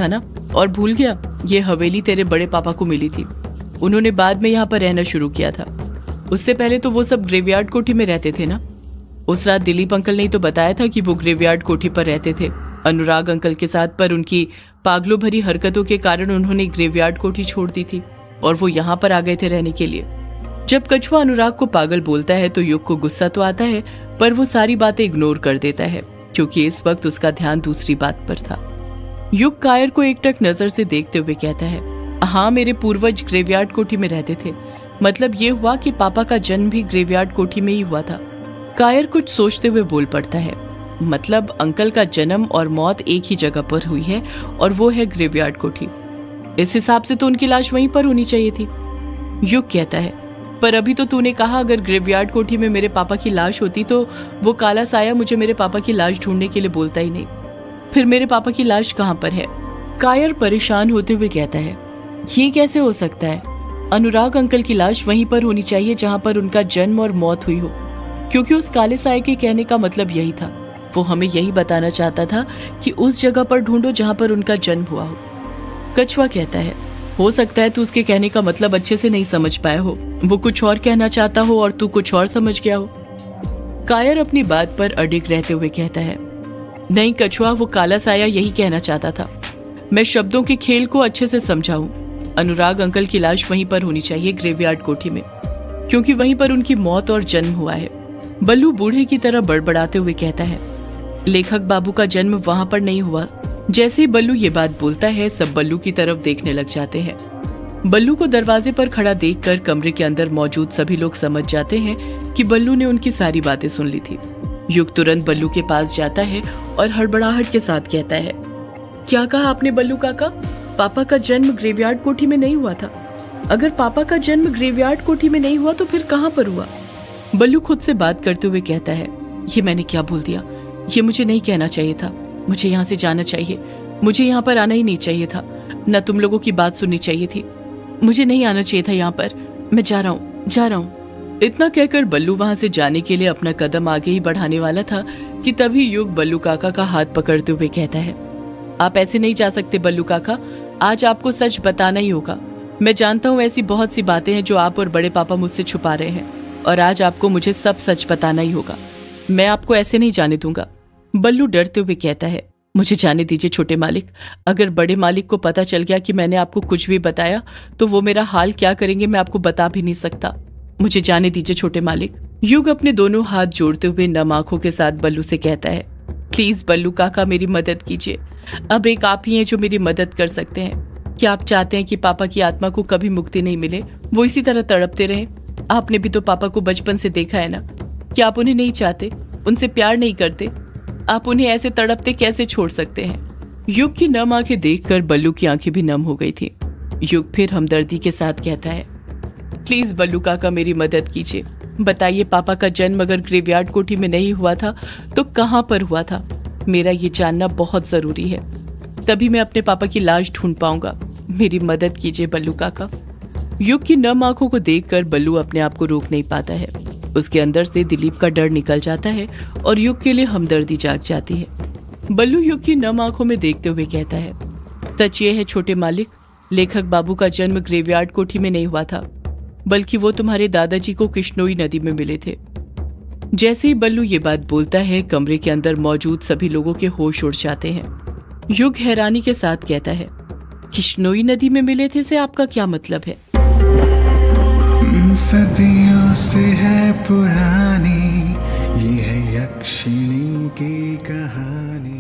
और भूल गया, ये हवेली तेरे बड़े पापा को मिली थी। उन्होंने बाद में यहाँ पर रहना शुरू किया था। उससे पहले तो वो सब ग्रेवयार्ड कोठी में रहते थे ना। उस रात दिलीप अंकल ने तो बताया था कि वो ग्रेवयार्ड कोठी पर रहते थे अनुराग अंकल के साथ, पर उनकी पागलों भरी हरकतों के कारण उन्होंने ग्रेवयार्ड कोठी छोड़ दी थी और वो यहाँ पर आ गए थे रहने के लिए। जब कछुआ अनुराग को पागल बोलता है तो युग को गुस्सा तो आता है, पर वो सारी बातें इग्नोर कर देता है क्योंकि इस वक्त उसका ध्यान दूसरी बात पर था। युग कायर को एकटक नजर से देखते हुए कहता है, हाँ, मेरे पूर्वज ग्रेवयार्ड कोठी में रहते थे। मतलब ये हुआ कि पापा का जन्म भी ग्रेवयार्ड कोठी में ही हुआ था। कायर कुछ सोचते हुए बोल पड़ता है, मतलब अंकल का जन्म और मौत एक ही जगह पर हुई है और वो है ग्रेवयार्ड कोठी। इस हिसाब से तो उनकी लाश वहीं पर होनी चाहिए थी। युग कहता है, पर अभी तो तूने कहा अगर ग्रेवयार्ड कोठी में मेरे पापा की लाश होती तो वो काला साया मुझे मेरे पापा की लाश ढूंढने के लिए बोलता ही नहीं। फिर मेरे पापा की लाश कहाँ पर है? कायर परेशान होते हुए कहता है, ये कैसे हो सकता है? अनुराग अंकल की लाश वहीं पर होनी चाहिए जहां पर उनका जन्म और मौत हुई हो, क्योंकि उस काले साये के कहने का मतलब यही था। वो हमें यही बताना चाहता था कि उस जगह पर ढूंढो जहां पर उनका जन्म हुआ हो। कछुआ कहता है, हो सकता है तू उसके कहने का मतलब अच्छे से नहीं समझ पाया हो, वो कुछ और कहना चाहता हो और तू कुछ और समझ गया हो। कायर अपनी बात पर अडिग रहते हुए कहता है, नहीं कछुआ, वो काला साया यही कहना चाहता था। मैं शब्दों के खेल को अच्छे से समझाऊं। अनुराग अंकल की लाश वहीं पर होनी चाहिए ग्रेवयार्ड कोठी में, क्योंकि वहीं पर उनकी मौत और जन्म हुआ है। बल्लू बूढ़े की तरह बड़बड़ाते हुए कहता है, लेखक बाबू का जन्म वहां पर नहीं हुआ। जैसे ही बल्लू ये बात बोलता है सब बल्लू की तरफ देखने लग जाते हैं। बल्लू को दरवाजे पर खड़ा देखकर कमरे के अंदर मौजूद सभी लोग समझ जाते हैं कि बल्लू ने उनकी सारी बातें सुन ली थी। युग तुरंत बल्लू के पास जाता है और हड़बड़ाहट के साथ कहता है, क्या कहा आपने बल्लू काका? पापा का जन्म ग्रेवयार्ड कोठी में नहीं हुआ था। अगर पापा का जन्म ग्रेवयार्ड कोठी में नहीं हुआ तो फिर कहां पर हुआ? बल्लू खुद से बात करते हुए कहता है, ये मैंने क्या बोल दिया? ये मुझे नहीं कहना चाहिए था। मुझे यहाँ से जाना चाहिए। मुझे यहाँ पर आना ही नहीं चाहिए था। न तुम लोगों की बात सुननी चाहिए थी। मुझे नहीं आना चाहिए था यहाँ पर। मैं जा रहा हूँ, जा रहा हूँ। इतना कहकर बल्लू वहां से जाने के लिए अपना कदम आगे ही बढ़ाने वाला था कि तभी युग बल्लू काका का हाथ पकड़ते हुए कहता है, आप ऐसे नहीं जा सकते बल्लू काका। आज आपको सच बताना ही होगा। मैं जानता हूँ ऐसी बहुत सी बातें हैं जो आप और बड़े पापा मुझसे छुपा रहे हैं, और आज आपको मुझे सब सच बताना ही होगा। मैं आपको ऐसे नहीं जाने दूंगा। बल्लू डरते हुए कहता है, मुझे जाने दीजिए छोटे मालिक। अगर बड़े मालिक को पता चल गया कि मैंने आपको कुछ भी बताया तो वो मेरा हाल क्या करेंगे मैं आपको बता भी नहीं सकता। मुझे जाने दीजिए छोटे मालिक। युग अपने दोनों हाथ जोड़ते हुए नम आंखों के साथ बल्लू से कहता है, प्लीज बल्लू काका मेरी मदद कीजिए। अब एक आप ही हैं जो मेरी मदद कर सकते हैं। क्या आप चाहते हैं कि पापा की आत्मा को कभी मुक्ति नहीं मिले, वो इसी तरह तड़पते रहें? आपने भी तो पापा को बचपन से देखा है ना। क्या आप उन्हें नहीं चाहते, उनसे प्यार नहीं करते? आप उन्हें ऐसे तड़पते कैसे छोड़ सकते हैं? युग की नम आंखें देखकर बल्लू की आंखें भी नम हो गई थी। युग फिर हमदर्दी के साथ कहता है, प्लीज बल्लू काका मेरी मदद कीजिए। बताइए, पापा का जन्म अगर ग्रेवयार्ड कोठी में नहीं हुआ था तो कहाँ पर हुआ था? मेरा ये जानना बहुत जरूरी है, तभी मैं अपने पापा की लाश ढूंढ पाऊंगा। मेरी मदद कीजिए बल्लू काका। युग की नम आंखों को देखकर बल्लू अपने आप को रोक नहीं पाता है। उसके अंदर से दिलीप का डर निकल जाता है और युग के लिए हमदर्दी जाग जाती है। बल्लू युग की नम आंखों में देखते हुए कहता है, सच ये है छोटे मालिक, लेखक बाबू का जन्म ग्रेवयार्ड कोठी में नहीं हुआ था, बल्कि वो तुम्हारे दादाजी को किश्नोई नदी में मिले थे। जैसे ही बल्लू ये बात बोलता है कमरे के अंदर मौजूद सभी लोगों के होश उड़ जाते हैं। युग हैरानी के साथ कहता है, किश्नोई नदी में मिले थे से आपका क्या मतलब है? सदियों से है पुरानी ये है यक्षिणी की कहानी।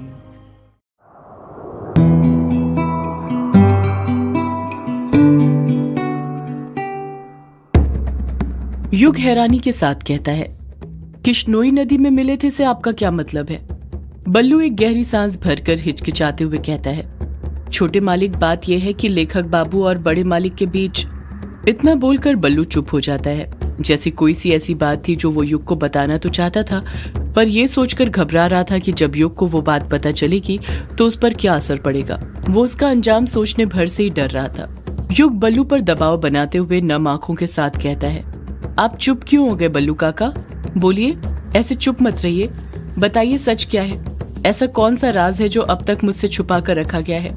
युग हैरानी के साथ कहता है, किश्नोई नदी में मिले थे से आपका क्या मतलब है? बल्लू एक गहरी सांस भरकर हिचकिचाते हुए कहता है, छोटे मालिक बात यह है कि लेखक बाबू और बड़े मालिक के बीच। इतना बोलकर बल्लू चुप हो जाता है, जैसे कोई सी ऐसी बात थी जो वो युग को बताना तो चाहता था, पर यह सोचकर घबरा रहा था कि जब युग को वो बात पता चलेगी तो उस पर क्या असर पड़ेगा। वो उसका अंजाम सोचने भर से ही डर रहा था। युग बल्लू पर दबाव बनाते हुए नम आंखों के साथ कहता है, आप चुप क्यों हो गए बल्लू काका? बोलिए, ऐसे चुप मत रहिए। बताइए सच क्या है? ऐसा कौन सा राज है जो अब तक मुझसे छुपा कर रखा गया है?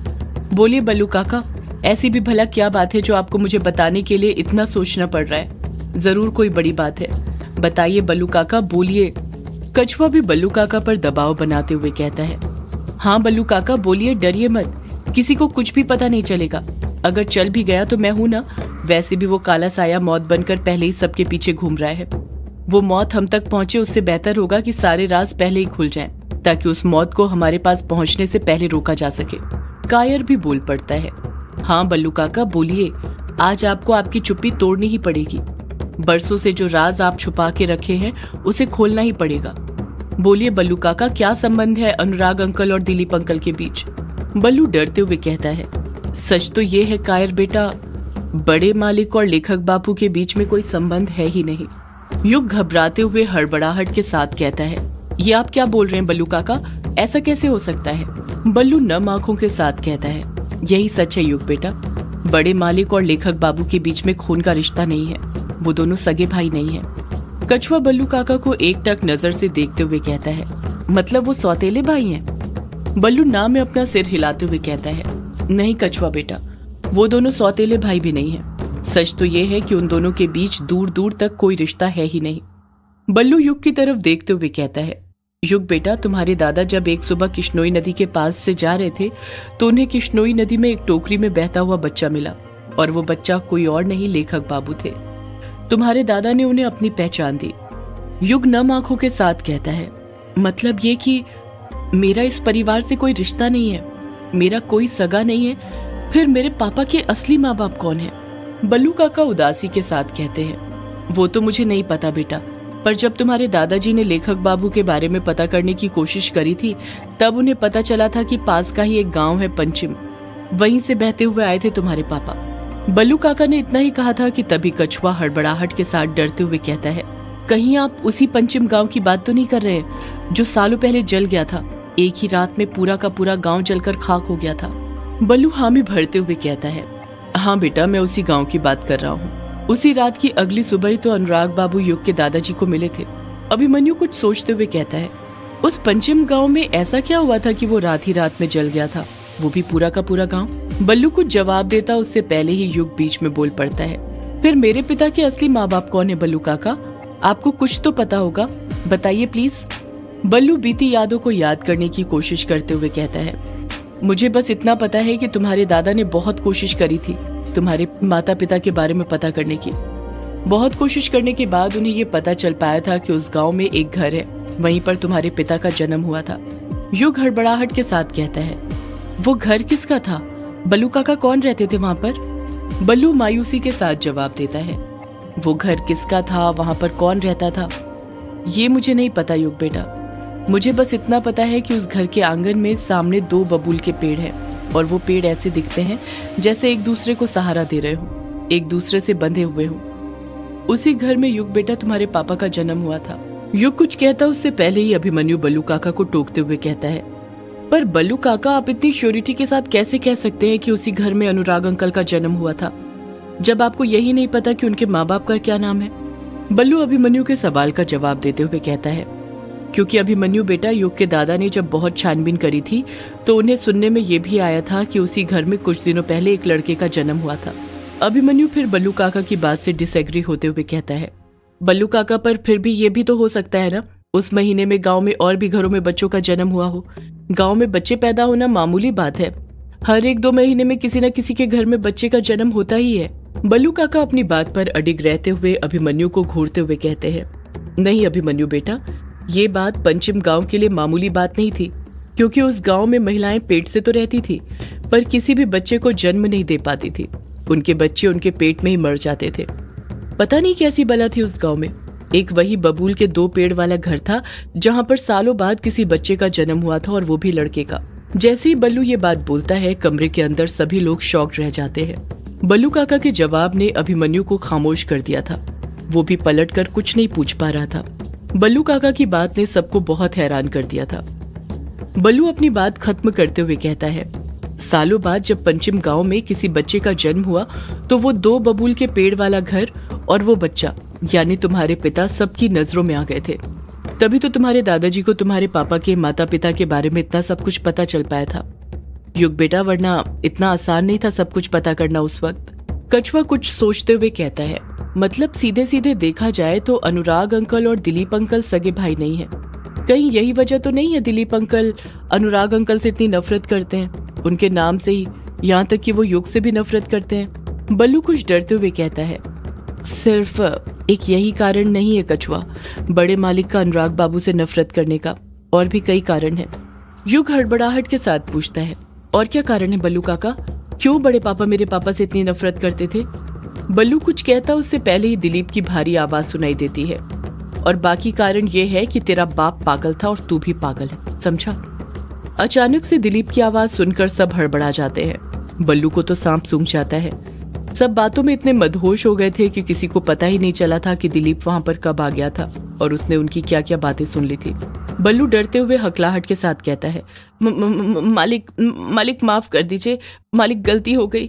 बोलिए बल्लू काका, ऐसी भी भला क्या बात है जो आपको मुझे बताने के लिए इतना सोचना पड़ रहा है? जरूर कोई बड़ी बात है, बताइए बल्लू काका, बोलिए। कछुआ भी बल्लू काका पर दबाव बनाते हुए कहता है, हाँ बल्लू काका बोलिए, डरिए मत, किसी को कुछ भी पता नहीं चलेगा। अगर चल भी गया तो मैं हूं ना, वैसे भी वो काला साया मौत बनकर पहले ही सबके पीछे घूम रहा है। वो मौत हम तक पहुंचे उससे बेहतर होगा कि सारे राज पहले ही खुल जाएं, ताकि उस मौत को हमारे पास पहुंचने से पहले रोका जा सके। कायर भी बोल पड़ता है, हाँ बल्लू काका बोलिए, आज आपको आपकी चुप्पी तोड़नी ही पड़ेगी। बरसों से जो राज आप छुपा के रखे हैं उसे खोलना ही पड़ेगा। बोलिए बल्लू काका, क्या संबंध है अनुराग अंकल और दिलीप अंकल के बीच? बल्लू डरते हुए कहता है, सच तो ये है कायर बेटा, बड़े मालिक और लेखक बापू के बीच में कोई संबंध है ही नहीं। युग घबराते हुए हड़बड़ाहट के साथ कहता है, ये आप क्या बोल रहे हैं बल्लू काका, ऐसा कैसे हो सकता है? बल्लू नम आंखों के साथ कहता है, यही सच है युग बेटा, बड़े मालिक और लेखक बाबू के बीच में खून का रिश्ता नहीं है, वो दोनों सगे भाई नहीं है। कछुआ बल्लू काका को एक टक नजर से देखते हुए कहता है, मतलब वो सौतेले भाई हैं? बल्लू ना में अपना सिर हिलाते हुए कहता है, नहीं कछुआ बेटा, वो दोनों सौतेले भाई भी नहीं है। सच तो ये है कि उन दोनों के बीच दूर दूर तक कोई रिश्ता है ही नहीं। बल्लू युग की तरफ देखते हुए कहता है, युग बेटा, तुम्हारे दादा जब एक सुबह किश्नोई नदी के पास से जा रहे थे तो उन्हें किश्नोई नदी में एक टोकरी में बहता हुआ बच्चा मिला, और वो बच्चा कोई और नहीं लेखक बाबू थे। तुम्हारे दादा ने उन्हें अपनी पहचान दी। युग नम आंखों के साथ कहता है, मतलब ये कि मेरा इस परिवार से कोई रिश्ता नहीं है, मेरा कोई सगा नहीं है, फिर मेरे पापा के असली माँ बाप कौन है? बल्लू काका उदासी के साथ कहते हैं, वो तो मुझे नहीं पता बेटा, पर जब तुम्हारे दादाजी ने लेखक बाबू के बारे में पता करने की कोशिश करी थी तब उन्हें पता चला था कि पास का ही एक गांव है पंचिम, वहीं से बहते हुए आए थे तुम्हारे पापा। बल्लू काका ने इतना ही कहा था कि तभी कछुआ हड़बड़ाहट के साथ डरते हुए कहता है, कहीं आप उसी पंचिम गांव की बात तो नहीं कर रहे जो सालों पहले जल गया था? एक ही रात में पूरा का पूरा गांव जलकर खाक हो गया था। बल्लू हामी भरते हुए कहता है, हाँ बेटा, मैं उसी गांव की बात कर रहा हूँ। उसी रात की अगली सुबह ही तो अनुराग बाबू युग के दादाजी को मिले थे। अभिमन्यु कुछ सोचते हुए कहता है, उस पंचिम गांव में ऐसा क्या हुआ था कि वो रात ही रात में जल गया था, वो भी पूरा का पूरा गांव? बल्लू कुछ जवाब देता उससे पहले ही युग बीच में बोल पड़ता है, फिर मेरे पिता के असली माँ बाप कौन है बल्लू काका? आपको कुछ तो पता होगा, बताइए प्लीज। बल्लू बीती यादों को याद करने की कोशिश करते हुए कहता है, मुझे बस इतना पता है कि तुम्हारे दादा ने बहुत कोशिश करी थी तुम्हारे माता पिता के बारे में पता करने की। बहुत कोशिश करने के बाद उन्हें ये पता चल पाया था कि उस गांव में एक घर है, वहीं पर तुम्हारे पिता का जन्म हुआ था। युग हड़बड़ाहट के साथ कहता है, वो घर किसका था बल्लू काका, कौन रहते थे वहाँ पर? बल्लू मायूसी के साथ जवाब देता है, वो घर किसका था, वहाँ पर कौन रहता था, ये मुझे नहीं पता युग बेटा, मुझे बस इतना पता है कि उस घर के आंगन में सामने दो बबूल के पेड़ हैं, और वो पेड़ ऐसे दिखते हैं जैसे एक दूसरे को सहारा दे रहे हो, एक दूसरे से बंधे हुए हो। उसी घर में युग बेटा तुम्हारे पापा का जन्म हुआ था। युग कुछ कहता उससे पहले ही अभिमन्यु बल्लू काका को टोकते हुए कहता है, पर बल्लू काका, आप इतनी श्योरिटी के साथ कैसे कह सकते हैं कि उसी घर में अनुराग अंकल का जन्म हुआ था, जब आपको यही नहीं पता कि उनके माँ बाप का क्या नाम है? बल्लू अभिमन्यु के सवाल का जवाब देते हुए कहता है, क्योंकि अभिमन्यु बेटा, युग के दादा ने जब बहुत छानबीन करी थी तो उन्हें सुनने में ये भी आया था कि उसी घर में कुछ दिनों पहले एक लड़के का जन्म हुआ था। अभिमन्यु फिर बल्लू काका की बात से डिसएग्री होते हुए कहता है, बल्लू काका, पर फिर भी ये भी तो हो सकता है ना, उस महीने में गांव में और भी घरों में बच्चों का जन्म हुआ हो। गांव में बच्चे पैदा होना मामूली बात है, हर एक दो महीने में किसी न किसी के घर में बच्चे का जन्म होता ही है। बल्लू काका अपनी बात पर अडिग रहते हुए अभिमन्यु को घूरते हुए कहते हैं, नहीं अभिमन्यु बेटा, ये बात पंचिम गांव के लिए मामूली बात नहीं थी, क्योंकि उस गांव में महिलाएं पेट से तो रहती थी पर किसी भी बच्चे को जन्म नहीं दे पाती थी, उनके बच्चे उनके पेट में ही मर जाते थे। पता नहीं कैसी बला थी उस गांव में। एक वही बबूल के दो पेड़ वाला घर था जहां पर सालों बाद किसी बच्चे का जन्म हुआ था, और वो भी लड़के का। जैसे ही बल्लू ये बात बोलता है, कमरे के अंदर सभी लोग शॉक्ड रह जाते हैं। बल्लू काका के जवाब ने अभिमन्यु को खामोश कर दिया था, वो भी पलट कर कुछ नहीं पूछ पा रहा था। बल्लू काका की बात ने सबको बहुत हैरान कर दिया था। बल्लू अपनी बात खत्म करते हुए कहता है, सालों बाद जब पंचिम गांव में किसी बच्चे का जन्म हुआ तो वो दो बबूल के पेड़ वाला घर और वो बच्चा यानी तुम्हारे पिता सबकी नजरों में आ गए थे। तभी तो तुम्हारे दादाजी को तुम्हारे पापा के माता पिता के बारे में इतना सब कुछ पता चल पाया था। युग बेटा, वरना इतना आसान नहीं था सब कुछ पता करना उस वक्त। कछुआ कुछ सोचते हुए कहता है, मतलब सीधे सीधे देखा जाए तो अनुराग अंकल और दिलीप अंकल सगे भाई नहीं है। कहीं यही वजह तो नहीं है दिलीप अंकल अनुराग अंकल से इतनी नफरत करते हैं, उनके नाम से ही, यहाँ तक कि वो युग से भी नफरत करते हैं। बल्लू कुछ डरते हुए कहता है, सिर्फ एक यही कारण नहीं है कछुआ, बड़े मालिक का अनुराग बाबू से नफरत करने का और भी कई कारण है। युग हड़बड़ाहट के साथ पूछता है, और क्या कारण है बल्लू काका? क्यों बड़े पापा मेरे पापा से इतनी नफरत करते थे? बल्लू कुछ कहता उससे पहले ही दिलीप की भारी आवाज सुनाई देती है, और बाकी कारण ये है कि तेरा बाप पागल था और तू भी पागल है, समझा? अचानक से दिलीप की आवाज सुनकर सब हड़बड़ा जाते हैं। बल्लू को तो सांप सूंघ जाता है। सब बातों में इतने मदहोश हो गए थे कि किसी को पता ही नहीं चला था कि दिलीप वहां पर कब आ गया था और उसने उनकी क्या क्या बातें सुन ली थी। बल्लू डरते हुए हकलाहट के साथ कहता है, म, म, म, मालिक मालिक माफ कर दीजिए, मालिक गलती हो गई।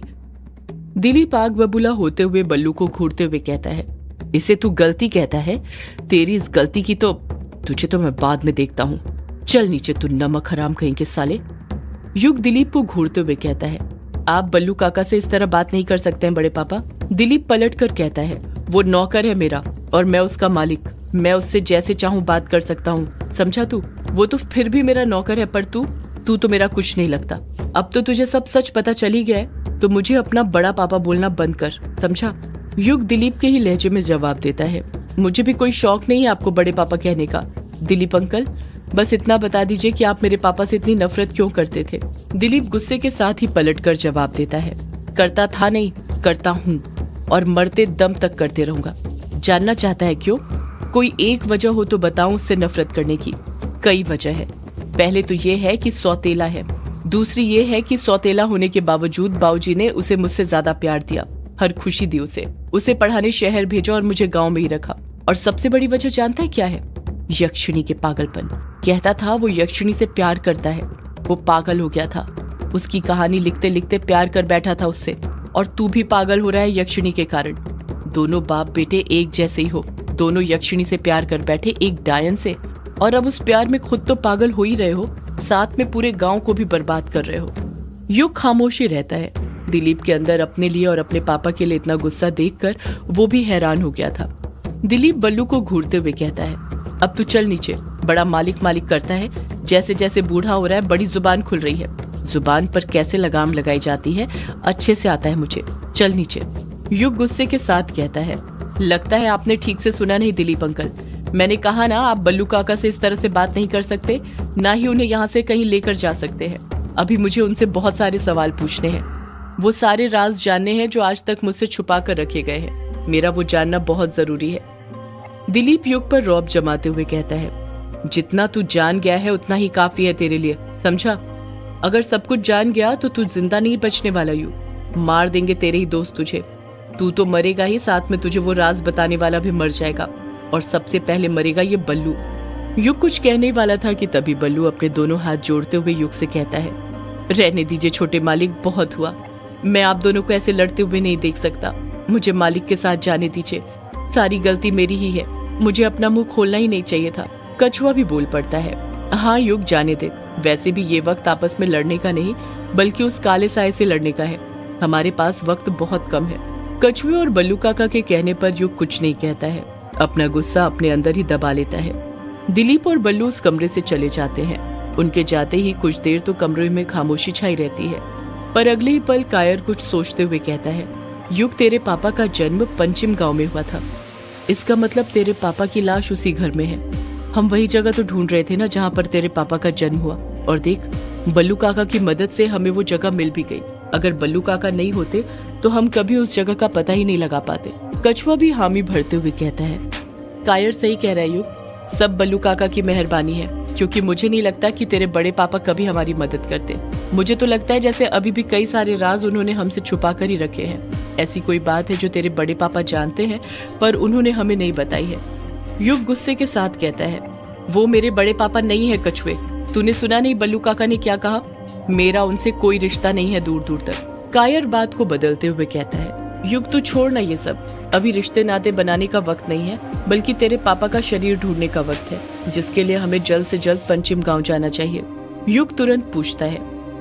दिलीप आग बबूला होते हुए बल्लू को घूरते हुए कहता है, इसे तू गलती कहता है? तेरी इस गलती की तो तुझे तो मैं बाद में देखता हूँ। चल नीचे तू नमक हराम कहीं के साले। युग दिलीप को घूरते हुए कहता है, आप बल्लू काका से इस तरह बात नहीं कर सकते हैं बड़े पापा। दिलीप पलट कर कहता है, वो नौकर है मेरा और मैं उसका मालिक, मैं उससे जैसे चाहूँ बात कर सकता हूँ, समझा तू? वो तो फिर भी मेरा नौकर है, पर तू तू तो मेरा कुछ नहीं लगता। अब तो तुझे सब सच पता चली गया है, तो मुझे अपना बड़ा पापा बोलना बंद कर, समझा? युग दिलीप के ही लहजे में जवाब देता है, मुझे भी कोई शौक नहीं है आपको बड़े पापा कहने का। दिलीप अंकल, बस इतना बता दीजिए कि आप मेरे पापा से इतनी नफरत क्यों करते थे? दिलीप गुस्से के साथ ही पलटकर जवाब देता है, करता था नहीं, करता हूँ, और मरते दम तक करते रहूंगा। जानना चाहता है क्यों? कोई एक वजह हो तो बताऊं उससे नफरत करने की। कई वजह है। पहले तो ये है कि सौतेला है, दूसरी ये है कि सौतेला होने के बावजूद बाबूजी ने उसे मुझसे ज्यादा प्यार दिया, हर खुशी दी उसे, उसे पढ़ाने शहर भेजा और मुझे गांव में ही रखा। और सबसे बड़ी वजह जानता है क्या है? यक्षिणी के पागलपन। कहता था वो यक्षिणी से प्यार करता है, वो पागल हो गया था। उसकी कहानी लिखते लिखते प्यार कर बैठा था उससे, और तू भी पागल हो रहा है यक्षिणी के कारण। दोनों बाप बेटे एक जैसे ही हो, दोनों यक्षिणी से प्यार कर बैठे एक डायन से, और अब उस प्यार में खुद तो पागल हो ही रहे हो, साथ में पूरे गांव को भी बर्बाद कर रहे हो। युग खामोशी रहता है। दिलीप के अंदर अपने लिए और अपने पापा के लिए इतना गुस्सा देखकर वो भी हैरान हो गया था। दिलीप बल्लू को घूरते हुए कहता है, अब तू चल नीचे, बड़ा मालिक मालिक करता है, जैसे जैसे बूढ़ा हो रहा है बड़ी जुबान खुल रही है। जुबान पर कैसे लगाम लगाई जाती है अच्छे से आता है मुझे, चल नीचे। युग गुस्से के साथ कहता है, लगता है आपने ठीक से सुना नहीं दिलीप अंकल, मैंने कहा ना आप बल्लू काका से इस तरह से बात नहीं कर सकते, ना ही उन्हें यहाँ से कहीं लेकर जा सकते हैं। अभी मुझे उनसे बहुत सारे सवाल पूछने हैं, वो सारे राज जानने हैं जो आज तक मुझसे छुपा कर रखे गए हैं, मेरा वो जानना बहुत जरूरी है। दिलीप युग पर रौब जमाते हुए कहता है, जितना तू जान गया है उतना ही काफी है तेरे लिए, समझा? अगर सब कुछ जान गया तो तू जिंदा नहीं बचने वाला। युग, मार देंगे तेरे ही दोस्त तुझे, तू तो मरेगा ही, साथ में तुझे वो राज बताने वाला भी मर जाएगा, और सबसे पहले मरेगा ये बल्लू। युग कुछ कहने वाला था कि तभी बल्लू अपने दोनों हाथ जोड़ते हुए युग से कहता है, रहने दीजिए छोटे मालिक, बहुत हुआ, मैं आप दोनों को ऐसे लड़ते हुए नहीं देख सकता, मुझे मालिक के साथ जाने दीजिए, सारी गलती मेरी ही है, मुझे अपना मुंह खोलना ही नहीं चाहिए था। कछुआ भी बोल पड़ता है, हाँ युग जाने दे, वैसे भी ये वक्त आपस में लड़ने का नहीं बल्कि उस काले साए से लड़ने का है, हमारे पास वक्त बहुत कम है। कछुए और बल्लू काका के कहने पर युग कुछ नहीं कहता है, अपना गुस्सा अपने अंदर ही दबा लेता है। दिलीप और बल्लू उस कमरे से चले जाते हैं। उनके जाते ही कुछ देर तो कमरे में खामोशी छाई रहती है, पर अगले ही पल कायर कुछ सोचते हुए कहता है, युग तेरे पापा का जन्म पंचिम गांव में हुआ था, इसका मतलब तेरे पापा की लाश उसी घर में है। हम वही जगह तो ढूंढ रहे थे ना जहाँ पर तेरे पापा का जन्म हुआ, और देख बल्लू काका की मदद से हमें वो जगह मिल भी गई। अगर बल्लू काका नहीं होते तो हम कभी उस जगह का पता ही नहीं लगा पाते। कछुआ भी हामी भरते हुए कहता है, कायर सही कह रहा है युग, सब बल्लू काका की मेहरबानी है, क्योंकि मुझे नहीं लगता कि तेरे बड़े पापा कभी हमारी मदद करते। मुझे तो लगता है जैसे अभी भी कई सारे राज उन्होंने हमसे छुपा कर ही रखे हैं। ऐसी कोई बात है जो तेरे बड़े पापा जानते हैं पर उन्होंने हमें नहीं बताई है। युग गुस्से के साथ कहता है, वो मेरे बड़े पापा नहीं है कछुए, तूने सुना नहीं बल्लू काका ने क्या कहा? मेरा उनसे कोई रिश्ता नहीं है दूर दूर तक। कायर बात को बदलते हुए कहता है, युग तू छोड़ ना ये सब, अभी रिश्ते नाते बनाने का वक्त नहीं है, बल्कि तेरे पापा का शरीर ढूंढने का वक्त है, जिसके लिए हमें जल्द से जल्द पंचिम गांव जाना चाहिए। युग तुरंत पूछता है,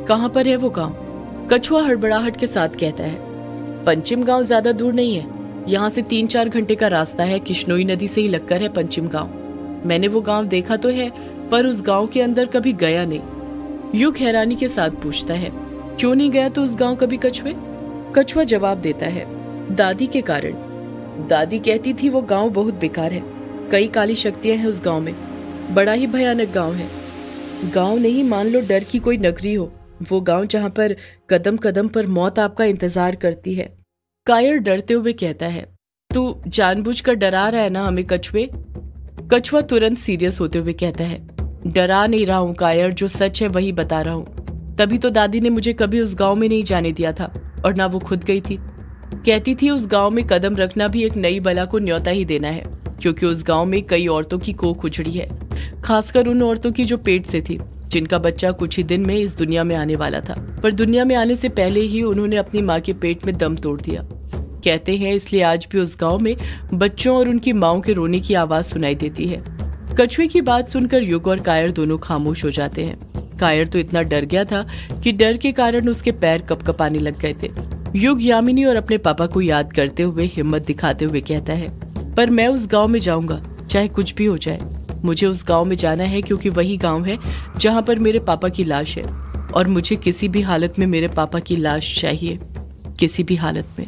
कहाँ पर है वो गांव? कछुआ हड़बड़ाहट के साथ कहता है, पंचिम गांव ज्यादा दूर नहीं है, यहाँ से तीन चार घंटे का रास्ता है। किश्नोई नदी से ही लगकर है पंचिम गांव। मैंने वो गांव देखा तो है, पर उस गांव के अंदर कभी गया नहीं। युग हैरानी के साथ पूछता है, क्यों नहीं गया तो उस गांव कभी कछुए? कछुआ जवाब देता है, दादी के कारण। दादी कहती थी वो गांव बहुत बेकार है, कई काली शक्तियां हैं उस गांव में, बड़ा ही भयानक गांव है। गांव नहीं, मान लो डर की कोई नगरी हो, वो गांव जहां पर कदम कदम पर मौत आपका इंतजार करती है। कायर डरते हुए कहता है, तू जानबूझकर डरा रहा है ना हमें कछुए? कछुआ तुरंत सीरियस होते हुए कहता है, डरा नहीं रहा हूँ कायर, जो सच है वही बता रहा हूँ। तभी तो दादी ने मुझे कभी उस गांव में नहीं जाने दिया था, और ना वो खुद गई थी। कहती थी उस गांव में कदम रखना भी एक नई बला को न्योता ही देना है, क्योंकि उस गांव में कई औरतों की कोख उजड़ी है, खासकर उन औरतों की जो पेट से थी, जिनका बच्चा कुछ ही दिन में इस दुनिया में आने वाला था, पर दुनिया में आने से पहले ही उन्होंने अपनी माँ के पेट में दम तोड़ दिया। कहते हैं इसलिए आज भी उस गांव में बच्चों और उनकी माओं के रोने की आवाज सुनाई देती है। कछुए की बात सुनकर युग और कायर दोनों खामोश हो जाते हैं। कायर तो इतना डर गया था कि डर के कारण उसके पैर कपकपाने लग गए थे। युग यामिनी और अपने पापा को याद करते हुए हिम्मत दिखाते हुए कहता है, पर मैं उस गांव में जाऊंगा, चाहे कुछ भी हो जाए। मुझे उस गांव में जाना है, क्योंकि वही गांव है जहां पर मेरे पापा की लाश है, और मुझे किसी भी हालत में मेरे पापा की लाश चाहिए, किसी भी हालत में।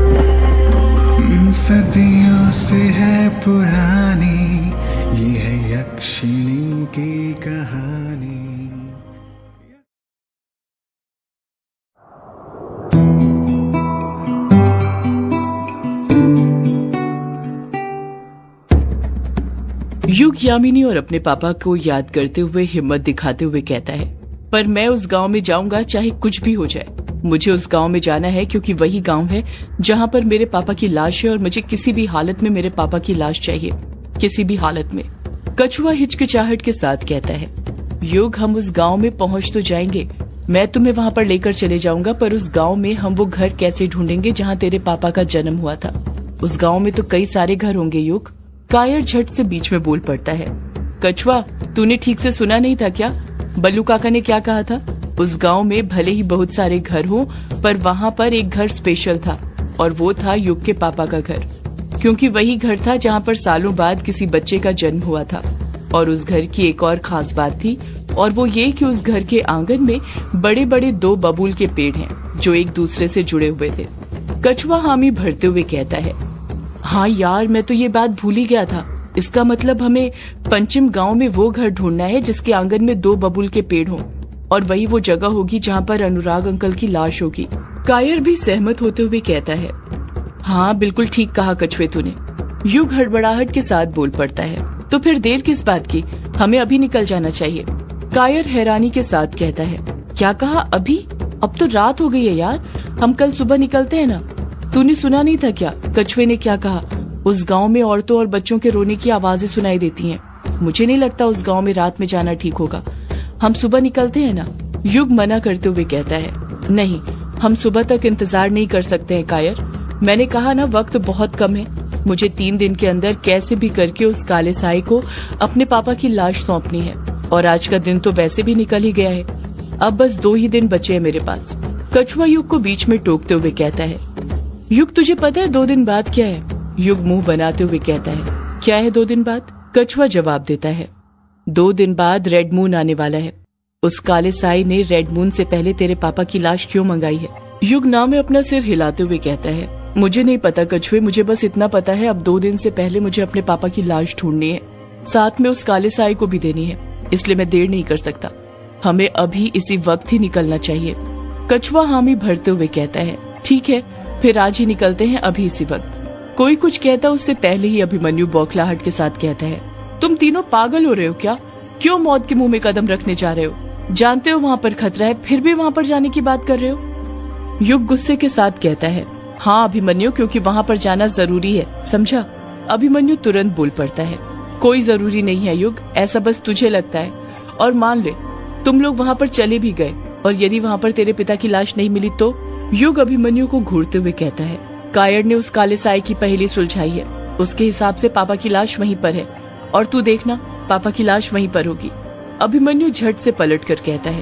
सदियों से है पुरानी ये है यक्षिणी की कहानी। युग यामिनी और अपने पापा को याद करते हुए हिम्मत दिखाते हुए कहता है, पर मैं उस गांव में जाऊंगा, चाहे कुछ भी हो जाए। मुझे उस गांव में जाना है, क्योंकि वही गांव है जहां पर मेरे पापा की लाश है, और मुझे किसी भी हालत में मेरे पापा की लाश चाहिए, किसी भी हालत में। कछुआ हिचकिचाहट के साथ कहता है, युग हम उस गांव में पहुंच तो जाएंगे, मैं तुम्हें वहां पर लेकर चले जाऊंगा, पर उस गांव में हम वो घर कैसे ढूंढेंगे जहां तेरे पापा का जन्म हुआ था? उस गांव में तो कई सारे घर होंगे युग। कायर झट से बीच में बोल पड़ता है, कछुआ तूने ठीक से सुना नहीं था क्या? बल्लू काका ने क्या कहा था? उस गांव में भले ही बहुत सारे घर हों, पर वहां पर एक घर स्पेशल था, और वो था युग के पापा का घर, क्योंकि वही घर था जहां पर सालों बाद किसी बच्चे का जन्म हुआ था। और उस घर की एक और खास बात थी, और वो ये कि उस घर के आंगन में बड़े बड़े दो बबूल के पेड़ हैं, जो एक दूसरे से जुड़े हुए थे। कछुआ हामी भरते हुए कहता है, हाँ यार, मैं तो ये बात भूल ही गया था। इसका मतलब हमें पंचिम गांव में वो घर ढूंढना है जिसके आंगन में दो बबूल के पेड़ हों, और वही वो जगह होगी जहां पर अनुराग अंकल की लाश होगी। कायर भी सहमत होते हुए कहता है, हाँ बिल्कुल ठीक कहा कछुए तूने। युग हड़बड़ाहट के साथ बोल पड़ता है, तो फिर देर किस बात की, हमें अभी निकल जाना चाहिए। कायर हैरानी के साथ कहता है, क्या कहा अभी? अब तो रात हो गई है यार, हम कल सुबह निकलते हैं ना। तूने सुना नहीं था क्या कछुए ने क्या कहा? उस गांव में औरतों और बच्चों के रोने की आवाजें सुनाई देती हैं। मुझे नहीं लगता उस गांव में रात में जाना ठीक होगा, हम सुबह निकलते हैं ना। युग मना करते हुए कहता है, नहीं, हम सुबह तक इंतजार नहीं कर सकते हैं कायर। मैंने कहा ना, वक्त बहुत कम है। मुझे तीन दिन के अंदर कैसे भी करके उस काले साई को अपने पापा की लाश सौंपनी है, और आज का दिन तो वैसे भी निकल ही गया है। अब बस दो ही दिन बचे हैं मेरे पास। कछुआ युग को बीच में टोकते हुए कहता है, युग तुझे पता है दो दिन बाद क्या है? युग मुंह बनाते हुए कहता है, क्या है दो दिन बाद? कछुआ जवाब देता है, दो दिन बाद रेड मून आने वाला है। उस काले साई ने रेड मून से पहले तेरे पापा की लाश क्यों मंगाई है? युग ना में अपना सिर हिलाते हुए कहता है, मुझे नहीं पता कछुए, मुझे बस इतना पता है अब दो दिन से पहले मुझे अपने पापा की लाश ढूंढनी है, साथ में उस काले साई को भी देनी है, इसलिए मैं देर नहीं कर सकता। हमें अभी इसी वक्त ही निकलना चाहिए। कछुआ हामी भरते हुए कहता है, ठीक है, फिर आज ही निकलते हैं, अभी इसी वक्त। कोई कुछ कहता उससे पहले ही अभिमन्यु बौखलाहट के साथ कहता है, तुम तीनों पागल हो रहे हो क्या? क्यों मौत के मुंह में कदम रखने जा रहे हो? जानते हो वहाँ पर खतरा है, फिर भी वहाँ पर जाने की बात कर रहे हो? युग गुस्से के साथ कहता है, हाँ अभिमन्यु, क्योंकि वहाँ पर जाना जरूरी है, समझा? अभिमन्यु तुरंत बोल पड़ता है, कोई जरूरी नहीं है युग, ऐसा बस तुझे लगता है। और मान ले तुम लोग वहाँ पर चले भी गए, और यदि वहाँ पर तेरे पिता की लाश नहीं मिली तो? युग अभिमन्यु को घूरते हुए कहता है, कायर ने उस काले साई की पहेली सुलझाई है, उसके हिसाब से पापा की लाश वहीं पर है, और तू देखना पापा की लाश वहीं पर होगी। अभिमन्यु झट से पलट कर कहता है,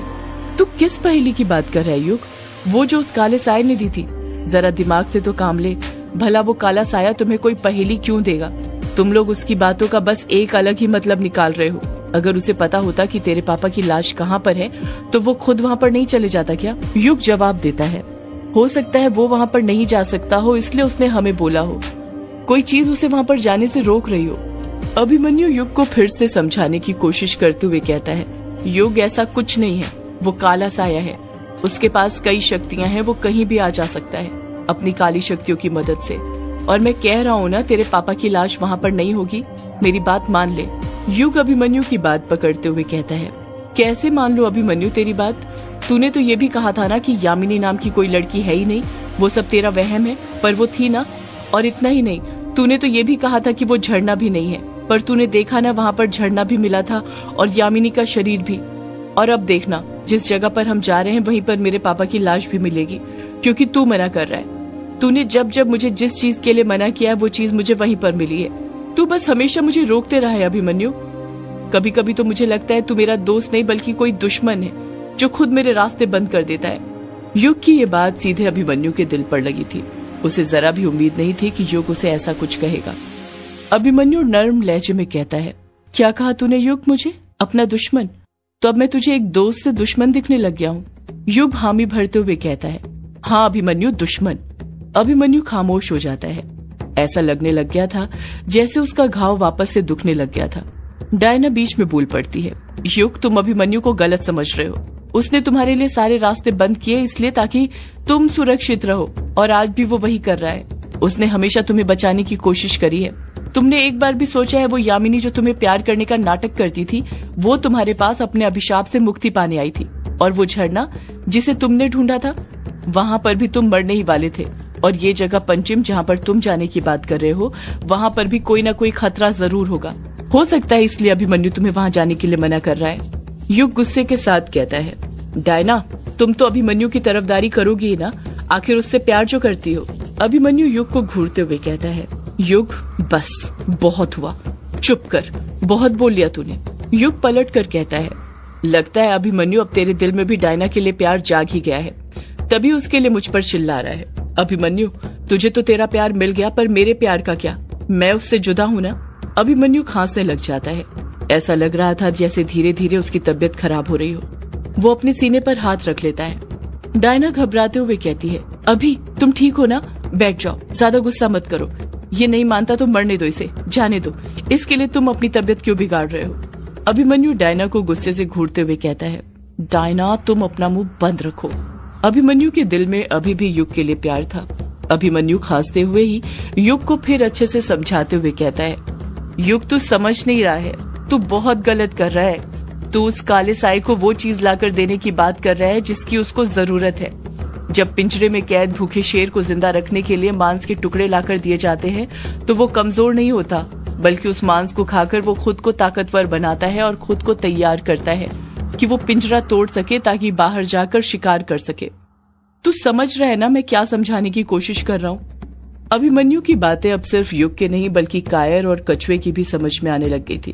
तू किस पहेली की बात कर रहा है युग? वो जो उस काले साये ने दी थी। जरा दिमाग से तो काम ले, भला वो काला साया तुम्हें कोई पहेली क्यों देगा? तुम लोग उसकी बातों का बस एक अलग ही मतलब निकाल रहे हो। अगर उसे पता होता कि तेरे पापा की लाश कहाँ पर है तो वो खुद वहाँ पर नहीं चले जाता क्या? युग जवाब देता है, हो सकता है वो वहाँ पर नहीं जा सकता हो इसलिए उसने हमें बोला हो, कोई चीज उसे वहाँ पर जाने से रोक रही हो। अभिमन्यु युग को फिर से समझाने की कोशिश करते हुए कहता है, युग ऐसा कुछ नहीं है, वो काला साया है, उसके पास कई शक्तियां हैं, वो कहीं भी आ जा सकता है अपनी काली शक्तियों की मदद से। और मैं कह रहा हूँ ना, तेरे पापा की लाश वहाँ पर नहीं होगी, मेरी बात मान ले। युग अभिमन्यु की बात पकड़ते हुए कहता है, कैसे मान लो अभिमन्यु तेरी बात? तूने तो ये भी कहा था ना कि यामिनी नाम की कोई लड़की है ही नहीं, वो सब तेरा वहम है, पर वो थी ना। और इतना ही नहीं, तूने तो ये भी कहा था कि वो झरना भी नहीं है, पर तूने देखा ना वहाँ पर झरना भी मिला था और यामिनी का शरीर भी। और अब देखना, जिस जगह पर हम जा रहे हैं वहीं पर मेरे पापा की लाश भी मिलेगी, क्योंकि तू मना कर रहा है। तूने जब जब मुझे जिस चीज के लिए मना किया वो चीज मुझे वहीं पर मिली है। तू बस हमेशा मुझे रोकते रहा है अभिमन्यु। कभी कभी तो मुझे लगता है तू मेरा दोस्त नहीं बल्कि कोई दुश्मन है जो खुद मेरे रास्ते बंद कर देता है। युग की ये बात सीधे अभिमन्यु के दिल पर लगी थी। उसे जरा भी उम्मीद नहीं थी कि युग उसे ऐसा कुछ कहेगा। अभिमन्यु नर्म लहजे में कहता है, क्या कहा तूने युग? मुझे अपना दुश्मन? तो अब मैं तुझे एक दोस्त से दुश्मन दिखने लग गया हूँ? युग हामी भरते हुए कहता है, हाँ अभिमन्यु, दुश्मन। अभिमन्यु खामोश हो जाता है। ऐसा लगने लग गया था जैसे उसका घाव वापस से दुखने लग गया था। डायना बीच में बोल पड़ती है, युग तुम अभिमन्यु को गलत समझ रहे हो। उसने तुम्हारे लिए सारे रास्ते बंद किए इसलिए ताकि तुम सुरक्षित रहो, और आज भी वो वही कर रहा है। उसने हमेशा तुम्हें बचाने की कोशिश करी है। तुमने एक बार भी सोचा है वो यामिनी जो तुम्हें प्यार करने का नाटक करती थी, वो तुम्हारे पास अपने अभिशाप से मुक्ति पाने आई थी। और वो झरना जिसे तुमने ढूंढा था, वहाँ पर भी तुम मरने ही वाले थे। और ये जगह पंचिम जहाँ पर तुम जाने की बात कर रहे हो, वहाँ पर भी कोई न कोई खतरा जरूर होगा। हो सकता है इसलिए अभिमन्यु तुम्हें वहाँ जाने के लिए मना कर रहा है। युग गुस्से के साथ कहता है, डायना तुम तो अभिमन्यु की तरफदारी करोगी ही ना, आखिर उससे प्यार जो करती हो। अभिमन्यु युग को घूरते हुए कहता है, युग बस बहुत हुआ, चुप कर, बहुत बोल लिया तूने। युग पलट कर कहता है, लगता है अभिमन्यु अब तेरे दिल में भी डायना के लिए प्यार जाग ही गया है, तभी उसके लिए मुझ पर चिल्ला रहा है। अभिमन्यु तुझे तो तेरा प्यार मिल गया, पर मेरे प्यार का क्या? मैं उससे जुदा हूँ ना। अभिमन्यु खांसने लग जाता है। ऐसा लग रहा था जैसे धीरे धीरे उसकी तबीयत खराब हो रही हो। वो अपने सीने पर हाथ रख लेता है। डायना घबराते हुए कहती है, अभी तुम ठीक हो ना? बैठ जाओ, ज्यादा गुस्सा मत करो। ये नहीं मानता तो मरने दो इसे, जाने दो। इसके लिए तुम अपनी तबीयत क्यों बिगाड़ रहे हो? अभिमन्यु डायना को गुस्से से घूरते हुए कहता है, डायना तुम अपना मुंह बंद रखो। अभिमन्यु के दिल में अभी भी युग के लिए प्यार था। अभिमन्यु खांसते हुए ही युग को फिर अच्छे से समझाते हुए कहता है, युग तू समझ नहीं रहा है, तू बहुत गलत कर रहा है। तू उस काले साए को वो चीज लाकर देने की बात कर रहा है जिसकी उसको जरूरत है। जब पिंजरे में कैद भूखे शेर को जिंदा रखने के लिए मांस के टुकड़े लाकर दिए जाते हैं तो वो कमजोर नहीं होता, बल्कि उस मांस को खाकर वो खुद को ताकतवर बनाता है और खुद को तैयार करता है कि वो पिंजरा तोड़ सके ताकि बाहर जाकर शिकार कर सके। तू समझ रहा है ना मैं क्या समझाने की कोशिश कर रहा हूँ? अभिमन्यु की बातें अब सिर्फ युग के नहीं बल्कि कायर और कछुए की भी समझ में आने लग गई थी।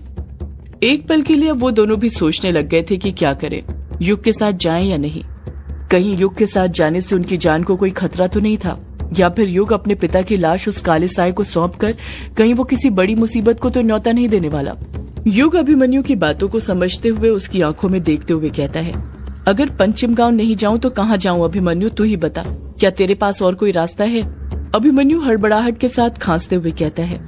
एक पल के लिए वो दोनों भी सोचने लग गए थे कि क्या करें, युग के साथ जाएं या नहीं। कहीं युग के साथ जाने से उनकी जान को कोई खतरा तो नहीं था, या फिर युग अपने पिता की लाश उस काले साए को सौंपकर कहीं वो किसी बड़ी मुसीबत को तो न्योता नहीं देने वाला। युग अभिमन्यु की बातों को समझते हुए उसकी आंखों में देखते हुए कहता है, अगर पंचिम गांव नहीं जाऊं तो कहाँ जाऊं अभिमन्यु, तू ही बता, क्या तेरे पास और कोई रास्ता है? अभिमन्यु हड़बड़ाहट के साथ खांसते हुए कहता है,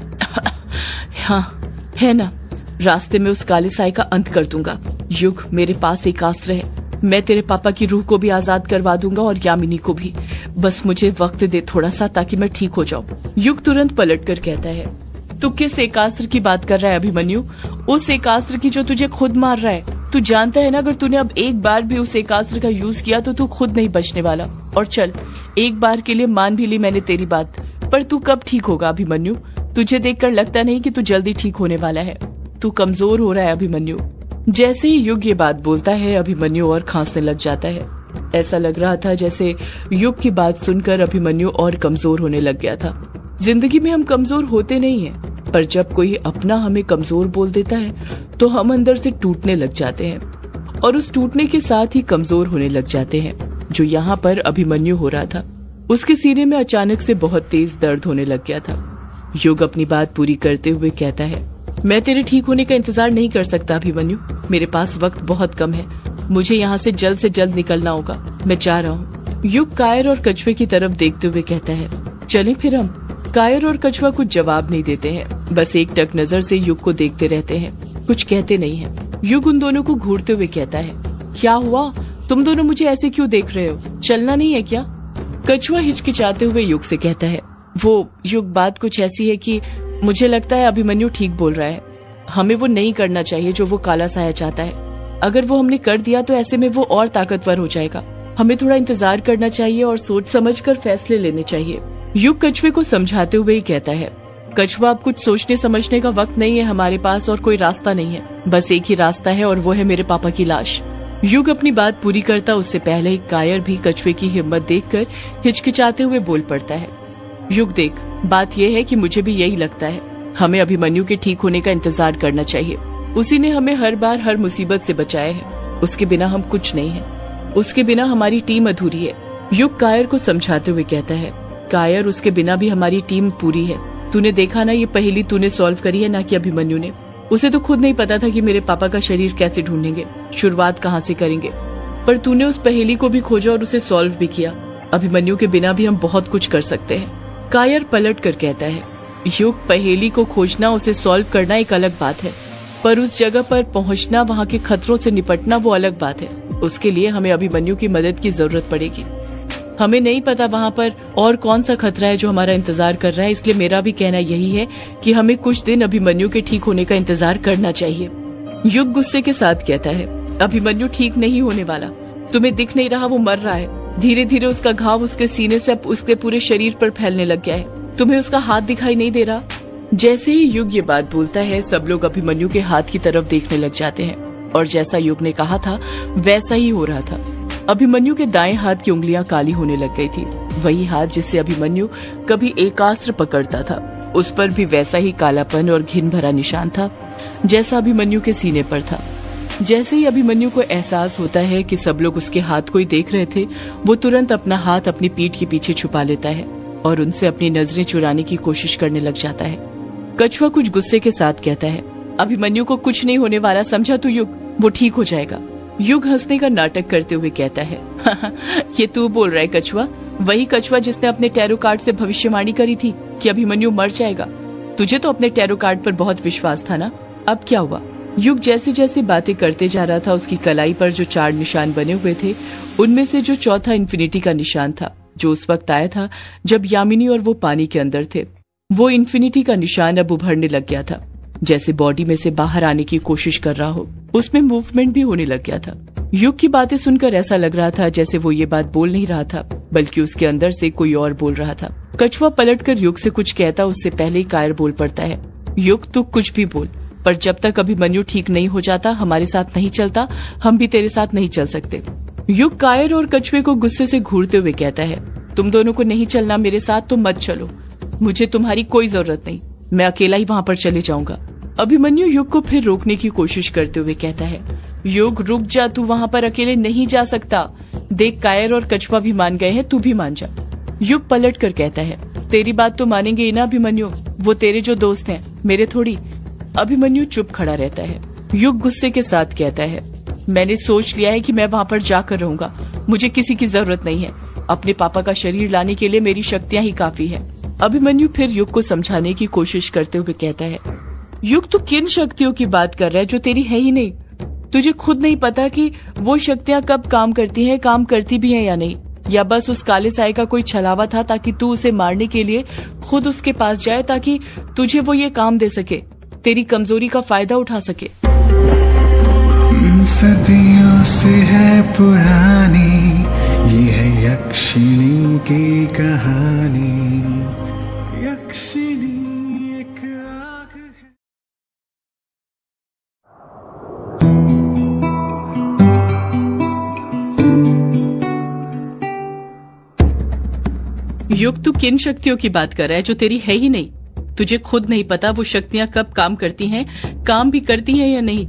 हाँ है ना, रास्ते में उस काले साए का अंत कर दूंगा। युग मेरे पास एक अस्त्र है, मैं तेरे पापा की रूह को भी आजाद करवा दूंगा और यामिनी को भी। बस मुझे वक्त दे थोड़ा सा ताकि मैं ठीक हो जाऊं। युग तुरंत पलट कर कहता है, तू किस एकास्त्र की बात कर रहा है अभिमन्यु? उस एकास्त्र की जो तुझे खुद मार रहा है। तू जानता है ना अगर तूने अब एक बार भी उस एकास्त्र का यूज किया तो तू खुद नहीं बचने वाला। और चल, एक बार के लिए मान भी ली मैंने तेरी बात, पर तू कब ठीक होगा अभिमन्यु? तुझे देखकर लगता नहीं कि तू जल्दी ठीक होने वाला है। तू कमजोर हो रहा है अभिमन्यु। जैसे ही युग ये बात बोलता है अभिमन्यु और खांसने लग जाता है। ऐसा लग रहा था जैसे युग की बात सुनकर अभिमन्यु और कमजोर होने लग गया था। जिंदगी में हम कमजोर होते नहीं हैं, पर जब कोई अपना हमें कमजोर बोल देता है तो हम अंदर से टूटने लग जाते हैं और उस टूटने के साथ ही कमजोर होने लग जाते हैं। जो यहाँ पर अभिमन्यु हो रहा था, उसके सीने में अचानक से बहुत तेज दर्द होने लग गया था। युग अपनी बात पूरी करते हुए कहता है, मैं तेरे ठीक होने का इंतजार नहीं कर सकता अभिमन्यु, मेरे पास वक्त बहुत कम है, मुझे यहाँ से जल्द से जल्द निकलना होगा, मैं जा रहा हूँ। युग कायर और कछुए की तरफ देखते हुए कहता है, चलें फिर हम। कायर और कछुआ कुछ जवाब नहीं देते हैं, बस एक टक नजर से युग को देखते रहते हैं, कुछ कहते नहीं है। युग उन दोनों को घूरते हुए कहता है, क्या हुआ, तुम दोनों मुझे ऐसे क्यों देख रहे हो, चलना नहीं है क्या? कछुआ हिचकिचाते हुए युग से कहता है, वो युग बात कुछ ऐसी है कि मुझे लगता है अभिमन्यु ठीक बोल रहा है, हमें वो नहीं करना चाहिए जो वो काला साया चाहता है। अगर वो हमने कर दिया तो ऐसे में वो और ताकतवर हो जाएगा, हमें थोड़ा इंतजार करना चाहिए और सोच समझकर फैसले लेने चाहिए। युग कछुए को समझाते हुए ही कहता है, कछुआ अब कुछ सोचने समझने का वक्त नहीं है हमारे पास, और कोई रास्ता नहीं है, बस एक ही रास्ता है और वो है मेरे पापा की लाश। युग अपनी बात पूरी करता उससे पहले ही कायर भी कछुए की हिम्मत देखकर हिचकिचाते हुए बोल पड़ता है, युग देख, बात यह है कि मुझे भी यही लगता है, हमें अभिमन्यु के ठीक होने का इंतजार करना चाहिए। उसी ने हमें हर बार हर मुसीबत से बचाया है, उसके बिना हम कुछ नहीं है, उसके बिना हमारी टीम अधूरी है। युग कायर को समझाते हुए कहता है, कायर, उसके बिना भी हमारी टीम पूरी है। तूने देखा ना, ये पहेली तूने सॉल्व करी है, ना कि अभिमन्यु ने। उसे तो खुद नहीं पता था कि मेरे पापा का शरीर कैसे ढूंढेंगे, शुरुआत कहाँ से करेंगे, पर तूने उस पहेली को भी खोजा और उसे सॉल्व भी किया। अभिमन्यु के बिना भी हम बहुत कुछ कर सकते हैं। कायर पलट कर कहता है, युग, पहेली को खोजना, उसे सॉल्व करना एक अलग बात है, पर उस जगह पर पहुंचना, वहाँ के खतरों से निपटना, वो अलग बात है। उसके लिए हमें अभिमन्यु की मदद की जरूरत पड़ेगी। हमें नहीं पता वहाँ पर और कौन सा खतरा है जो हमारा इंतजार कर रहा है, इसलिए मेरा भी कहना यही है कि हमें कुछ दिन अभिमन्यु के ठीक होने का इंतजार करना चाहिए। युग गुस्से के साथ कहता है, अभिमन्यु ठीक नहीं होने वाला, तुम्हें दिख नहीं रहा वो मर रहा है, धीरे धीरे उसका घाव उसके सीने से उसके पूरे शरीर पर फैलने लग गया है, तुम्हें उसका हाथ दिखाई नहीं दे रहा? जैसे ही युग ये बात बोलता है, सब लोग अभिमन्यु के हाथ की तरफ देखने लग जाते हैं, और जैसा युग ने कहा था वैसा ही हो रहा था। अभिमन्यु के दाएं हाथ की उंगलियां काली होने लग गई थी, वही हाथ जिससे अभिमन्यु कभी एकास्त्र पकड़ता था, उस पर भी वैसा ही कालापन और घिन भरा निशान था जैसा अभिमन्यु के सीने पर था। जैसे ही अभिमन्यु को एहसास होता है कि सब लोग उसके हाथ को ही देख रहे थे, वो तुरंत अपना हाथ अपनी पीठ के पीछे छुपा लेता है और उनसे अपनी नजरें चुराने की कोशिश करने लग जाता है। कछुआ कुछ गुस्से के साथ कहता है, अभिमन्यु को कुछ नहीं होने वाला, समझा तू युग, वो ठीक हो जाएगा। युग हंसने का नाटक करते हुए कहता है, ये तू बोल रहा है कछुआ, वही कछुआ जिसने अपने टैरो कार्ड से भविष्यवाणी करी थी कि अभिमन्यु मर जाएगा। तुझे तो अपने टैरो कार्ड पर बहुत विश्वास था ना, अब क्या हुआ? युग जैसे जैसे बातें करते जा रहा था, उसकी कलाई पर जो चार निशान बने हुए थे, उनमें से जो चौथा इन्फिनिटी का निशान था, जो उस वक्त आया था जब यामिनी और वो पानी के अंदर थे, वो इन्फिनिटी का निशान अब उभरने लग गया था, जैसे बॉडी में से बाहर आने की कोशिश कर रहा हो। उसमें मूवमेंट भी होने लग गया था। युग की बातें सुनकर ऐसा लग रहा था जैसे वो ये बात बोल नहीं रहा था, बल्कि उसके अंदर से कोई और बोल रहा था। कछुआ पलटकर युग से कुछ कहता उससे पहले ही कायर बोल पड़ता है, युग तू कुछ भी बोल, पर जब तक अभिमन्यु ठीक नहीं हो जाता, हमारे साथ नहीं चलता, हम भी तेरे साथ नहीं चल सकते। युग कायर और कछुए को गुस्से से घूरते हुए कहता है, तुम दोनों को नहीं चलना मेरे साथ तो मत चलो, मुझे तुम्हारी कोई जरूरत नहीं, मैं अकेला ही वहाँ पर चले जाऊंगा। अभिमन्यु युग को फिर रोकने की कोशिश करते हुए कहता है, युग रुक जा, तू वहाँ पर अकेले नहीं जा सकता, देख कायर और कछुआ भी मान गए हैं, तू भी मान जा। युग पलट कर कहता है, तेरी बात तो मानेंगे ही ना अभिमन्यु, वो तेरे जो दोस्त हैं, मेरे थोड़ी। अभिमन्यु चुप खड़ा रहता है। युग गुस्से के साथ कहता है, मैंने सोच लिया है कि मैं वहाँ पर जाकर रहूंगा, मुझे किसी की जरूरत नहीं है, अपने पापा का शरीर लाने के लिए मेरी शक्तियाँ ही काफी है। अभिमन्यु फिर युग को समझाने की कोशिश करते हुए कहता है, युग तू किन शक्तियों की बात कर रहा है जो तेरी है ही नहीं? तुझे खुद नहीं पता कि वो शक्तियाँ कब काम करती हैं, काम करती भी हैं या नहीं, या बस उस काले साए का कोई छलावा था ताकि तू उसे मारने के लिए खुद उसके पास जाए, ताकि तुझे वो ये काम दे सके, तेरी कमजोरी का फायदा उठा सके। सदियों से है पुरानी ये है यक्षिणी की कहानी, यक्षिणी एक आग है। युग तू किन शक्तियों की बात कर रहा है जो तेरी है ही नहीं? तुझे खुद नहीं पता वो शक्तियाँ कब काम करती हैं, काम भी करती हैं या नहीं?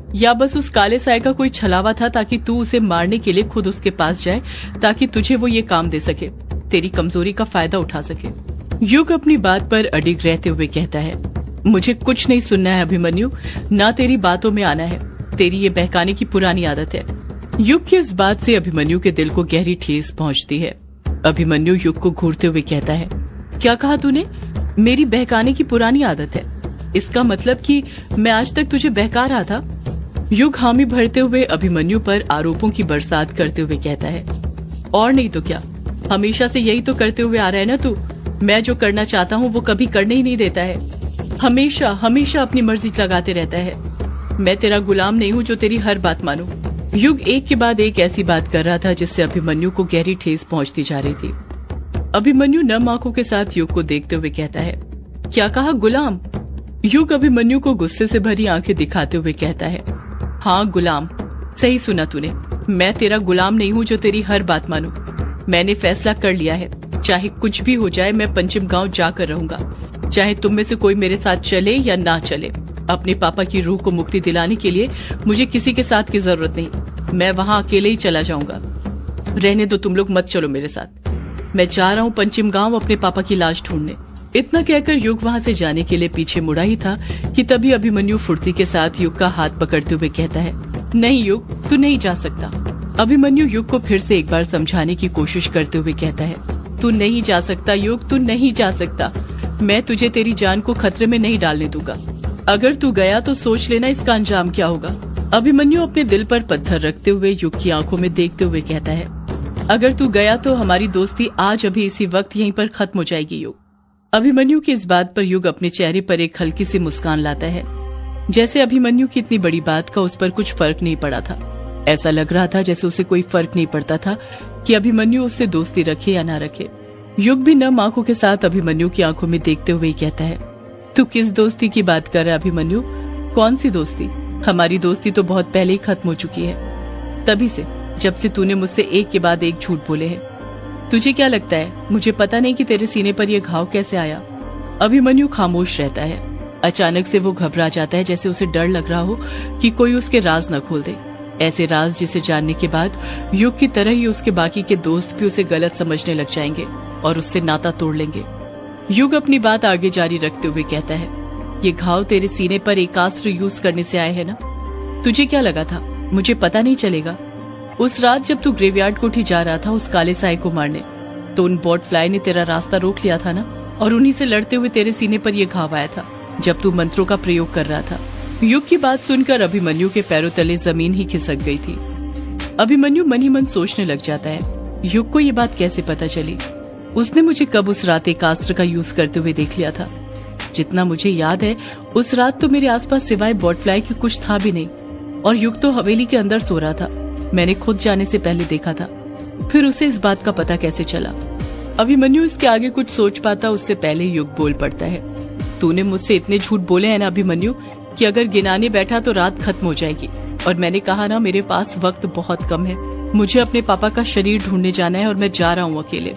या बस उस काले साए का कोई छलावा था ताकि तू उसे मारने के लिए खुद उसके पास जाए, ताकि तुझे वो ये काम दे सके, तेरी कमजोरी का फायदा उठा सके। युग अपनी बात पर अडिग रहते हुए कहता है, मुझे कुछ नहीं सुनना है अभिमन्यु, ना तेरी बातों में आना है, तेरी ये बहकाने की पुरानी आदत है। युग की इस बात से अभिमन्यु के दिल को गहरी ठेस पहुंचती है। अभिमन्यु युग को घूरते हुए कहता है, क्या कहा तूने? मेरी बहकाने की पुरानी आदत है? इसका मतलब कि मैं आज तक तुझे बहका रहा था? युग हामी भरते हुए अभिमन्यु पर आरोपों की बरसात करते हुए कहता है, और नहीं तो क्या, हमेशा से यही तो करते हुए आ रहा है ना तू। मैं जो करना चाहता हूँ वो कभी करने ही नहीं देता है, हमेशा हमेशा अपनी मर्जी लगाते रहता है। मैं तेरा गुलाम नहीं हूँ जो तेरी हर बात मानूं। युग एक के बाद एक ऐसी बात कर रहा था जिससे अभिमन्यु को गहरी ठेस पहुंचती जा रही थी। अभिमन्यु नम आंखों के साथ युग को देखते हुए कहता है, क्या कहा गुलाम? युग अभिमन्यु को गुस्से से भरी आंखें दिखाते हुए कहता है, हाँ गुलाम, सही सुना तूने, मैं तेरा गुलाम नहीं हूँ जो तेरी हर बात मानूं। मैंने फैसला कर लिया है, चाहे कुछ भी हो जाए मैं पंचम गांव जाकर रहूंगा, चाहे तुम में से कोई मेरे साथ चले या ना चले। अपने पापा की रूह को मुक्ति दिलाने के लिए मुझे किसी के साथ की जरूरत नहीं, मैं वहाँ अकेले ही चला जाऊंगा। रहने दो, तुम लोग मत चलो मेरे साथ, मैं जा रहा हूँ पंचम गांव अपने पापा की लाश ढूंढने। इतना कहकर युग वहाँ से जाने के लिए पीछे मुड़ा ही था कि तभी अभिमन्यु फुर्ती के साथ युग का हाथ पकड़ते हुए कहता है, नहीं युग, तू नहीं जा सकता। अभिमन्यु युग को फिर से एक बार समझाने की कोशिश करते हुए कहता है, तू नहीं जा सकता युग, तू नहीं जा सकता। मैं तुझे तेरी जान को खतरे में नहीं डालने दूंगा। अगर तू गया तो सोच लेना इसका अंजाम क्या होगा। अभिमन्यु अपने दिल पर पत्थर रखते हुए युग की आंखों में देखते हुए कहता है, अगर तू गया तो हमारी दोस्ती आज अभी इसी वक्त यहीं पर खत्म हो जाएगी युग। अभिमन्यु की इस बात पर युग अपने चेहरे पर एक हल्की सी मुस्कान लाता है, जैसे अभिमन्यु की इतनी बड़ी बात का उस पर कुछ फर्क नहीं पड़ा था। ऐसा लग रहा था जैसे उसे कोई फर्क नहीं पड़ता था कि अभिमन्यु उससे दोस्ती रखे या ना रखे। युग भी नम आंखों के साथ अभिमन्यु की आंखों में देखते हुए कहता है, तू किस दोस्ती की बात कर रहा है अभिमन्यु? कौन सी दोस्ती? हमारी दोस्ती तो बहुत पहले ही खत्म हो चुकी है, तभी से जब से तूने मुझसे एक के बाद एक झूठ बोले हैं। तुझे क्या लगता है मुझे पता नहीं कि तेरे सीने पर यह घाव कैसे आया? अभिमन्यु खामोश रहता है। अचानक से वो घबरा जाता है, जैसे उसे डर लग रहा हो कि कोई उसके राज न खोल दे, ऐसे राज जिसे जानने के बाद युग की तरह ही उसके बाकी के दोस्त भी उसे गलत समझने लग जाएंगे और उससे नाता तोड़ लेंगे। युग अपनी बात आगे जारी रखते हुए कहता है, ये घाव तेरे सीने पर एक अस्त्र यूज करने से आए है ना? तुझे क्या लगा था मुझे पता नहीं चलेगा? उस रात जब तू ग्रेवयार्ड कोठी जा रहा था उस काले साए को मारने, तो उन बॉट फ्लाई ने तेरा रास्ता रोक लिया था ना, और उन्हीं से लड़ते हुए तेरे सीने पर यह घाव आया था जब तू मंत्रों का प्रयोग कर रहा था। युग की बात सुनकर अभिमन्यु के पैरों तले जमीन ही खिसक गई थी। अभिमन्यु मन ही मन सोचने लग जाता है, युग को ये बात कैसे पता चली? उसने मुझे कब उस रात एक अस्त्र का यूज करते हुए देख लिया था? जितना मुझे याद है उस रात तो मेरे आसपास सिवाय बॉटफ्लाई के कुछ था भी नहीं, और युग तो हवेली के अंदर सो रहा था। मैंने खुद जाने से पहले देखा था, फिर उसे इस बात का पता कैसे चला? अभिमन्यु इसके आगे कुछ सोच पाता उससे पहले युग बोल पड़ता है, तूने मुझसे इतने झूठ बोले हैं ना अभिमन्यु कि अगर गिनाने बैठा तो रात खत्म हो जाएगी। और मैंने कहा ना मेरे पास वक्त बहुत कम है, मुझे अपने पापा का शरीर ढूंढने जाना है और मैं जा रहा हूँ अकेले।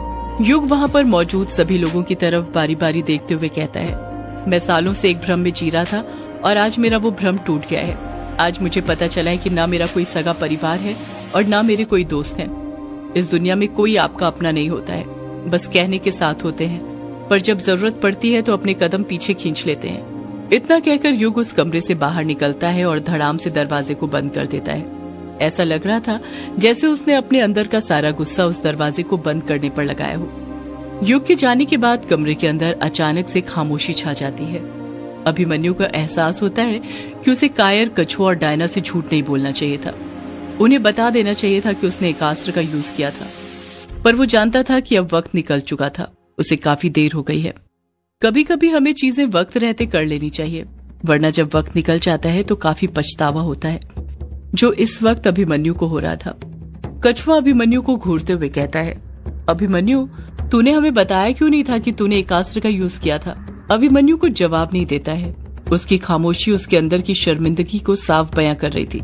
युग वहाँ पर मौजूद सभी लोगों की तरफ बारी बारी देखते हुए कहता है, मैं सालों से एक भ्रम में जी रहा था और आज मेरा वो भ्रम टूट गया है। आज मुझे पता चला है कि ना मेरा कोई सगा परिवार है और ना मेरे कोई दोस्त हैं। इस दुनिया में कोई आपका अपना नहीं होता है, बस कहने के साथ होते हैं, पर जब जरूरत पड़ती है तो अपने कदम पीछे खींच लेते हैं। इतना कहकर युग उस कमरे से बाहर निकलता है और धड़ाम से दरवाजे को बंद कर देता है। ऐसा लग रहा था जैसे उसने अपने अंदर का सारा गुस्सा उस दरवाजे को बंद करने पर लगाया हो। युग के जाने के बाद कमरे के अंदर अचानक से खामोशी छा जाती है। अभिमन्यु को एहसास होता है कि उसे कायर, कछुआ और डायना से झूठ नहीं बोलना चाहिए था। उन्हें बता देना चाहिए था कि उसने एक अस्त्र का यूज किया था, पर वो जानता था कि अब वक्त निकल चुका था, उसे काफी देर हो गई है। कभी कभी हमें चीजें वक्त रहते कर लेनी चाहिए, वरना जब वक्त निकल जाता है तो काफी पछतावा होता है, जो इस वक्त अभिमन्यु को हो रहा था। कछुआ अभिमन्यु को घूरते हुए कहता है, अभिमन्यु तूने हमें बताया क्यों नहीं था कि तूने एक अस्त्र का यूज किया था? अभिमन्यु कुछ जवाब नहीं देता है। उसकी खामोशी उसके अंदर की शर्मिंदगी को साफ बयां कर रही थी।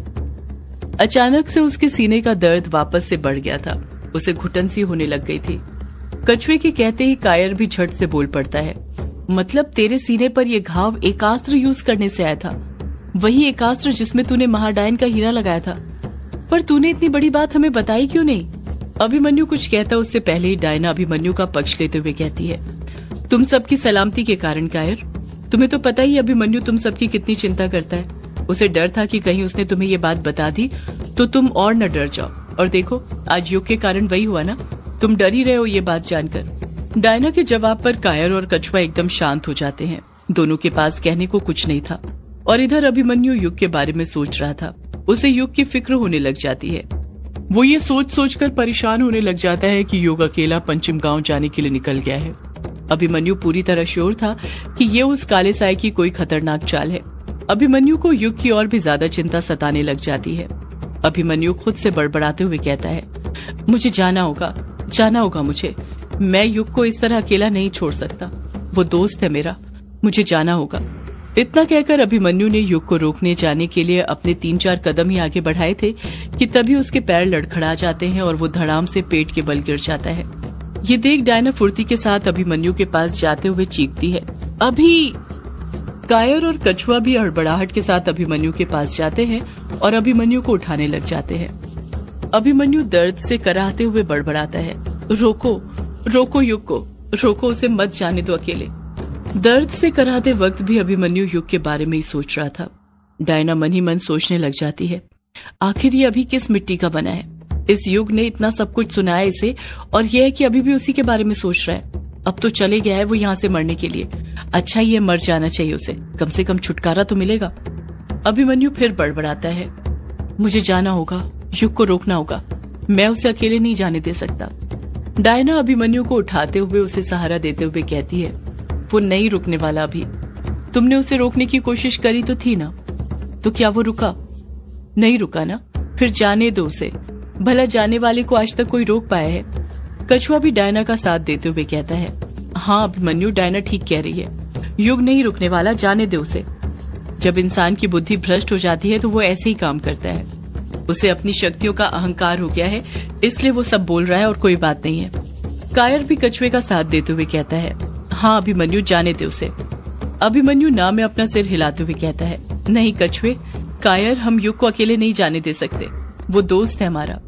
अचानक से उसके सीने का दर्द वापस से बढ़ गया था, उसे घुटन सी होने लग गई थी। कछुए के कहते ही कायर भी झट से बोल पड़ता है, मतलब तेरे सीने पर यह घाव एक अस्त्र यूज करने से आया था? वही एक अस्त्र जिसमें तूने महाडायन का हीरा लगाया था। पर तूने इतनी बड़ी बात हमें बताई क्यों नहीं? अभिमन्यु कुछ कहता उससे पहले ही डायना अभिमन्यु का पक्ष लेते हुए कहती है, तुम सबकी सलामती के कारण कायर। तुम्हें तो पता ही अभिमन्यु तुम सबकी कितनी चिंता करता है। उसे डर था कि कहीं उसने तुम्हें ये बात बता दी तो तुम और न डर जाओ। और देखो आज युग के कारण वही हुआ ना, तुम डर ही रहे हो ये बात जानकर। डायना के जवाब पर कायर और कछुआ एकदम शांत हो जाते हैं। दोनों के पास कहने को कुछ नहीं था। और इधर अभिमन्यु युग के बारे में सोच रहा था। उसे युग की फिक्र होने लग जाती है। वो ये सोच सोचकर परेशान होने लग जाता है कि युग अकेला पंचम गांव जाने के लिए निकल गया है। अभिमन्यु पूरी तरह श्योर था कि ये उस काले साए की कोई खतरनाक चाल है। अभिमन्यु को युग की और भी ज्यादा चिंता सताने लग जाती है। अभिमन्यु खुद से बड़बड़ाते हुए कहता है, मुझे जाना होगा, जाना होगा मुझे। मैं युग को इस तरह अकेला नहीं छोड़ सकता। वो दोस्त है मेरा, मुझे जाना होगा। इतना कहकर अभिमन्यु ने युग को रोकने जाने के लिए अपने तीन चार कदम ही आगे बढ़ाए थे कि तभी उसके पैर लड़खड़ा जाते हैं और वो धड़ाम से पेट के बल गिर जाता है। ये देख डायना फुर्ती के साथ अभिमन्यु के पास जाते हुए चीखती है, अभी। कायर और कछुआ भी हड़बड़ाहट के साथ अभिमन्यु के पास जाते हैं और अभिमन्यु को उठाने लग जाते हैं। अभिमन्यु दर्द से कराहते हुए बड़बड़ाता है, रोको रोको युग को, रोको, उसे मत जाने दो अकेले। दर्द से कराहते वक्त भी अभिमन्यु युग के बारे में ही सोच रहा था। डायना मन ही मन सोचने लग जाती है, आखिर ये अभी किस मिट्टी का बना है? इस युग ने इतना सब कुछ सुनाया इसे, और यह है कि अभी भी उसी के बारे में सोच रहा है। अब तो चले गया है वो यहाँ से मरने के लिए। अच्छा ये मर जाना चाहिए उसे, कम से कम छुटकारा तो मिलेगा। अभिमन्यु फिर बड़बड़ाता है, मुझे जाना होगा, युग को रोकना होगा, मैं उसे अकेले नहीं जाने दे सकता। डायना अभिमन्यु को उठाते हुए उसे सहारा देते हुए कहती है, वो नहीं रुकने वाला अभी। तुमने उसे रोकने की कोशिश करी तो थी ना, तो क्या वो रुका? नहीं रुका ना, फिर जाने दो उसे। भला जाने वाले को आज तक कोई रोक पाया है? कछुआ भी डायना का साथ देते हुए कहता है, हाँ अभिमन्यु, डायना ठीक कह रही है, युग नहीं रुकने वाला, जाने दे उसे। जब इंसान की बुद्धि भ्रष्ट हो जाती है तो वो ऐसे ही काम करता है। उसे अपनी शक्तियों का अहंकार हो गया है, इसलिए वो सब बोल रहा है और कोई बात नहीं है। कायर भी कछुए का साथ देते हुए कहता है, हाँ अभिमन्यु, जाने दे उसे। अभिमन्यु ना में अपना सिर हिलाते हुए कहता है, नहीं कछुए, कायर, हम युग को अकेले नहीं जाने दे सकते, वो दोस्त है हमारा।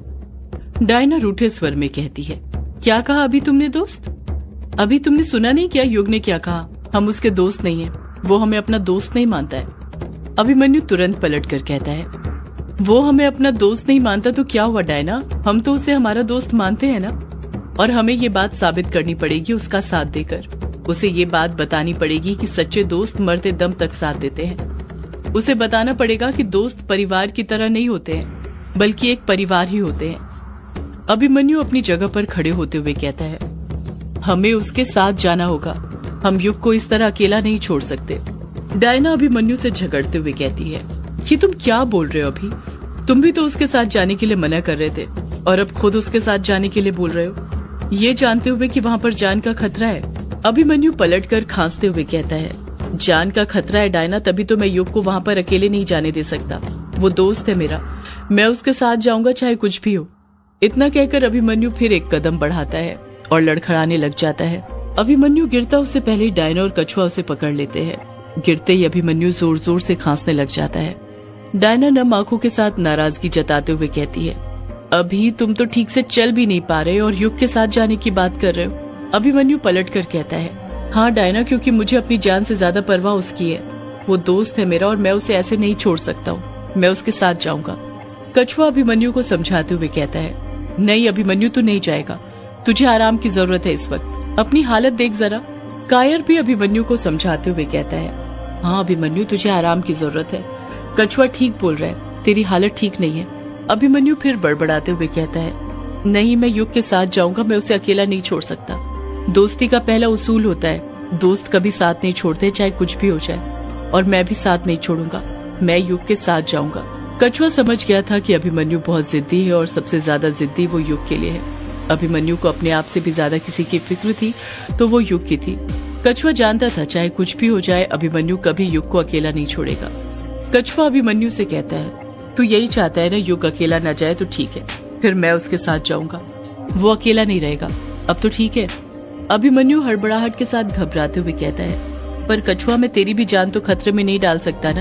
डायना रूठे स्वर में कहती है, क्या कहा अभी तुमने दोस्त? अभी तुमने सुना नहीं क्या युग ने क्या कहा? हम उसके दोस्त नहीं है, वो हमें अपना दोस्त नहीं मानता है। अभिमन्यु तुरंत पलट कर कहता है, वो हमें अपना दोस्त नहीं मानता तो क्या हुआ डायना, हम तो उसे हमारा दोस्त मानते हैं ना। और हमें ये बात साबित करनी पड़ेगी उसका साथ देकर। उसे ये बात बतानी पड़ेगी कि सच्चे दोस्त मरते दम तक साथ देते हैं। उसे बताना पड़ेगा कि दोस्त परिवार की तरह नहीं होते हैं, बल्कि एक परिवार ही होते हैं। अभिमन्यु अपनी जगह पर खड़े होते हुए कहता है, हमें उसके साथ जाना होगा, हम युग को इस तरह अकेला नहीं छोड़ सकते। डायना अभिमन्यु से झगड़ते हुए कहती है, ये तुम क्या बोल रहे हो अभी? तुम भी तो उसके साथ जाने के लिए मना कर रहे थे और अब खुद उसके साथ जाने के लिए बोल रहे हो, ये जानते हुए कि वहाँ पर जान का खतरा है। अभिमन्यु पलटकर खांसते हुए कहता है, जान का खतरा है डायना, तभी तो मैं युग को वहाँ पर अकेले नहीं जाने दे सकता। वो दोस्त है मेरा, मैं उसके साथ जाऊंगा चाहे कुछ भी हो। इतना कहकर अभिमन्यु फिर एक कदम बढ़ाता है और लड़खड़ाने लग जाता है। अभिमन्यु गिरता उससे पहले डायना और कछुआ उसे पकड़ लेते हैं। गिरते ही अभिमन्यु जोर जोर से खांसने लग जाता है। डायना नम आंखों के साथ नाराजगी जताते हुए कहती है, अभी तुम तो ठीक से चल भी नहीं पा रहे और युग के साथ जाने की बात कर रहे हो। अभिमन्यु पलट कर कहता है, हाँ डायना, क्योंकि मुझे अपनी जान से ज्यादा परवाह उसकी है। वो दोस्त है मेरा और मैं उसे ऐसे नहीं छोड़ सकता हूँ, मैं उसके साथ जाऊंगा। कछुआ अभिमन्यु को समझाते हुए कहता है, नहीं अभिमन्यु, तू नहीं जाएगा, तुझे आराम की जरूरत है इस वक्त, अपनी हालत देख जरा। कायर भी अभिमन्यु को समझाते हुए कहता है, हाँ अभिमन्यु, तुझे आराम की जरूरत है। कछुआ ठीक बोल रहा है, तेरी हालत ठीक नहीं है। अभिमन्यु फिर बड़बड़ाते हुए कहता है, नहीं, मैं युग के साथ जाऊंगा, मैं उसे अकेला नहीं छोड़ सकता। दोस्ती का पहला उसूल होता है, दोस्त कभी साथ नहीं छोड़ते चाहे कुछ भी हो जाए, और मैं भी साथ नहीं छोड़ूंगा, मैं युग के साथ जाऊंगा। कछुआ समझ गया था कि अभिमन्यु बहुत जिद्दी है और सबसे ज्यादा जिद्दी वो युग के लिए है। अभिमन्यु को अपने आप से भी ज्यादा किसी की फिक्र थी तो वो युग की थी। कछुआ जानता था चाहे कुछ भी हो जाए, अभिमन्यु कभी युग को अकेला नहीं छोड़ेगा। कछुआ अभिमन्यु से कहता है, तू यही चाहता है ना युग अकेला न जाए, तो ठीक है, फिर मैं उसके साथ जाऊंगा, वो अकेला नहीं रहेगा, अब तो ठीक है। अभिमन्यु हड़बड़ाहट के साथ घबराते हुए कहता है, पर कछुआ, मैं तेरी भी जान तो खतरे में नहीं डाल सकता ना,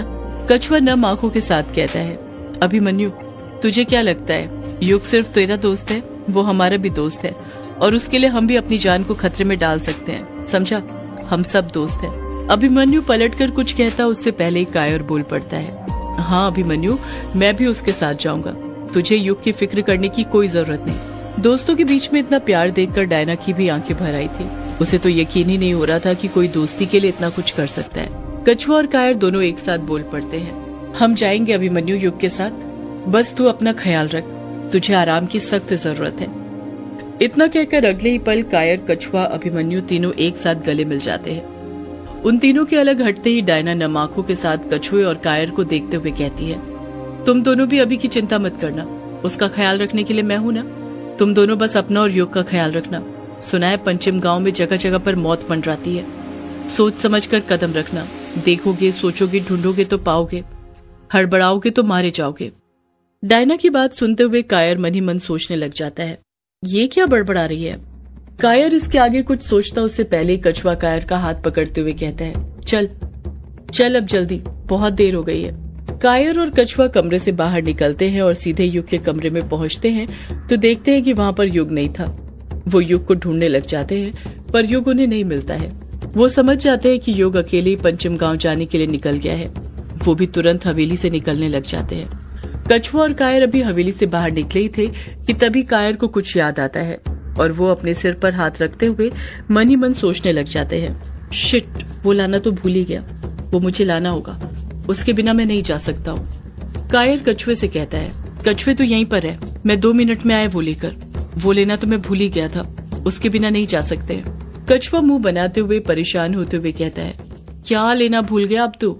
कछुआ नम आंखों के साथ कहता है, अभिमन्यु तुझे क्या लगता है युग सिर्फ तेरा दोस्त है? वो हमारा भी दोस्त है और उसके लिए हम भी अपनी जान को खतरे में डाल सकते हैं, समझा? हम सब दोस्त हैं। अभिमन्यु पलटकर कुछ कहता उससे पहले ही कायर बोल पड़ता है, हाँ अभिमन्यु मैं भी उसके साथ जाऊंगा। तुझे युग की फिक्र करने की कोई जरूरत नहीं। दोस्तों के बीच में इतना प्यार देखकर डायना की भी आंखें भर आई थी। उसे तो यकीन ही नहीं हो रहा था कि कोई दोस्ती के लिए इतना कुछ कर सकता है। कछुआ और कायर दोनों एक साथ बोल पड़ते हैं, हम जाएंगे अभिमन्यु युग के साथ, बस तू अपना ख्याल रख, तुझे आराम की सख्त जरूरत है। इतना कहकर अगले ही पल कायर, कछुआ, अभिमन्यु तीनों एक साथ गले मिल जाते हैं। उन तीनों के अलग हटते ही डायना नम आंखों के साथ कछुए और कायर को देखते हुए कहती है, तुम दोनों भी अभी की चिंता मत करना, उसका ख्याल रखने के लिए मैं हूं ना। तुम दोनों बस अपना और युग का ख्याल रखना। सुना है पंचम गांव में जगह जगह पर मौत मंडराती है, सोच समझ कर कदम रखना। देखोगे, सोचोगे, ढूंढोगे तो पाओगे, हड़बड़ाओगे तो मारे जाओगे। डायना की बात सुनते हुए कायर मन ही मन सोचने लग जाता है, ये क्या बड़बड़ा रही है। कायर इसके आगे कुछ सोचता उससे पहले ही कछुआ कायर का हाथ पकड़ते हुए कहता है, चल चल अब जल्दी, बहुत देर हो गई है। कायर और कछुआ कमरे से बाहर निकलते हैं और सीधे युग के कमरे में पहुंचते हैं तो देखते हैं कि वहां पर युग नहीं था। वो युग को ढूंढने लग जाते हैं पर युग उन्हें नहीं मिलता है। वो समझ जाते हैं कि युग अकेले ही पंचम गांव जाने के लिए निकल गया है। वो भी तुरंत हवेली से निकलने लग जाते हैं। कछुआ और कायर अभी हवेली से बाहर निकले ही थे कि तभी कायर को कुछ याद आता है और वो अपने सिर पर हाथ रखते हुए मन ही मन सोचने लग जाते हैं, शिट, वो लाना तो भूल ही गया, वो मुझे लाना होगा, उसके बिना मैं नहीं जा सकता हूँ। कायर कछुए से कहता है, कछुए तो यहीं पर है, मैं दो मिनट में आया वो लेकर। वो लेना तो मैं भूल ही गया था, उसके बिना नहीं जा सकते। कछुआ मुंह बनाते हुए परेशान होते हुए कहता है, क्या लेना भूल गया अब तू?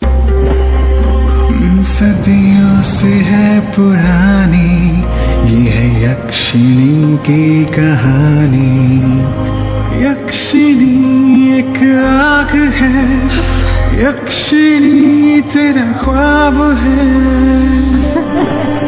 सदियों से है पुरानी ये है यक्षिणी की कहानी। यक्षिणी एक आग है, यक्षिणी तेरा ख्वाब है।